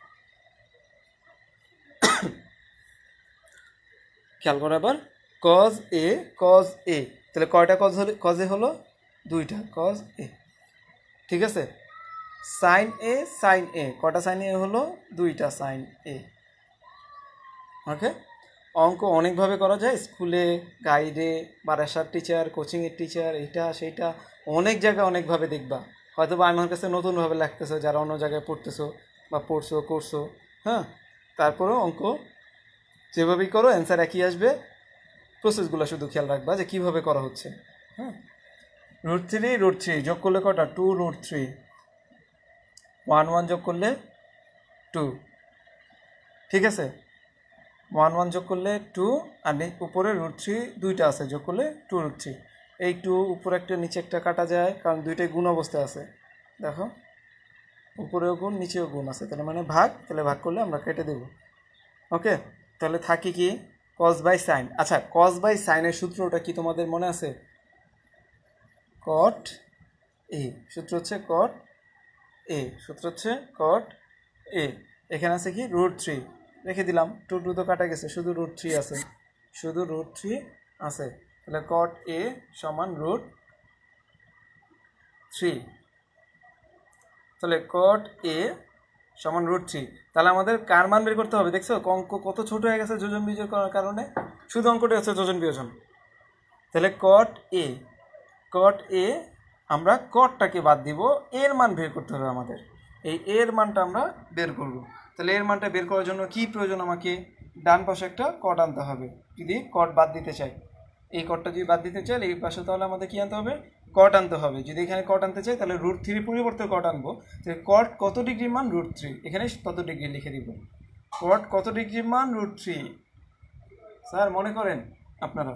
খেয়াল করো আবার, কজ এ কজ এ, তাহলে কয়টা কজ হলো? কজে হলো দুইটা, কজ এ, ঠিক আছে। সাইন এ সাইন এ, কটা সাইন এ হলো? দুইটা সাইন এ। ওকে, অঙ্ক অনেকভাবে করা যায়, স্কুলে, গাইডে, বারাসার টিচার, কোচিংয়ের টিচার, এইটা সেইটা অনেক জায়গায় অনেকভাবে দেখবা। হয়তো বা আমার কাছে নতুনভাবে লাগতেছো, যারা অন্য জায়গায় পড়তেছো বা পড়ছো করছো, হ্যাঁ, তারপরেও অঙ্ক যেভাবেই করো অ্যান্সার একই আসবে। প্রসেসগুলো শুধু খেয়াল রাখবা যে কীভাবে করা হচ্ছে। হ্যাঁ, রুট থ্রি রুট থ্রি যোগ করলে কটা? Two root three. One one যোগ করলে টু, ঠিক আছে। ওয়ান ওয়ান যোগ করলে টু, আর উপরে রুট থ্রি দুইটা আছে, যোগ করলে টু রুট থ্রি। এই টু উপরে একটা নিচে একটা কাটা যায়, কারণ দুইটাই গুণ অবস্থায় আছে। দেখো উপরেও গুণ নিচেও গুণ আছে, তাহলে মানে ভাগ, তাহলে ভাগ করলে আমরা কেটে দেব। ওকে, তাহলে থাকি কি? Cos by sine. আচ্ছা, কজ বাই সাইনের সূত্রটা কি তোমাদের মনে আছে? কট এ, সূত্র হচ্ছে কট এ, সূত্র হচ্ছে কট এ। এখানে আছে কি? রুট থ্রি, রেখে দিলাম, টু টু তো কাটা গেছে, শুধু রুট থ্রি আছে, শুধু রুট থ্রি আছে। তাহলে কট এ সমান রুট থ্রি, তাহলে কট এ সমান রুট থ্রি। তাহলে আমাদের কার মান বের করতে হবে? দেখছো অঙ্ক কত ছোট হয়ে গেছে যোজন বিয়োজন করার কারণে, শুধু অঙ্কটা হচ্ছে যোজন বিয়োজন। তাহলে কট এ, কট এ, আমরা কটটাকে বাদ দিব, এর মান বের করতে হবে আমাদের। এই এর মানটা আমরা বের করব। তাহলে এর মানটা বের করার জন্য কি প্রয়োজন? আমাকে ডান পাশে একটা কট আনতে হবে, যদি কট বাদ দিতে চাই। এই কটটা যদি বাদ দিতে চাই এই পাশে, তাহলে আমাদের কি আনতে হবে? কট আনতে হবে। যদি এখানে কট আনতে চাই তাহলে রুট থ্রির পরিবর্তে কট আনবো। তাহলে কট কত ডিগ্রির মান? রুট থ্রি, এখানে তত ডিগ্রি লিখে দিব। কট কত ডিগ্রির মান? Root three. স্যার মনে করেন আপনারা,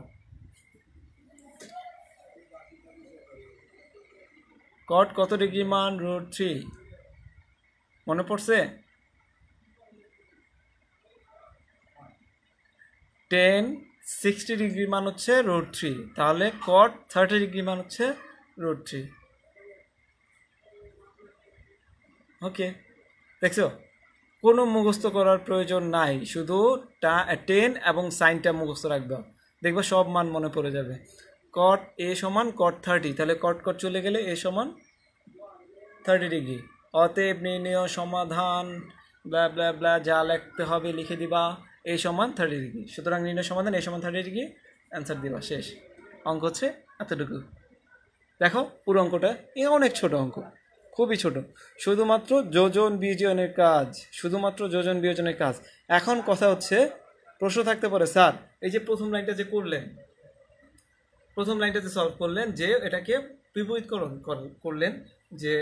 কট কত ডিগ্রি মান? রুট থ্রি, মনে পড়ছে? টেন সিক্সটি ডিগ্রি মান হচ্ছে রুট থ্রি, তাহলে কট থার্টি ডিগ্রি মান হচ্ছে রুট থ্রি। ওকে, দেখছো কোনো মুখস্থ করার প্রয়োজন নাই, শুধু টেন এবং সাইনটা মুখস্থ রাখবা, দেখবা সব মান মনে পড়ে যাবে। কট এ সমান কট থার্টি, তাহলে কট কট চলে গেলে এ সমান থার্টি ডিগ্রি। অতএব নির্ণয় সমাধান ব্লা ব্লা ব্লা যা লিখতে হবে লিখে দিবা, এ সমান থার্টি ডিগ্রি। সুতরাং নির্ণয় সমাধান এ সমান থার্টি ডিগ্রি, অ্যান্সার দিবা, শেষ। অঙ্ক হচ্ছে এতটুকু। দেখো পুরো অঙ্কটা, এ অনেক ছোট অঙ্ক, খুবই ছোট, শুধুমাত্র যোজন বিয়োজনের কাজ, শুধুমাত্র যোজন বিয়োজনের কাজ। এখন কথা হচ্ছে, প্রশ্ন থাকতে পারে স্যার এই যে প্রথম লাইনটা যে করলেন, প্রথম লাইনটাতে সলভ করলেন যে এটাকে বিপরীতকরণ করলেন, যে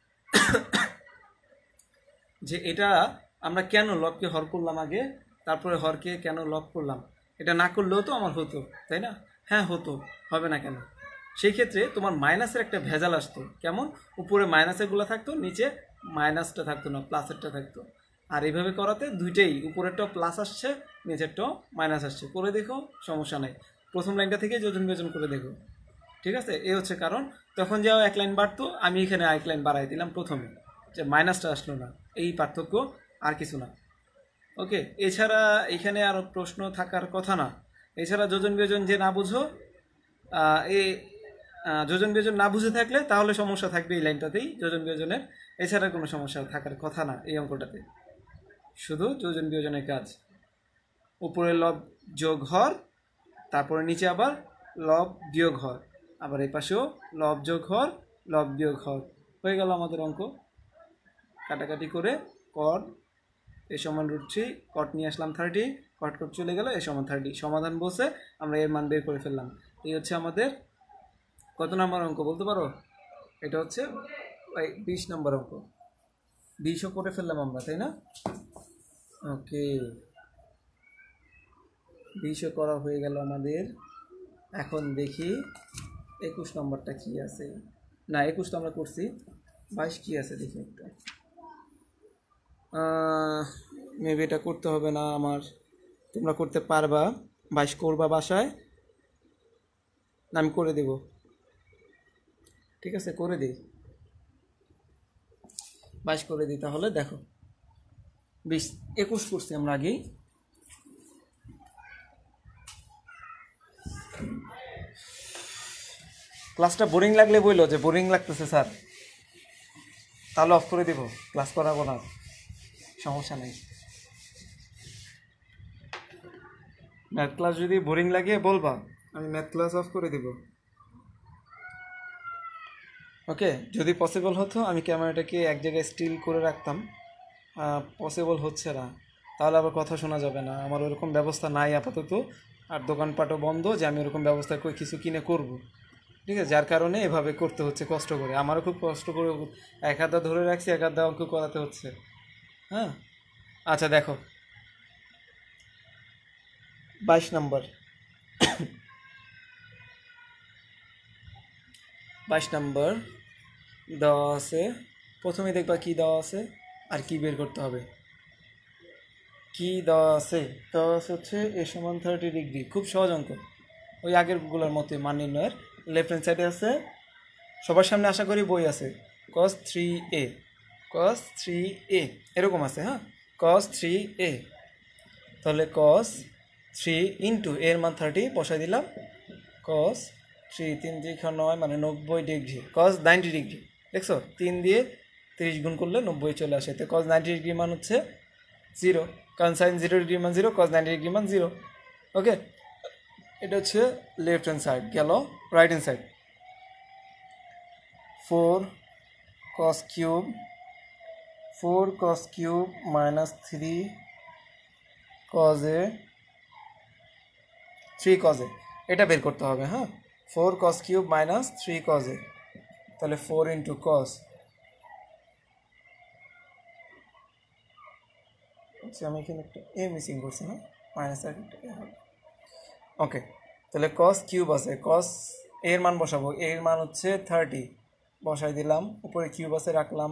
যে এটা আমরা কেন লবকে হর করলাম আগে, তারপরে হরকে কেন লব করলাম? এটা না করলেও তো আমার হতো, তাই না? হ্যাঁ হতো, হবে না কেন? সেই ক্ষেত্রে তোমার মাইনাসের একটা ভেজাল আসতো। কেমন? উপরে মাইনাসেরগুলো থাকতো, নিচে মাইনাসটা থাকতো না, প্লাসেরটা থাকতো। আর এইভাবে করাতে দুইটাই, উপরেরটাও প্লাস আসছে, নিচেরটাও মাইনাস আসছে। করে দেখো, সমস্যা নাই, প্রথম লাইনটা থেকে যোজন বিয়োজন করে দেখো, ঠিক আছে? এই হচ্ছে কারণ। তখন যাও এক লাইন বাড়তো, আমি এখানে এক লাইন বাড়াই দিলাম প্রথমে, যে মাইনাসটা আসলো না, এই পার্থক্য, আর কিছু না। ওকে, এছাড়া এখানে আর প্রশ্ন থাকার কথা না। এছাড়া যোজন বিয়োজন যে না বুঝো, এ যোজন বিয়োজন না বুঝে থাকলে তাহলে সমস্যা থাকবে এই লাইনটাতেই যোজন বিয়োজনের, এছাড়া কোনো সমস্যা থাকার কথা না এই অঙ্কটাতে, শুধু যোজন বিয়োজনের কাজ। উপরে লব যোগ হর, তারপরে নিচে আবার লব বিয়োগ হর, আবার এই পাশেও লব যোগ হর লব বিয়োগ হর, হয়ে গেল আমাদের অঙ্ক। কাটাকাটি করে কট এ সমান রুট থ্রি, কট নিয়ে আসলাম থার্টি, কট কট চলে গেল এ সমান থার্টি, সমাধান বসে আমরা এর মান বের করে ফেললাম। এই হচ্ছে আমাদের কত নম্বর অঙ্ক বলতে পারো? এটা হচ্ছে বিশ নম্বর অঙ্ক, বিশও করে ফেললাম আমরা, তাই না? ওকে, বিশও করা হয়ে গেল আমাদের। এখন দেখি একুশ নম্বরটা কি আছে। না, একুশটা আমরা করছি, বাইশ কি আছে দেখি একটা। মেবি এটা করতে হবে না আমার, তোমরা করতে পারবা। বাইশ করবা বাসায়, আমি করে দেব, ঠিক আছে? করে দিই, বাইশ করে দিই। তাহলে দেখো, বিশ একুশ করছি আমরা আগেই। ক্লাসটা বোরিং লাগলে বললো যে বোরিং লাগতেছে স্যার, তাহলে অফ করে দিব, ক্লাস করাবো না, সমস্যা নেই। ম্যাথ ক্লাস যদি বোরিং লাগে বলবা, আমি ম্যাথ ক্লাস অফ করে দিব। ওকে, যদি পসিবল হতো আমি ক্যামেরাটাকে এক জায়গায় স্টিল করে রাখতাম, পসিবল হচ্ছে না, তাহলে আবার কথা শোনা যাবে না। আমার ওরকম ব্যবস্থা নাই আপাতত, আর দোকানপাটও বন্ধ যে আমি ওরকম ব্যবস্থা করে কিছু কিনে করব, ঠিক আছে? যার কারণে এভাবে করতে হচ্ছে কষ্ট করে, আমারও খুব কষ্ট করে এক হাত ধরে রাখছি, এক হাত অঙ্ক করাতে হচ্ছে। হ্যাঁ, আচ্ছা দেখো, বাইশ নম্বর বাইশ নম্বর দেওয়া আছে। প্রথমে দেখবা কি দেওয়া আছে আর কি বের করতে হবে। কি দেওয়া আছে? দেওয়া আছে হচ্ছে এ সমান থার্টি ডিগ্রি, খুব সহজ অঙ্ক, ওই আগেরগুলোর মতোই মান নির্ণয়ের। লেফট হ্যান্ড সাইডে আছে, সবার সামনে আশা করি বই আছে, কস থ্রি এ, কস থ্রি এ এরকম আছে। হ্যাঁ, কস থ্রি এ, তাহলে কস থ্রি ইন্টু এর মান থার্টি বসাই দিলাম, কস থ্রি তিন দিকে নয় মানে নব্বই ডিগ্রি, কস নাইনটি ডিগ্রি। দেখছো, তিন দিয়ে তিরিশ গুণ করলে নব্বই চলে আসে, তো কস নাইনটি ডিগ্রি মান হচ্ছে জিরো, কারণ সাইন জিরো ডিগ্রি মান জিরো, কস নাইনটি ডিগ্রি মান জিরো। ওকে, এটা হচ্ছে লেফট হ্যান্ড সাইড। গেল right hand side, four cos cube, four cos cube minus three cos A, three cos A, এটা বের করতে হবে। হ্যাঁ, four cos cube minus three cos A, তাহলে ফোর ইন্টু কস, আচ্ছা আমি এখানে একটা এ মিসিং করছি না, মাইনাস একটা এ হবে। ওকে, তাহলে কস কিউব আছে, কস এর মান বসাবো, এর মান হচ্ছে থার্টি, বসাই দিলাম, উপরে কিউব আছে রাখলাম,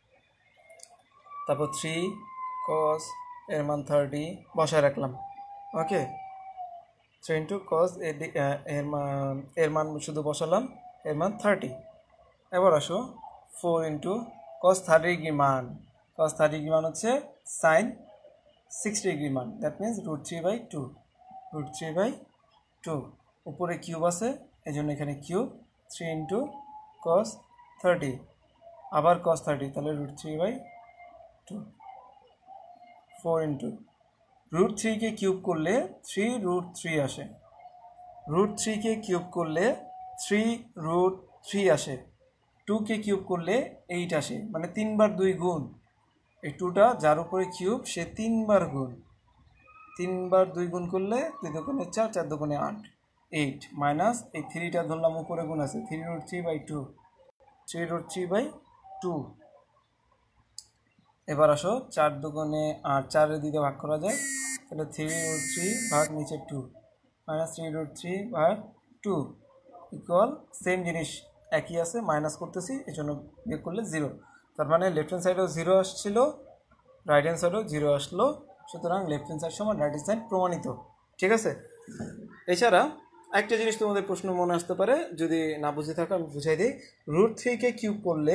তারপর থ্রি কস এর মান থার্টি বসায় রাখলাম। ওকে, থ্রি ইন্টু কস এর মান, এর মান শুধু বসালাম, এর মান থার্টি। এবার আসো four into cos thirty degree মান, কস থার্টি ডিগ্রি মান হচ্ছে সাইন সিক্সটি ডিগ্রি মান, that means root three by two, root three by two, উপরে কিউব আছে এই জন্য এখানে cube, three into cos thirty, আবার কস থার্টি, তাহলে root three by two, four into root থ্রিকে কিউব করলে থ্রি রুট থ্রি আসে, রুট থ্রিকে কিউব করলে থ্রি রুট থ্রি আসে, টুকে কিউব করলে এইট আসে, মানে তিনবার দুই গুণ, এই টুটা যার উপরে কিউব সে তিনবার গুণ, তিনবার দুই গুণ করলে দুই দোকানে চার, চার দোকানে আট, এইট মাইনাস এই থ্রিটা ধরলাম উপরে গুণ আছে, three root three by two, three root three by two. এবার আসো চার দোকানে আট, চারের দিকে ভাগ করা যায়, তাহলে থ্রি রুট থ্রি ভাগ নিচে two, minus three root three ভাগ টু ইকুয়াল সেম জিনিস একই আছে, মাইনাস করতেছি এই জন্য বিয়োগ করলে জিরো, তার মানে লেফট হ্যান্ড সাইডেও জিরো আসছিল, রাইট হ্যান্ড সাইডেও জিরো আসলো, সুতরাং লেফট হ্যান্ড সাইড সমান রাইট হ্যান্ড সাইড প্রমাণিত। ঠিক আছে, এছাড়া একটা জিনিস তোমাদের প্রশ্ন মনে আসতে পারে, যদি না বুঝে থাকো আমি বুঝাই দিই, রুট থ্রিকে কিউব করলে,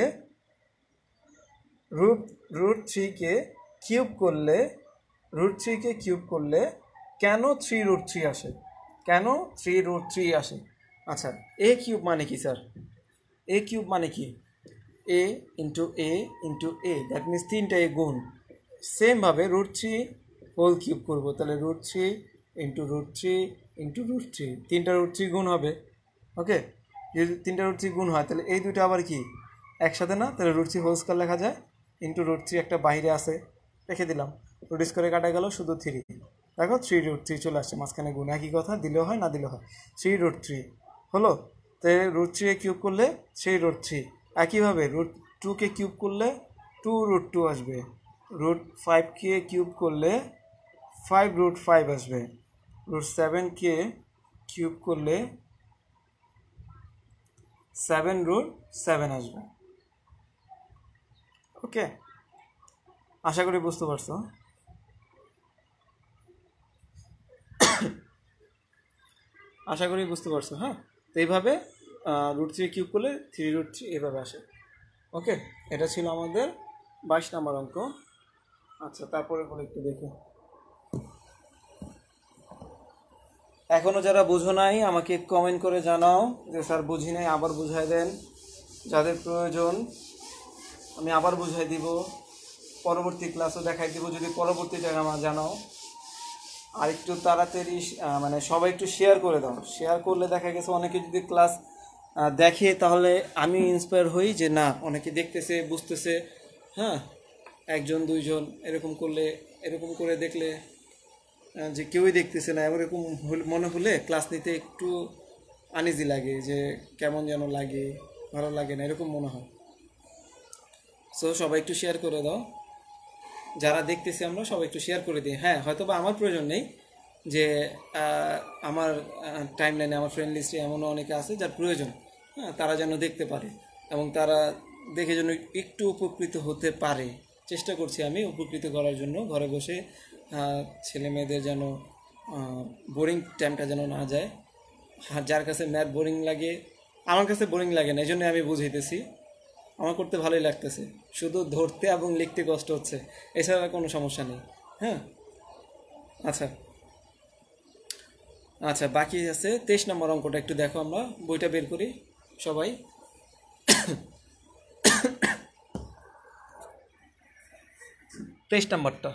রুট রুট থ্রিকে কিউব করলে, রুট থ্রিকে কিউব করলে কেন থ্রি রুট থ্রি আসে, কেন থ্রি রুট থ্রি আসে, আচ্ছা, এ কিউব মানে কি স্যার? এ কিউব মানে কি? A into A into A, that means তিনটা এ গুণ। সেমভাবে রুট থ্রি হোল কিউব করবো, তাহলে root three into root three into root three, তিনটা রুট থ্রি গুণ হবে। ওকে, যদি তিনটা রুট থ্রি গুণ হয় তাহলে এই দুটো আবার কি একসাথে না? তাহলে রুট থ্রি হোল স্কোয়ার লেখা যায়, ইন্টু রুট থ্রি একটা বাইরে আছে, রেখে দিলাম, রুট স্কোয়ারে কাটা গেল শুধু থ্রি। দেখো থ্রি রুট থ্রি চলে আসছে মাঝখানে গুণ, একই কথা, দিলেও হয় না দিলেও হয়। থ্রি রুট থ্রি হলো, তো রুট থ্রি কিউব করলে থ্রি রুট থ্রি। একইভাবে রুট টুকে কিউব করলে টু রুট টু আসবে, রুট ফাইভকে কিউব করলে ফাইভ রুট ফাইভ আসবে, রুট সেভেনকে কিউব করলে সেভেন রুট সেভেন আসবে। ওকে, আশা করি বুঝতে পারছো। আশা করি বুঝতে পারছো। হ্যাঁ, তো এইভাবে রুট থ্রি কিউব করলে থ্রি রুট থ্রি এভাবে আসে। ওকে, এটা ছিল আমাদের বাইশ নাম্বার অঙ্ক। আচ্ছা, তারপরে বলে একটু দেখি। এখনও যারা বুঝো নাই আমাকে কমেন্ট করে জানাও যে স্যার বুঝি নাই, আবার বুঝাই দেন। যাদের প্রয়োজন আমি আবার বুঝাই দিব, পরবর্তী ক্লাসও দেখাই দিব যদি পরবর্তীটা আমার জানাও। আর একটু তাড়াতাড়ি মানে সবাই একটু শেয়ার করে দাও, শেয়ার করলে দেখা গেছে অনেকে যদি ক্লাস দেখে তাহলে আমি ইন্সপায়ার হই যে না অনেকে দেখতেছে বুঝতেছে। হ্যাঁ, একজন দুইজন এরকম করলে, এরকম করে দেখলে যে কেউই দেখতেছে না এরকম মনে হলে ক্লাস নিতে একটু আনইজি লাগে, যে কেমন যেন লাগে, ভালো লাগে না, এরকম মনে হয়। সো সবাই একটু শেয়ার করে দাও, যারা দেখতেছি আমরা সবাই একটু শেয়ার করে দিই। হ্যাঁ, হয়তো বা আমার প্রয়োজন নেই, যে আমার টাইম লাইনে আমার ফ্রেন্ড লিস্টে এমনও অনেকে আছে যার প্রয়োজন, হ্যাঁ, তারা যেন দেখতে পারে এবং তারা দেখে যেন একটু উপকৃত হতে পারে। চেষ্টা করছি আমি উপকৃত করার জন্য, ঘরে বসে ছেলে মেয়েদের যেন বোরিং টাইমটা যেন না যায়। যার কাছে ম্যাথ বোরিং লাগে, আমার কাছে বোরিং লাগে না, এই জন্য আমি বুঝাইতেছি। আমার করতে ভালোই লাগতেছে, শুধু ধরতে এবং লিখতে কষ্ট হচ্ছে, এছাড়া কোনো সমস্যা নেই। হ্যাঁ, আচ্ছা আচ্ছা বাকি আছে তেইশ নম্বর অঙ্কটা, একটু দেখো, আমরা বইটা বের করি সবাই। তেইশ নম্বরটা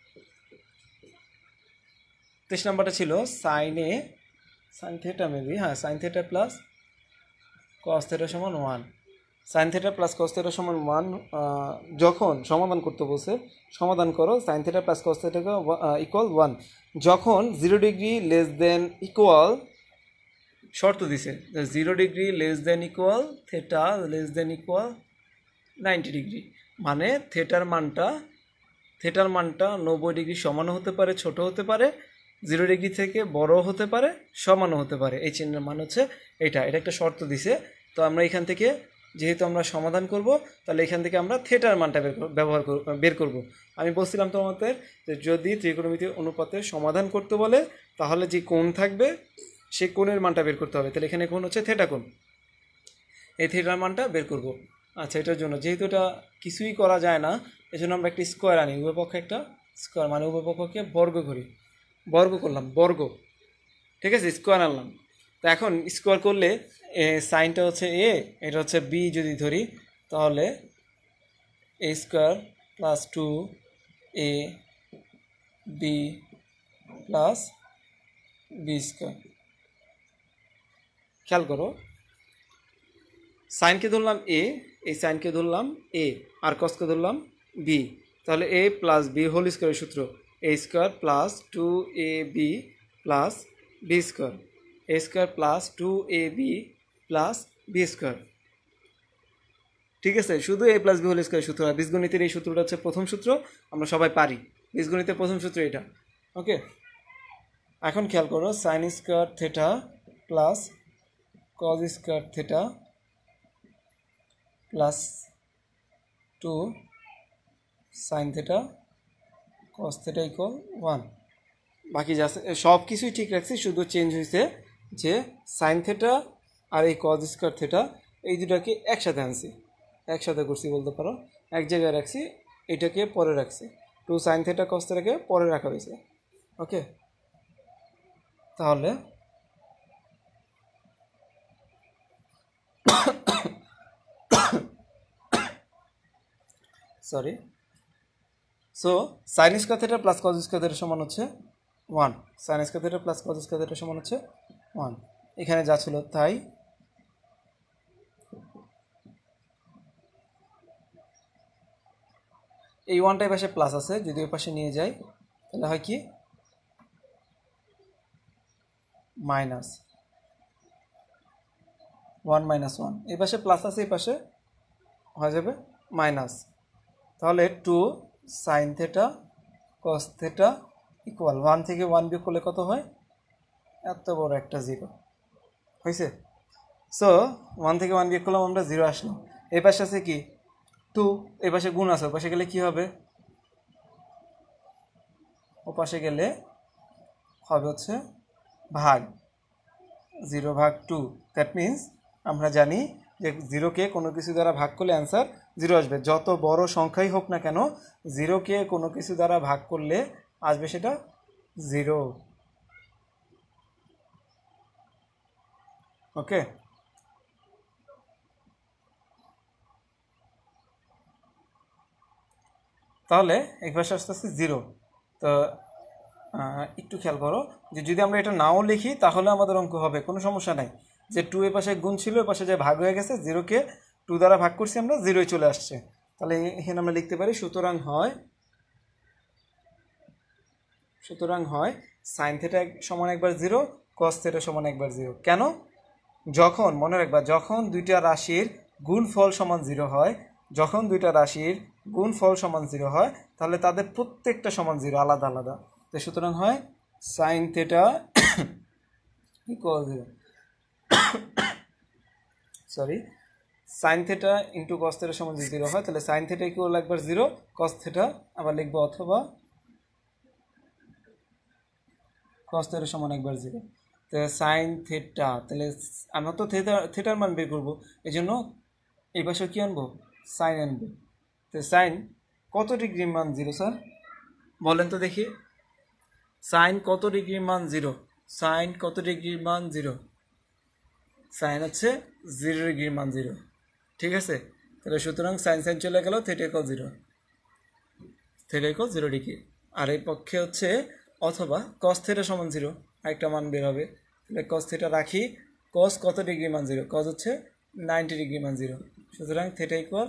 তেইশ নম্বরটা ছিল sine A sine theta maybe, হ্যাঁ, sine theta plus cos theta সমান one. Sine theta plus cos theta সমান ওয়ান যখন সমাধান করতে বলছে, সমাধান করো সাইন থেটা প্লাস কস থেটাকে ইকুয়াল ওয়ান যখন zero degree less than equal, শর্ত দিছে zero degree less than equal theta less than equal ninety degree, মানে থেটার মানটা থেটার মানটা নব্বই ডিগ্রি সমানও হতে পারে, ছোট হতে পারে, জিরো ডিগ্রি থেকে বড় হতে পারে, সমানও হতে পারে। এই চিহ্নের মান হচ্ছে এটা, এটা একটা শর্ত দিছে। তো আমরা এখান থেকে যেহেতু আমরা সমাধান করব, তাহলে এখান থেকে আমরা থেটার মানটা বের ব্যবহার বের করব। আমি বলছিলাম তোমাদের যে যদি ত্রিকোণমিতির অনুপাতে সমাধান করতে বলে তাহলে যে কোণ থাকবে সেই কোণের মানটা বের করতে হবে। তাহলে এখানে কোণ হচ্ছে থেটা কোণ, এই থেটার মানটা বের করব। আচ্ছা, এটার জন্য যেহেতু এটা কিছুই করা যায় না, এই জন্য আমরা একটা স্কোয়ার আনি, উভয় পক্ষে একটা স্কোয়ার, মানে উভয় পক্ষকে বর্গ করি, বর্গ করলাম, বর্গ, ঠিক আছে, স্কোয়ার আনলাম। তো এখন স্কোয়ার করলে সাইনটা হচ্ছে এ, এটা হচ্ছে বি যদি ধরি, তাহলে A square plus two A B plus B square. খেয়াল করো, সাইনকে ধরলাম এ, এই সাইনকে ধরলাম এ, আর কসকে ধরলাম বি, তাহলে এ প্লাস বি হোল স্কোয়ারের সূত্র A square plus two A B plus B square, A square plus two A B plus B square. ঠিক আছে, শুধু এ প্লাস বি হোল স্কোয়ারের সূত্র। আর বীজগণিতের এই সূত্রটা হচ্ছে প্রথম সূত্র, আমরা সবাই পারি, বীজগণিতের প্রথম সূত্র এটা। ওকে, এখন খেয়াল করো, sine square theta plus cos square theta plus two sine theta cos theta equal one. বাকি যা সব কিছুই ঠিক রাখছি, শুধু চেঞ্জ হয়েছে যে সাইন থেটা আর এই কজ স্কোয়ার থেটা এই দুটাকে একসাথে আনছি, একসাথে করছি বলতে পারো, এক জায়গায় রাখছি, এটাকে পরে রাখছি, টু সাইন থেটা কস থেটাকে পরে রাখা হয়েছে। ওকে, তাহলে sorry so sine square theta plus cos square theta সমান হচ্ছে one, sine square theta plus cos square theta সমান হচ্ছে ওয়ান। এখানে যা ছিল তাই। এই ওয়ানটা এই পাশে প্লাস আছে, যদি ওই পাশে নিয়ে যাই তাহলে হয় কি মাইনাস ওয়ান মাইনাস ওয়ান, এই পাশে প্লাস আছে এই পাশে হয়ে যাবে মাইনাস। তাহলে two sine theta cos theta equal one থেকে ওয়ান বিয়োগ করলে কত হয়, এত বড় একটা জিরো হয়েছে। সো ওয়ান থেকে ওয়ান বিয়োগ করলাম আমরা জিরো আসলাম। এই পাশে আছে কি টু, এই পাশে গুণ আছে, ও পাশে গেলে কি হবে, ও পাশে গেলে হবে হচ্ছে ভাগ, জিরো ভাগ টু। দ্যাট মিন্স আমরা জানি যে জিরোকে কোনো কিছু দ্বারা ভাগ করলে অ্যান্সার জিরো আসবে। যত বড় সংখ্যাই হোক না কেন, জিরোকে কোনো কিছু দ্বারা ভাগ করলে আসবে সেটা জিরো। ওকে, তাহলে এক পাশে আসতে আসতে জিরো। তো একটু খেয়াল করো যে যদি আমরা এটা নাও লিখি তাহলে আমাদের অঙ্ক হবে, কোনো সমস্যা নাই। যে টু এ পাশে গুণ ছিল, এ পাশে যে ভাগ হয়ে গেছে, জিরোকে টু দ্বারা ভাগ করছি আমরা, জিরোই চলে আসছে। তাহলে এখানে আমরা লিখতে পারি সুতরাং হয় সুতরাং হয় সাইন থিটা সমান একবার জিরো, কস থিটা সমান একবার জিরো। কেন? যখন, মনে রাখবা, যখন দুইটা রাশির গুণফল সমান জিরো হয়, যখন দুইটা রাশির গুণফল সমান জিরো হয় তাহলে তাদের প্রত্যেকটা সমান জিরো, আলাদা আলাদা। তো সুতরাং হয় sine theta equal zero, sorry sine theta into cos theta সমান যদি জিরো হয় তাহলে সাইন থিটা ইকুয়াল একবার জিরো, কস থিটা আবার লিখবো অথবা কস থিটা সমান একবার জিরো। তো সাইন থিটা, তাহলে আমরা তো থিটা থিটার মান বের করবো, এই জন্য এই পাশে কী আনবো, সাইন আনবো। তো সাইন কত ডিগ্রির মান জিরো স্যার বলেন তো দেখি, সাইন কত ডিগ্রির মান জিরো, সাইন কত ডিগ্রির মান জিরো, সাইন হচ্ছে জিরো ডিগ্রির মান জিরো। ঠিক আছে, তাহলে সুতরাং সাইন সাইন চলে গেল, theta equal zero, theta equal zero degree. আর এই পক্ষে হচ্ছে অথবা কস থিটা সমান জিরো, আরেকটা মান বের হবে। তাহলে কস থিটা রাখি, কস কত ডিগ্রি মান জিরো, কস হচ্ছে নাইনটি ডিগ্রি মান জিরো, সুতরাং থিটা ইকুয়াল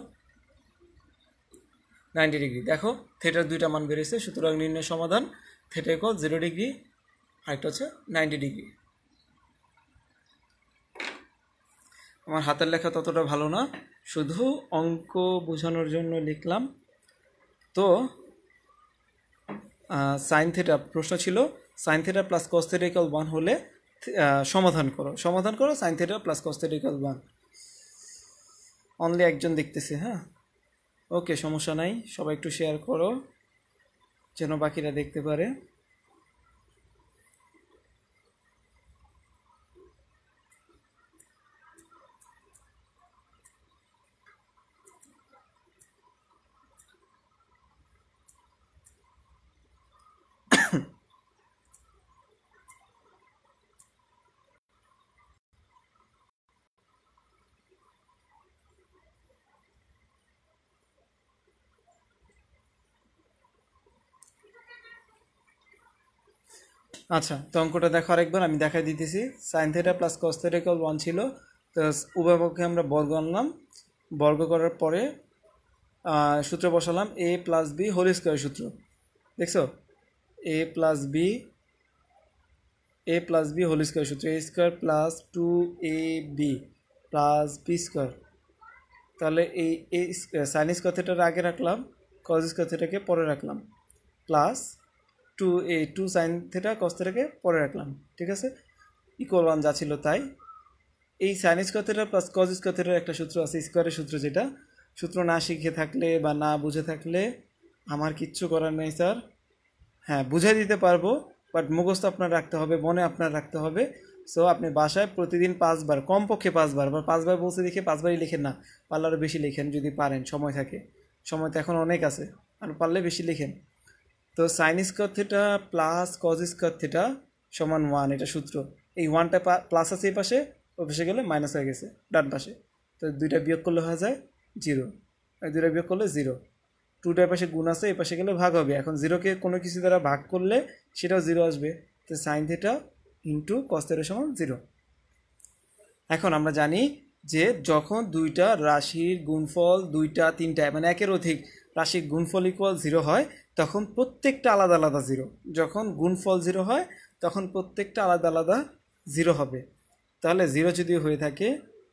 নাইনটি ডিগ্রি। দেখো থিটার দুইটা মান বেরিয়েছে, সুতরাং নির্ণয় সমাধান থিটা ইকুয়াল জিরো ডিগ্রি, আরেকটা হচ্ছে নাইনটি ডিগ্রি। আমার হাতের লেখা ততটা ভালো না, শুধু অঙ্ক বোঝানোর জন্য লিখলাম। তো সাইন থিটা প্রশ্ন ছিল sine theta plus cos theta equal one হলে সমাধান করো, সমাধান করো sine theta plus cos theta equal one. Only একজন দেখতেছে, হ্যাঁ ওকে, সমস্যা নাই, সবাই একটু শেয়ার করো যেন বাকিরা দেখতে পারে। আচ্ছা, তো অঙ্কটা দেখো আরেকবার, আমি দেখাই দিতেছি। Sine theta plus cos theta equal one ছিল, তো উভয় পক্ষে আমরা বর্গ আনলাম, বর্গ করার পরে সূত্র বসালাম A plus B whole square সূত্র, দেখছো A plus B A plus B whole square সূত্র, A square plus two A B plus B square. তাহলে এই এ সাইন স্কোয়ার থিটার আগে রাখলাম, কস স্কোয়ার থিটাকে পরে রাখলাম, plus two A two sine theta cos থিটাকে পরে রাখলাম। ঠিক আছে, ইকুয়াল ওয়ান যা ছিল তাই। এই sine square theta plus cos square থিটার একটা সূত্র আছে, স্কোয়ারের সূত্র, যেটা সূত্র না শিখে থাকলে বা না বুঝে থাকলে আমার কিচ্ছু করার নেই স্যার। হ্যাঁ বুঝাই দিতে পারবো, বাট মুখস্থ আপনার রাখতে হবে, মনে আপনার রাখতে হবে। সো আপনি বাসায় প্রতিদিন পাঁচবার, কমপক্ষে পাঁচবার, বা পাঁচবার বলতে দেখে পাঁচবারই লিখেন না, পারলে আরও বেশি লিখেন যদি পারেন, সময় থাকে, সময় তো এখন অনেক আছে, আর পারলে বেশি লিখেন। তো sine square theta plus cos square theta সমান ওয়ান, এটা সূত্র। এই ওয়ানটা প্লাস আছে এই পাশে, ওই পাশে গেলে মাইনাস হয়ে গেছে ডান পাশে, তো দুইটা বিয়োগ করলে হয়ে যায় জিরো, আর দুইটা বিয়োগ করলে জিরো। টুটা পাশে গুণ আছে, এই পাশে গেলে ভাগ হবে। এখন জিরোকে কোনো কিছু দ্বারা ভাগ করলে সেটাও জিরো আসবে, তো sine theta into cos theta সমান জিরো। এখন আমরা জানি যে যখন দুইটা রাশির গুণফল দুইটা তিনটা মানে একের অধিক রাশির গুণফল ইকুয়াল জিরো হয় তখন প্রত্যেকটা আলাদা আলাদা জিরো। যখন গুণফল জিরো হয় তখন প্রত্যেকটা আলাদা আলাদা জিরো হবে। তাহলে জিরো যদি হয়ে থাকে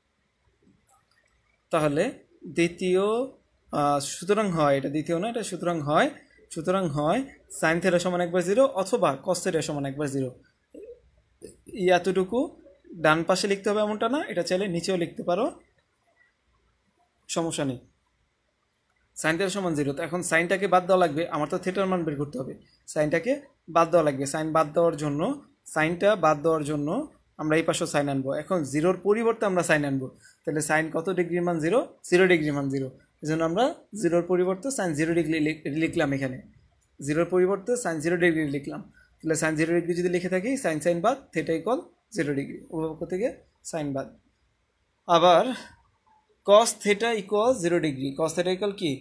তাহলে দ্বিতীয় সুতরাং হয়, এটা দ্বিতীয় না, এটা সুতরাং হয় সুতরাং হয় সাইন থিটা সমান একবার জিরো অথবা কস থিটা সমান একবার জিরো। এতটুকু ডান পাশে লিখতে হবে এমনটা না, এটা চাইলে নিচেও লিখতে পারো, সমস্যা নেই। সাইন থিটা সমান জিরো, তো এখন সাইনটাকে বাদ দেওয়া লাগবে, আমার তো থিটার মান বের করতে হবে, সাইনটাকে বাদ দেওয়া লাগবে। সাইন বাদ দেওয়ার জন্য সাইনটা বাদ দেওয়ার জন্য আমরা এই পাশেও সাইন আনবো। এখন জিরোর পরিবর্তে আমরা সাইন আনবো, তাহলে সাইন কত ডিগ্রির মান জিরো, জিরো ডিগ্রির মান জিরো। এই জন্য আমরা জিরোর পরিবর্তে সাইন জিরো ডিগ্রি লিখলাম, এখানে জিরোর পরিবর্তে সাইন জিরো ডিগ্রি লিখলাম। তাহলে সাইন জিরো ডিগ্রি যদি লিখে থাকি সাইন সাইন বাদ থিটা ইকুয়াল জিরো ডিগ্রি, উভয় পক্ষ থেকে সাইন বাদ। আবার cos theta equal zero degree, cos theta equal কি,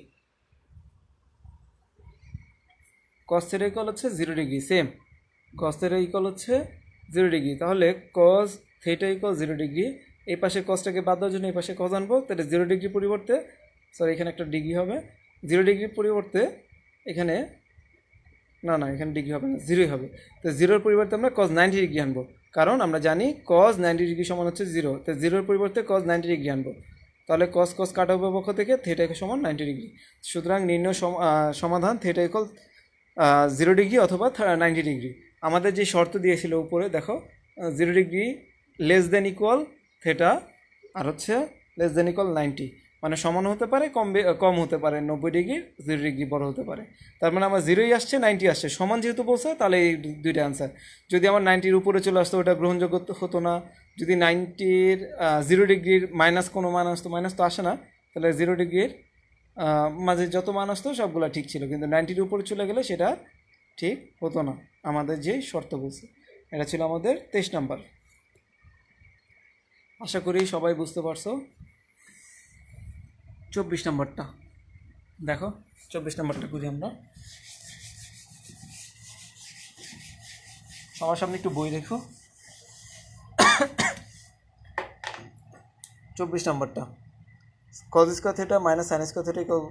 কস থিটা ইকুয়াল হচ্ছে zero degree, same cos theta equal হচ্ছে জিরো ডিগ্রি। তাহলে cos theta equal zero degree, এই পাশে কসটাকে বাদ দেওয়ার জন্য এই পাশে কস আনবো, তাহলে জিরো ডিগ্রি পরিবর্তে সরি এখানে একটা ডিগ্রি হবে, জিরো ডিগ্রির পরিবর্তে এখানে না না এখানে ডিগ্রি হবে না, জিরোই হবে। তো জিরোর পরিবর্তে আমরা কস নাইনটি ডিগ্রি আনবো, কারণ আমরা জানি কস নাইনটি ডিগ্রি সমান হচ্ছে জিরো, তো জিরোর পরিবর্তে কস নাইনটি ডিগ্রি আনবো। তাহলে কস কস কাটা হবে পক্ষ থেকে, থিটা সমান নাইনটি ডিগ্রি। সুতরাং নির্ণয় সমাধান থিটা ইকুয়াল জিরো ডিগ্রি অথবা নাইনটি ডিগ্রি। আমাদের যে শর্ত দিয়েছিল উপরে দেখো, zero degree less than equal theta আর হচ্ছে লেস দেন ইকুয়াল নাইনটি, মানে সমান হতে পারে কম কম হতে পারে, নব্বই ডিগ্রি জিরো ডিগ্রি বড় হতে পারে। তার মানে আমার জিরোই আসছে নাইনটি আসছে, সমান যেহেতু বলছে তাহলে এই দুইটা অ্যান্সার। যদি আমার নাইনটির উপরে চলে আসতো ওটা গ্রহণযোগ্য হতো না, যদি নাইনটির জিরো ডিগ্রির মাইনাস কোনো মান আসতো, মাইনাস তো আসে না, তাহলে জিরো ডিগ্রির মাঝে যত মান আসতো সবগুলো ঠিক ছিল, কিন্তু নাইনটির উপরে চলে গেলে সেটা ঠিক হতো না আমাদের যেই শর্ত বলছে। এটা ছিল আমাদের তেইশ নাম্বার। আশা করি সবাই বুঝতে পারছো। চব্বিশ নাম্বারটা দেখো, চব্বিশ নাম্বারটা করি আমরা। সবার সামনে একটু বই দেখো। চব্বিশ নাম্বারটা cos square theta minus sine square theta equal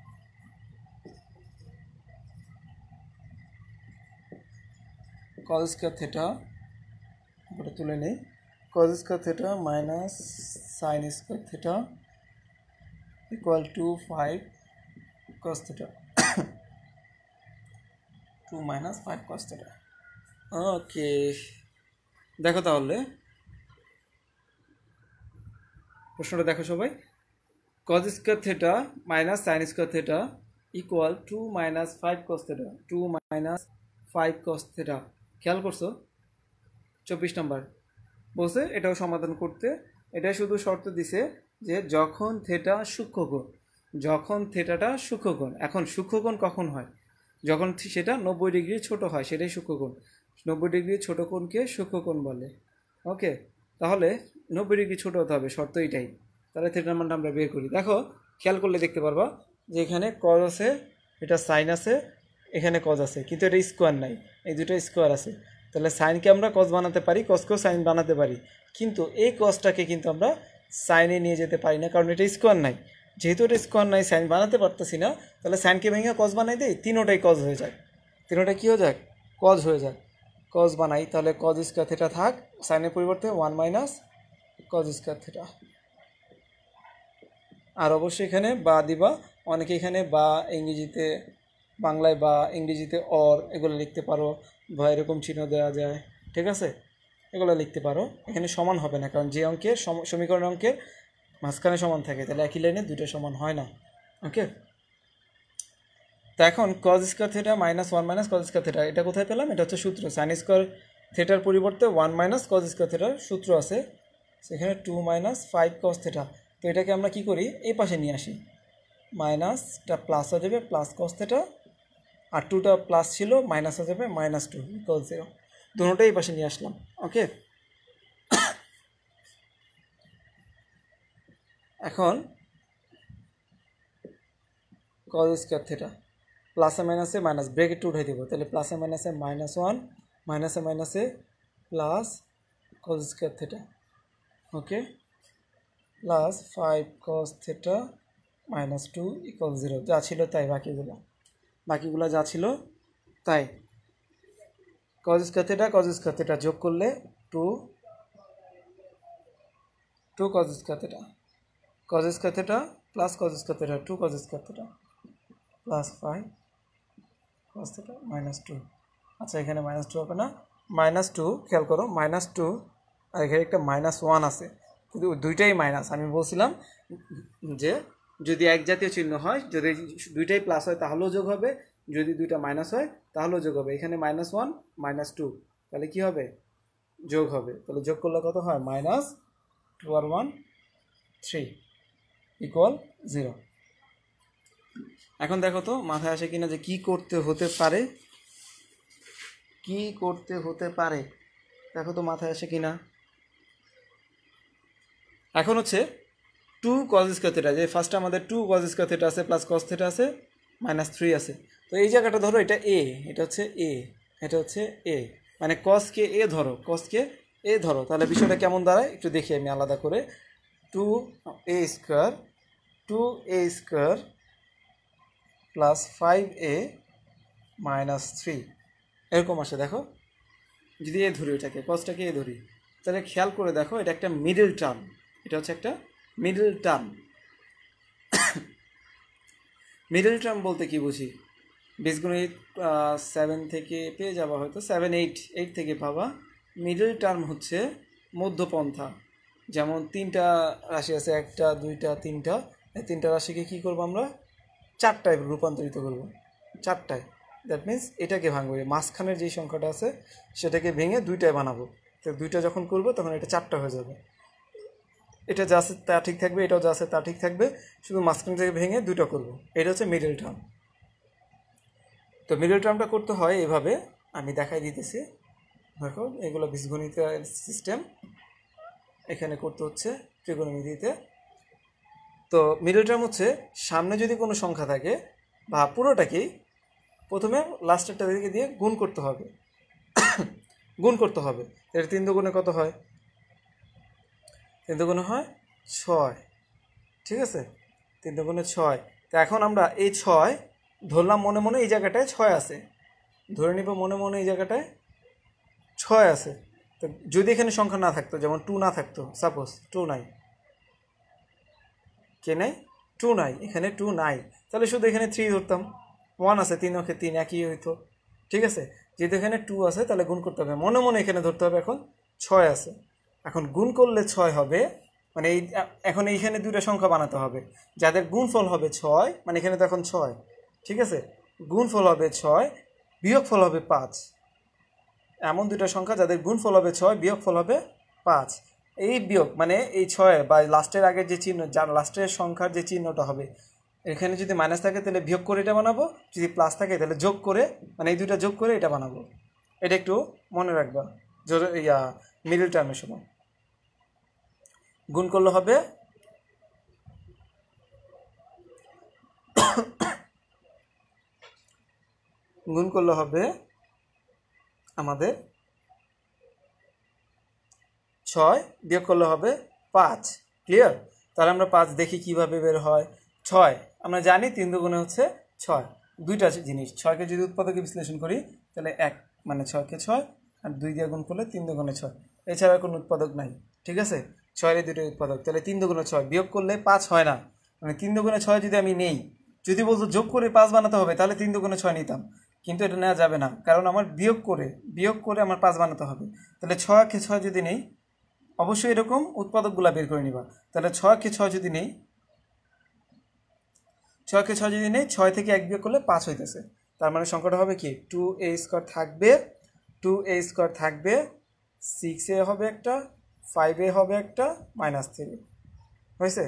cos square theta, ওটা তুলে নেই, cos square theta minus sine square theta equal two five cos theta, two minus five cos theta. Okay দেখো তাহলে প্রশ্নটা দেখো সবাই, cos square theta minus sine square theta equal two minus five cos theta, two minus five cos theta. খেয়াল করছো চব্বিশ নম্বর বলছে এটাও সমাধান করতে, এটা শুধু শর্ত দিছে যে যখন থিটা সূক্ষ্মকোণ, যখন থিটাটা সূক্ষ্মকোণ। এখন সূক্ষ্মকোণ কখন হয়, যখন সেটা নব্বই ডিগ্রি ছোট হয়, সেটাই সূক্ষ্মকোণ। নব্বই ডিগ্রি ছোট কোণকে সূক্ষ্মকোণ বলে। ওকে, তাহলে নব্বই ডিগ্রি ছোট হতে হবে, শর্ত এটাই। তাহলে থিটার মানটা আমরা বের করি। দেখো খেয়াল করলে দেখতে পারবা যে এখানে কজ আছে, এটা সাইন আছে, এখানে কজ আছে, কিন্তু এটা স্কোয়ার নাই, এই দুটো স্কোয়ার আছে। তাহলে সাইনকে আমরা কজ বানাতে পারি, কজকেও সাইন বানাতে পারি, কিন্তু এই কজটাকে কিন্তু আমরা সাইনে নিয়ে যেতে পারি না, কারণ এটা স্কোয়ার নাই। যেহেতু এটা স্কোয়ার নাই, সাইন বানাতে পারতেছি না, তাহলে সাইনকে ভেঙে কজ বানাই দিই, তিনোটাই কজ হয়ে যায়, তিনোটাই কী হয়ে যায়, কজ হয়ে যায়। কজ বানাই, তাহলে কজ স্কোয়ার থিটা থাক, সাইনের পরিবর্তে one minus cos square theta. আর অবশ্যই এখানে বা দিবা, অনেকে এখানে বা ইংরেজিতে, বাংলায় বা ইংরেজিতে অর এগুলো লিখতে পারো, বা এরকম চিহ্ন দেওয়া যায়, ঠিক আছে, এগুলো লিখতে পারো। এখানে সমান হবে না, কারণ যে অঙ্কের সমীকরণ অঙ্কের মাঝখানে সমান থাকে, তাহলে একই লাইনে দুটো সমান হয় না। ওকে, তো এখন cos square theta minus one minus cos square theta, এটা কোথায় পেলাম, এটা হচ্ছে সূত্র। সাইন স্কোয়ার থিটার পরিবর্তে ওয়ান মাইনাস কজ স্কোয়ার থিটার সূত্র আছে, সেখানে two minus five cos theta. তো এটাকে আমরা কি করি, এই পাশে নিয়ে আসি, মাইনাসটা প্লাস হয়ে যাবে প্লাস কজ থিটা, আর টুটা প্লাস ছিল মাইনাস হয়ে যাবে মাইনাস টু ইকুয়াল জিরো, দুটোটাই এই পাশে নিয়ে আসলাম। ওকে, এখন কজ স্কোয়ার থিটা, প্লাসে মাইনাসে মাইনাস, ব্রেকেট উঠে দেবো, তাহলে প্লাসে মাইনাসে মাইনাস ওয়ান, মাইনাসে মাইনাসে plus cos square theta, okay, plus five cos theta minus two equal zero, যা ছিল তাই, বাকিগুলো বাকিগুলো যা ছিল তাই। Cos square theta cos square theta যোগ করলে two two cos square theta, cos square theta plus cos square theta, two cos square theta plus five cos theta minus two. আচ্ছা, এখানে মাইনাস টু হবে না, মাইনাস টু, খেয়াল করো, মাইনাস টু আর এখানে একটা মাইনাস ওয়ান আছে, কিন্তু দুইটাই মাইনাস। আমি বলছিলাম যে যদি এক জাতীয় চিহ্ন হয়, যদি দুইটাই প্লাস হয় তাহলেও যোগ হবে, যদি দুইটা মাইনাস হয় তাহলেও যোগ হবে। এখানে মাইনাস ওয়ান মাইনাস টু, তাহলে কী হবে, যোগ হবে। তাহলে যোগ করলে কত হয়, মাইনাস টু আর ওয়ান থ্রি ইকুয়াল জিরো। এখন দেখো তো মাথায় আসে কিনা যে কি করতে হতে পারে, কি করতে হতে পারে, দেখো তো মাথায় আসে কিনা। এখন হচ্ছে টু কজ স্কোয়ার থিটা, যে ফার্স্টে আমাদের টু কজ স্কোয়ার থিটা আছে, প্লাস কজ থিটা আছে, মাইনাস থ্রি আছে। তো এই জায়গাটা ধরো, এটা এ, এটা হচ্ছে এ, এটা হচ্ছে এ, মানে কজকে এ ধরো, কজকে এ ধরো, তাহলে বিষয়টা কেমন দাঁড়ায় একটু দেখি আমি আলাদা করে। Two A square, two A square plus five A minus three, এরকম আসে। দেখো যদি এ ধরি, এটাকে কজটাকে এ ধরি, তাহলে খেয়াল করে দেখো এটা একটা মিডল টার্ম, এটা হচ্ছে একটা মিডল টার্ম। মিডল টার্ম বলতে কি বুঝি, বীজগণিত সেভেন থেকে পেয়ে যাওয়া, হয়তো সেভেন এইট এইট থেকে পাবা। মিডল টার্ম হচ্ছে মধ্যপন্থা। যেমন তিনটা রাশি আছে, একটা দুইটা তিনটা, এই তিনটা রাশিকে কী করবো আমরা, চারটায় রূপান্তরিত করব, চারটায়। দ্যাট মিন্স এটাকে ভাঙবো, মাঝখানের যেই সংখ্যাটা আছে সেটাকে ভেঙে দুইটায় বানাবো। তো দুইটা যখন করবো তখন এটা চারটা হয়ে যাবে। এটা যা আছে তা ঠিক থাকবে, এটাও যা আছে তা ঠিক থাকবে, শুধু মাঝখান থেকে ভেঙে দুটো করবো। এটা হচ্ছে মিডল টার্ম। তো মিডল টার্মটা করতে হয় এভাবে, আমি দেখাই দিতেছি। দেখো এগুলো বীজগণিত সিস্টেম, এখানে করতে হচ্ছে ত্রিকোণমিতিতে। তো মিডল টার্ম হচ্ছে সামনে যদি কোনো সংখ্যা থাকে বা পুরোটাকেই প্রথমে লাস্টেরটা দিকে দিয়ে গুণ করতে হবে, গুণ করতে হবে। এর তিন দুগুণে কত হয়, তিন দুগুণে হয় ছয়, ঠিক আছে, তিন দুগুণে ছয়। তো এখন আমরা এই ছয় ধরলাম মনে মনে, এই জায়গাটায় ছয় আছে, ধরে নিব মনে মনে এই জায়গাটায় ছয় আছে। তো যদি এখানে সংখ্যা না থাকতো, যেমন টু না থাকতো, সাপোজ টু নাই, কে নাই, টু নাই, এখানে টু নাই, তাহলে শুধু এখানে থ্রি ধরতাম, ওয়ান আছে, তিন অক্ষে তিন একই হইতো, ঠিক আছে। যেহেতু এখানে টু আছে তাহলে গুণ করতে হবে, মনে মনে এখানে ধরতে হবে এখন ছয় আছে। এখন গুণ করলে ছয় হবে, মানে এই এখন এইখানে দুইটা সংখ্যা বানাতে হবে যাদের গুণফল হবে ছয়, মানে এখানে তো এখন ছয়, ঠিক আছে, গুণফল হবে ছয়, বিয়োগফল হবে পাঁচ। এমন দুটো সংখ্যা যাদের গুণফল হবে ছয়, বিয়োগফল হবে পাঁচ। এই বিয়োগ মানে এই ছয় বা লাস্টের আগের যে চিহ্ন, যার লাস্টের সংখ্যার যে চিহ্নটা হবে, এখানে যদি মাইনাস থাকে তাহলে বিয়োগ করে এটা বানাবো, যদি প্লাস থাকে তাহলে যোগ করে, মানে এই দুইটা যোগ করে এটা বানাবো। এটা একটু মনে রাখবা জোরে, ইয়া মিডল টার্মের সময় গুণ করলে হবে গুণ করলে হবে আমাদের ছয়, বিয়োগ করলে হবে পাঁচ। ক্লিয়ার? তাহলে আমরা পাঁচ দেখি কিভাবে বের হয়। ছয় আমরা জানি তিন দুগুণে হচ্ছে ছয়, দুইটা জিনিস। ছয়কে যদি উৎপাদকে বিশ্লেষণ করি তাহলে এক, মানে ছয়কে ছয়, আর দুই দিয়ে গুণ করলে তিন দুগুণে ছয়, এছাড়া কোনো উৎপাদক নাই, ঠিক আছে। ছয়ের দুটোই উৎপাদক, তাহলে তিন দুগুণে ছয়, বিয়োগ করলে পাঁচ হয় না, মানে তিন দুগুণে ছয় যদি আমি নেই, যদি বলতো যোগ করে পাঁচ বানাতে হবে তাহলে তিন দুগুণে ছয় নিতাম, কিন্তু এটা নেওয়া যাবে না, কারণ আমার বিয়োগ করে বিয়োগ করে আমার পাঁচ বানাতে হবে। তাহলে ছয়কে ছয় যদি নেই, অবশ্যই এরকম উৎপাদকগুলা বের করে নিবা। তাহলে ছয়কে ছয় যদি নেই, ছয়কে ছয় যদি নেই, ছয় থেকে এক বিয়োগ করলে পাঁচ হইতেছে, তার মানে সংখ্যাটা হবে কি, টু এ স্কোয়ার থাকবে, টু এ স্কোয়ার থাকবে, সিক্স এ হবে একটা, ফাইভ এ হবে একটা, মাইনাস থ্রি হয়েছে।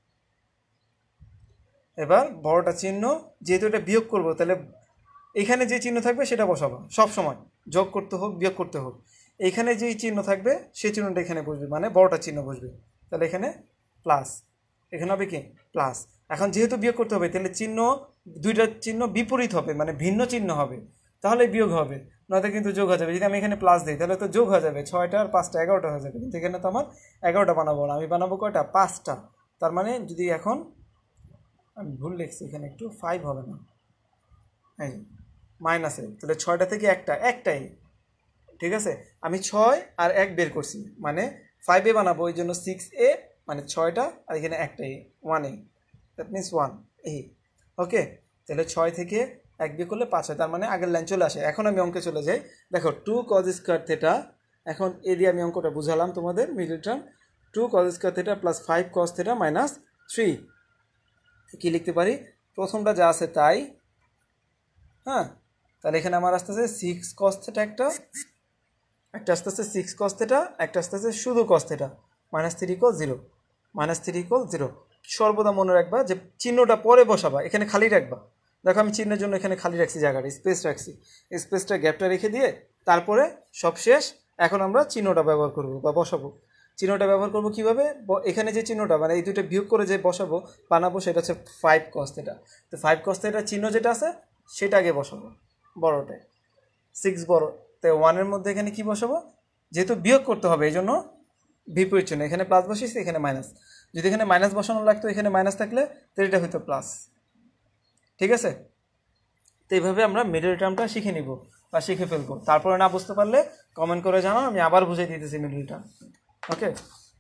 এবার বড়টা চিহ্ন, যেহেতু এটা বিয়োগ করবো তাহলে এখানে যে চিহ্ন থাকবে সেটা বসাবো সব সময়, যোগ করতে হোক বিয়োগ করতে হোক, এইখানে যেই চিহ্ন থাকবে সেই চিহ্নটা এখানে বসবে, মানে বড়টা চিহ্ন বসবে। তাহলে এখানে প্লাস, এখানে হবে কি প্লাস, এখন যেহেতু বিয়োগ করতে হবে তাহলে চিহ্ন দুইটা চিহ্ন বিপরীত হবে, মানে ভিন্ন চিহ্ন হবে, তাহলে বিয়োগ হবে, নয়তো কিন্তু যোগ হয়ে যাবে। যদি আমি এখানে প্লাস দিই তাহলে তো যোগ হয়ে যাবে, ছয়টা আর পাঁচটা এগারোটা হয়ে যাবে, কিন্তু এখানে তো আমার এগারোটা বানাবো না, আমি বানাবো কয়টা, পাঁচটা। তার মানে যদি এখন আমি ভুল লিখছি এখানে একটু, ফাইভ হবে না, এই মাইনাসে, তাহলে ছয়টা থেকে একটা একটাই, ঠিক আছে। আমি ছয় আর এক বের করছি, মানে ফাইভ এ বানাবো, ওই জন্য সিক্স এ মানে ছয়টা, আর এখানে একটাই one A, that means one A. Okay, তাহলে ছয় থেকে এক বিয়োগ করলে পাঁচ হয়, তার মানে আগের লাইন চলে আসে। এখন আমি অঙ্কে চলে যাই। দেখো টু কজ স্কোয়ার থেটা, এখন এ দিয়ে আমি অঙ্কটা বুঝালাম তোমাদের, middle term two cos square theta plus five cos theta minus three. কী লিখতে পারি, প্রথমটা যা আছে তাই, হ্যাঁ, তাহলে এখানে আমার আসতেছে সিক্স কজ থেটা, একটা একটা আসতেছে সিক্স কজ থেটা, একটা আসতেছে শুধু cos theta, minus three equal zero, minus three equal zero. সর্বদা মনে রাখবা যে চিহ্নটা পরে বসাবা, এখানে খালি রাখবা। দেখো আমি চিহ্নের জন্য এখানে খালি রাখছি, জায়গাটা স্পেস রাখছি, স্পেসটা গ্যাপটা রেখে দিয়ে তারপরে সব শেষ। এখন আমরা চিহ্নটা ব্যবহার করব বা বসাবো। চিহ্নটা ব্যবহার করব কীভাবে, এখানে যে চিহ্নটা মানে এই দুটো বিয়োগ করে যে বসাবো বানাবো সেটা হচ্ছে ফাইভ কজ থেটা। তো ফাইভ কজ থেটার চিহ্ন যেটা আছে সেটা আগে বসাবো, বড়টায় সিক্স বড়, তো ওয়ানের মধ্যে এখানে কি বসাবো, যেহেতু বিয়োগ করতে হবে এই জন্য বিপরীত চিহ্ন, এখানে প্লাস বসিয়েছি এখানে মাইনাস। যদি এখানে মাইনাস বসানো লাগতো, এখানে মাইনাস থাকলে তো এটা হইতো প্লাস, ঠিক আছে। তো এইভাবে আমরা মিডল টার্মটা শিখে নিব বা শিখে ফেলবো। তারপরে না বুঝতে পারলে কমেন্ট করে জানাও, আমি আবার বুঝিয়ে দিতেছি মিডল টার্ম। ওকে,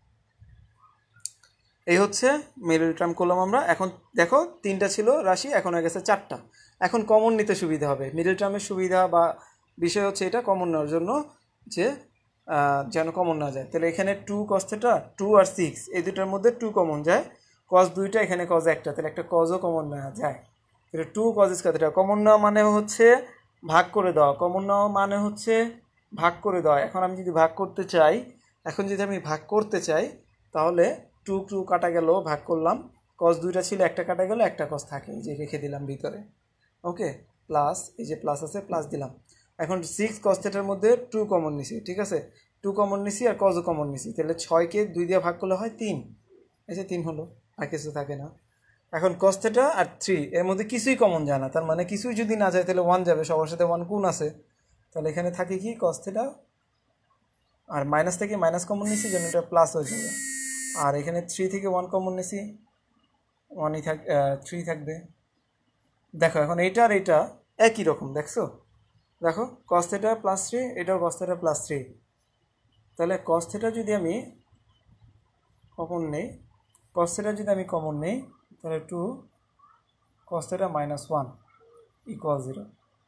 এই হচ্ছে মিডল টার্ম করলাম আমরা। এখন দেখো তিনটা ছিল রাশি, এখন হয়ে গেছে চারটা। এখন কমন নিতে সুবিধা হবে, মিডল টার্মের সুবিধা বা বিষয় হচ্ছে এটা কমন নেওয়ার জন্য, যে যেন কমন না যায়। তাহলে এখানে টু কস থেটা, টু আর সিক্স এই দুটার মধ্যে টু কমন যায়, কস দুইটা, এখানে কস একটা, তাহলে একটা কজও কমন নেওয়া যায়। তাহলে two cos square theta common নেওয়া মানে হচ্ছে ভাগ করে দেওয়া, কমন নেওয়া মানে হচ্ছে ভাগ করে দেওয়া। এখন আমি যদি ভাগ করতে চাই, এখন যদি আমি ভাগ করতে চাই তাহলে টু টু কাটা গেল, ভাগ করলাম, কস দুইটা ছিল, একটা কাটা গেল, একটা কস থাকে, এই যে রেখে দিলাম ভিতরে। ওকে, প্লাস এই যে প্লাস আছে প্লাস দিলাম। এখন সিক্স কস থেটার মধ্যে টু কমন নিছি, ঠিক আছে, টু কমন নিছি আর কজও কমন নিছি, তাহলে ছয়কে দুই দিয়ে ভাগ করলে হয় তিন, এই যে তিন হলো, আর কিছু থাকে না। এখন কস থেটা আর থ্রি এর মধ্যে কিছুই কমন যায় না, তার মানে কিছুই যদি না যায় তাহলে ওয়ান যাবে, সবার সাথে ওয়ান গুণ আছে, তাহলে এখানে থাকে কি কস থেটা, আর মাইনাস থেকে মাইনাস কমন নিছি যেন এটা প্লাস হয়ে যাবে, আর এখানে থ্রি থেকে ওয়ান কমন নিছি, ওয়ানই থাক, থ্রি থাকবে। দেখো এখন এইটা আর এইটা একই রকম, দেখছো, দেখো কস থেটা প্লাস থ্রি, এটাও কস থেটা প্লাস থ্রি, তাহলে কস থেটা যদি আমি কমন নেই, কস থেটা যদি আমি কমন নেই তাহলে two cos theta minus one equal zero,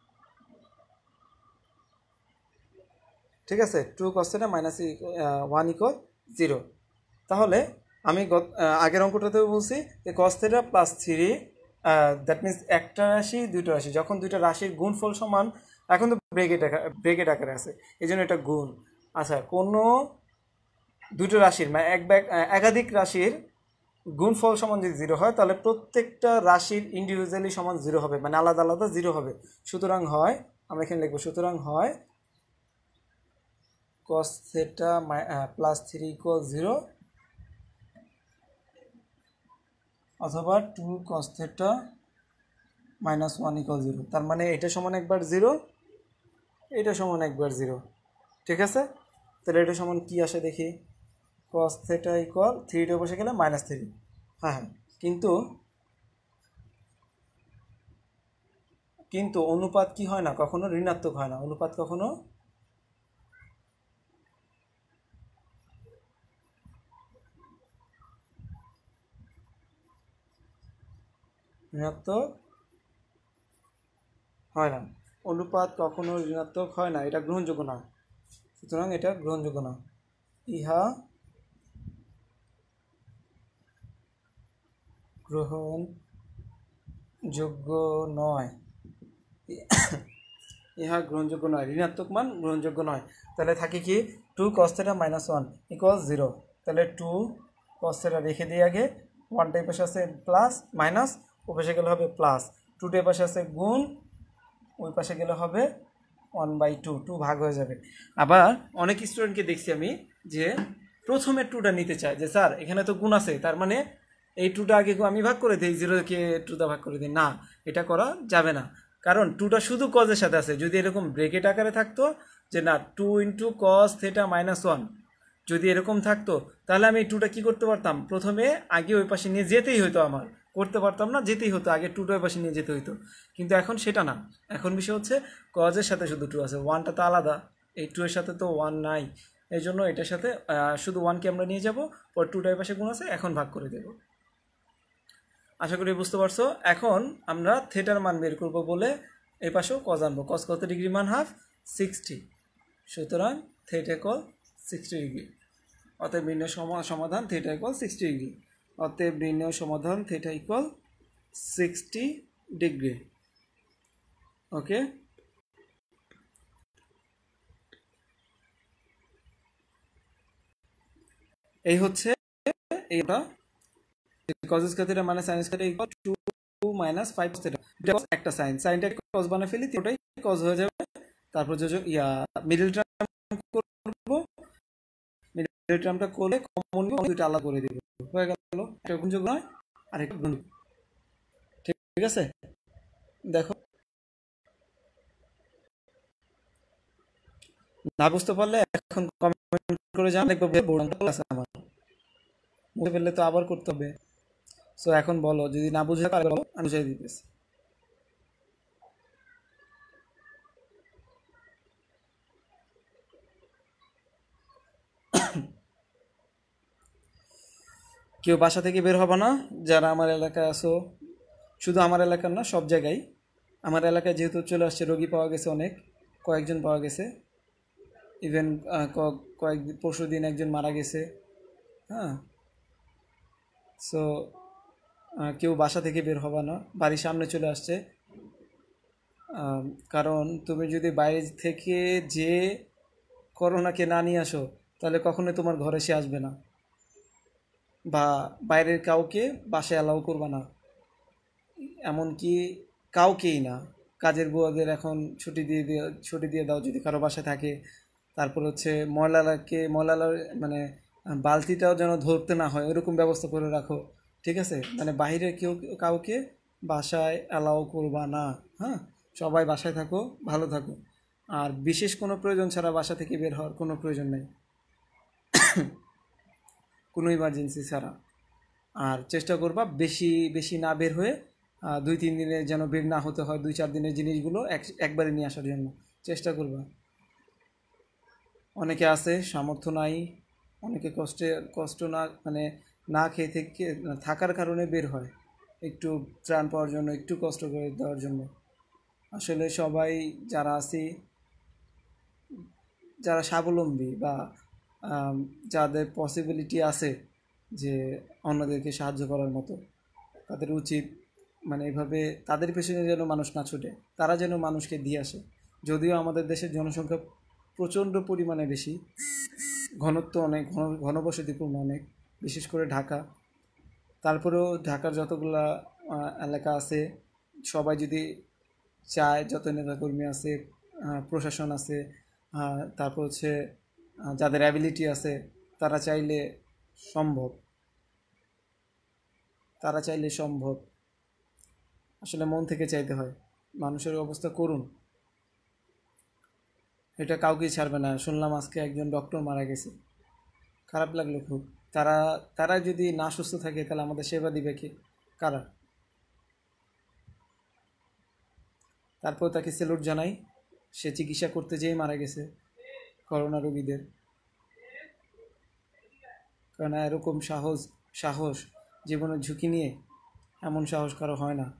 ঠিক আছে, two cos theta minus one equal zero. তাহলে আমি আগের অঙ্কটাতেও বলছি যে cos theta plus three, that means একটা রাশি দুইটা রাশি, যখন দুইটা রাশির গুণফল সমান, এখন তো ব্রেকেট ব্রেকেট আকারে আছে এই জন্য এটা গুণ। আচ্ছা, কোনো দুটো রাশির মানে এক ব্যাগ একাধিক রাশির গুণফল সমান যদি জিরো হয় তাহলে প্রত্যেকটা রাশির ইন্ডিভিজুয়ালি সমান জিরো হবে, মানে আলাদা আলাদা জিরো হবে। সুতরাং হয়, আমরা এখানে লিখবো, সুতরাং হয় cos theta plus three equal zero, অথবা two cos theta minus one equal zero. তার মানে এটা সমান একবার জিরো, এটা সমান একবার জিরো, ঠিক আছে। তাহলে এটা সমান কি আসে দেখি, কস থেটা ইকুয়াল থ্রিটা বসে গেলে মাইনাস থ্রি, হ্যাঁ হ্যাঁ, কিন্তু কিন্তু অনুপাত কি হয় না, কখনো ঋণাত্মক হয় না, অনুপাত কখনো ঋণাত্মক হয় না, অনুপাত কখনো ঋণাত্মক হয় না, এটা গ্রহণযোগ্য না, সুতরাং এটা গ্রহণযোগ্য না, ইহা গ্রহণযোগ্য নয়, ইহা গ্রহণযোগ্য নয়, ঋণাত্মক মান গ্রহণযোগ্য নয়। তাহলে থাকে কি two cos theta minus one equal zero, তাহলে টু কস থেটা রেখে দিয়ে আগে, ওয়ানটা এই পাশে আছে প্লাস মাইনাস, ও পাশে গেলে হবে প্লাস, টুটা এই পাশে আছে গুণ, ওই পাশে গেলে হবে ওয়ান বাই টু, টু ভাগ হয়ে যাবে। আবার অনেক স্টুডেন্টকে দেখছি আমি যে প্রথমে টুটা নিতে চায়, যে স্যার এখানে তো গুণ আছে, তার মানে এই টুটা আগে আমি ভাগ করে দিই, জিরোকে টুটা ভাগ করে দিই, না এটা করা যাবে না। কারণ টুটা শুধু কজের সাথে আছে। যদি এরকম ব্রেকেট আকারে থাকতো যে না two into cos theta minus one, যদি এরকম থাকতো তাহলে আমি টুটা কী করতে পারতাম, প্রথমে আগে ওই পাশে নিয়ে যেতেই হতো, আমার করতে পারতাম না, যেতেই হতো, আগে টুটা ওই পাশে নিয়ে যেতে হতো। কিন্তু এখন সেটা না, এখন বিষয় হচ্ছে কজের সাথে শুধু টু আছে, ওয়ানটা তো আলাদা, এই টু এর সাথে তো ওয়ান নাই, এই জন্য এটার সাথে শুধু ওয়ানকে আমরা নিয়ে যাব, পর টুটা ওই পাশে গুণ আছে, এখন ভাগ করে দেব। আশা করি বুঝতে পারছো। এখন আমরা থেটার মান বের করব বলে এই পাশেও কজ আনবো। কজ কত ডিগ্রি মান? Half, sixty. সুতরাং থেটা ইকুয়াল সিক্সটি ডিগ্রি। অতএব নির্ণয় সমাধান থেটা ইকুয়াল সিক্সটি ডিগ্রি। অতএব নির্ণয় সমাধান theta equal sixty degree. Okay, এই হচ্ছে এইটা cos square theta minus sin square equal two minus five theta. এটা একটা সাইন, সাইনটাকে cos বানায় ফেলি, ওটাই cos হয়ে যাবে। তারপর যে ইয়া মিডল টার্ম করব, মিডল টার্মটা করলে কমন নিব, দুটো আলাদা করে দিব, হয়ে গেল। একটা গুণযোগ নয় আর একটা গুণ। ঠিক আছে, দেখো না বুঝতে পারলে এখন কমেন্ট করে জানান, দেখবো বোর্ড আছে আমার, বুঝতে পারলে তো আবার করতে হবে। সো এখন বলো, যদি না বুঝে থাকে বলো, আমি বুঝিয়ে দিতেছি। কেউ বাসা থেকে বের হবে না যারা আমার এলাকায় আসো, শুধু আমার এলাকার না, সব জায়গায়। আমার এলাকায় যেহেতু চলে আসছে, রোগী পাওয়া গেছে অনেক, কয়েকজন পাওয়া গেছে, ইভেন কয়েক পরশু দিন একজন মারা গেছে। হ্যাঁ, সো কেউ বাসা থেকে বের হবে না, বাড়ির সামনে চলে আসছে। কারণ তুমি যদি বাইরে থেকে যে করোনাকে না নিয়ে আসো, তাহলে কখনোই তোমার ঘরে সে আসবে না, বা বাইরের কাউকে বাসায় অ্যালাউ করবে না, এমনকি কাউকেই না। কাজের বুয়াদের এখন ছুটি দিয়ে দিয়ে ছুটি দিয়ে দাও যদি কারো বাসায় থাকে। তারপর হচ্ছে ময়লাকে ময়লা মানে বালতিটাও যেন ধরতে না হয়, ওরকম ব্যবস্থা করে রাখো। ঠিক আছে, মানে বাইরে কেউ কাউকে বাসায় অ্যালাউ করবা না। হ্যাঁ, সবাই বাসায় থাকো, ভালো থাকো। আর বিশেষ কোনো প্রয়োজন ছাড়া বাসা থেকে বের হওয়ার কোনো প্রয়োজন নেই, কোনো ইমার্জেন্সি ছাড়া। আর চেষ্টা করবা বেশি বেশি না বের হয়ে, দুই তিন দিনে যেন বের না হতে হয়, দুই চার দিনের জিনিসগুলো এক একবারে নিয়ে আসার জন্য চেষ্টা করবা। অনেকে আছে সামর্থ্য নাই, অনেকে কষ্টে কষ্ট না মানে না খেয়ে থেকে থাকার কারণে বের হয়, একটু ত্রাণ পাওয়ার জন্য, একটু কষ্ট করে দেওয়ার জন্য। আসলে সবাই যারা আছি, যারা স্বাবলম্বী বা যাদের পসিবিলিটি আছে যে অন্যদেরকে সাহায্য করার মতো, তাদের উচিত মানে এভাবে তাদের পেছনে যেন মানুষ না ছুটে, তারা যেন মানুষকে দিয়ে আসে। যদিও আমাদের দেশের জনসংখ্যা প্রচণ্ড পরিমাণে বেশি, ঘনত্ব অনেক, ঘন ঘনবসতিপূর্ণ অনেক, বিশেষ করে ঢাকা। তারপরেও ঢাকার যতগুলা এলাকা আছে, সবাই যদি চায়, যত নেতাকর্মী আছে, প্রশাসন আছে, তারপর হচ্ছে যাদের অ্যাবিলিটি আছে, তারা চাইলে সম্ভব, তারা চাইলে সম্ভব। আসলে মন থেকে চাইতে হয়। মানুষের অবস্থা করুন, এটা কাউকেই ছাড়বে না। শুনলাম আজকে একজন ডক্টর মারা গেছে, খারাপ লাগলো খুব। তারা তারা যদি না সুস্থ থাকে, তাহলে আমাদের সেবা দিবে কে, কারা? তারপর তাকে স্যালুট জানাই, সে চিকিৎসা করতে যেয়ে মারা গেছে করোনা রোগীদের। কারণ এরকম সাহস সাহস জীবনের ঝুঁকি নিয়ে এমন সাহস কারো হয় না।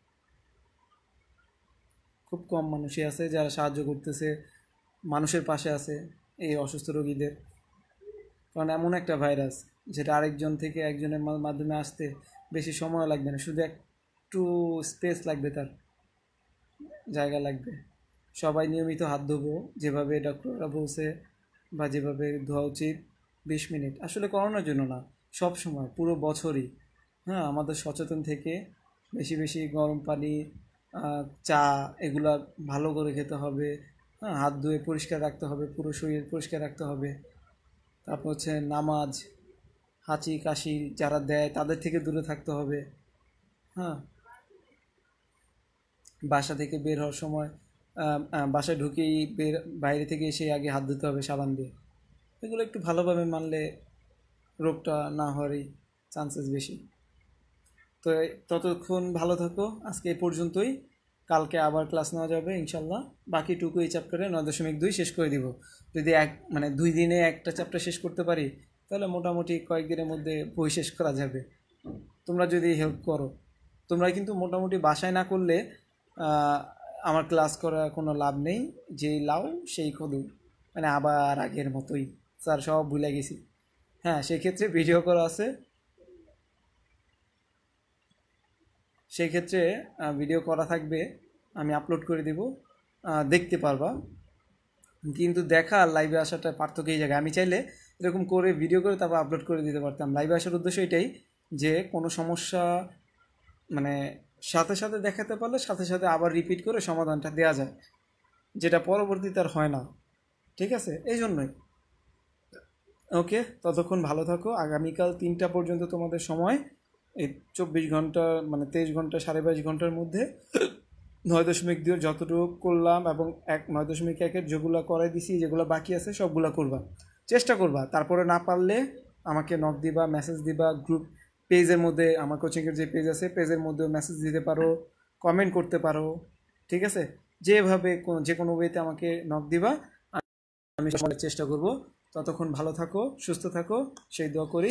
খুব কম মানুষই আছে যারা সাহায্য করতেছে, মানুষের পাশে আছে এই অসুস্থ রোগীদের। কারণ এমন একটা ভাইরাস যেটা আরেকজন থেকে একজনের মাধ্যমে আসতে বেশি সময় লাগবে না, শুধু একটু স্পেস লাগবে, তার জায়গা লাগবে। সবাই নিয়মিত হাত ধোবো, যেভাবে ডক্টররা বলছে বা যেভাবে ধোয়া উচিত, বিশ মিনিট। আসলে করোনার জন্য না, সব সময়, পুরো বছরই। হ্যাঁ, আমাদের সচেতন থেকে বেশি বেশি গরম পানি, চা, এগুলা ভালো করে খেতে হবে। হ্যাঁ, হাত ধুয়ে পরিষ্কার রাখতে হবে, পুরো শরীর পরিষ্কার রাখতে হবে। তারপর হচ্ছে নামাজ, হাঁচি কাশি যারা দেয় তাদের থেকে দূরে থাকতে হবে। হ্যাঁ, বাসা থেকে বের হওয়ার সময় আহ, আহ, বাসায় ঢুকেই বের বাইরে থেকে এসে আগে হাত ধুতে হবে সাবান দিয়ে। এগুলো একটু ভালোভাবে মানলে রোগটা না হওয়ারই চান্সেস বেশি। তো ততক্ষণ ভালো থাকো, আজকে এই পর্যন্তই। কালকে আবার ক্লাস নেওয়া যাবে ইনশাল্লাহ। বাকিটুকু এই চ্যাপ্টারে নয় দশমিক দুই শেষ করে দিব। যদি এক মানে দুই দিনে একটা চ্যাপ্টার শেষ করতে পারি তাহলে মোটামুটি কয়েকদিনের মধ্যে বই শেষ করা যাবে, তোমরা যদি হেল্প করো। তোমরা কিন্তু মোটামুটি বাসায় না করলে আহ, আমার ক্লাস করা কোনো লাভ নেই। যেই লাউ সেই কদু, মানে আবার আগের মতোই, স্যার সব ভুলে গেছি। হ্যাঁ, সেক্ষেত্রে ভিডিও করা আছে, সেই ক্ষেত্রে ভিডিও করা থাকবে, আমি আপলোড করে দেব, আহ, দেখতে পারবা। কিন্তু দেখা আর লাইভে আসাটা পার্থক্য এই জায়গায়। আমি চাইলে এরকম করে ভিডিও করে তারপর আপলোড করে দিতে পারতাম। লাইভে আসার উদ্দেশ্য এটাই যে কোনো সমস্যা মানে সাথে সাথে দেখাতে পারলে সাথে সাথে আবার রিপিট করে সমাধানটা দেওয়া যায়, যেটা পরবর্তীতে আর হয় না। ঠিক আছে, এই জন্যই। ওকে, ততক্ষণ ভালো থাকো। আগামীকাল তিনটা পর্যন্ত তোমাদের সময়। এই চব্বিশ ঘন্টা মানে তেইশ ঘন্টা সাড়ে বাইশ ঘন্টার মধ্যে নয় দশমিক দুই যতটুকু করলাম এবং এক নয় দশমিক একের যেগুলো করাই দিছি, যেগুলো বাকি আছে সবগুলো করবা, চেষ্টা করবা। তারপরে না পারলে আমাকে নক দিবা, মেসেজ দিবা। গ্রুপ পেজের মধ্যে আমার কোচিংয়ের যে পেজ আছে পেজের মধ্যেও মেসেজ দিতে পারো, কমেন্ট করতে পারো। ঠিক আছে, যেভাবে যে কোনো ওয়েতে আমাকে নক দিবা, আমি সবার চেষ্টা করব। ততক্ষণ ভালো থাকো, সুস্থ থাকো, সেই দোয়া করি।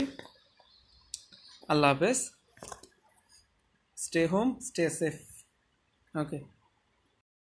আল্লাহ হাফেজ। Stay home, stay safe. ওকে।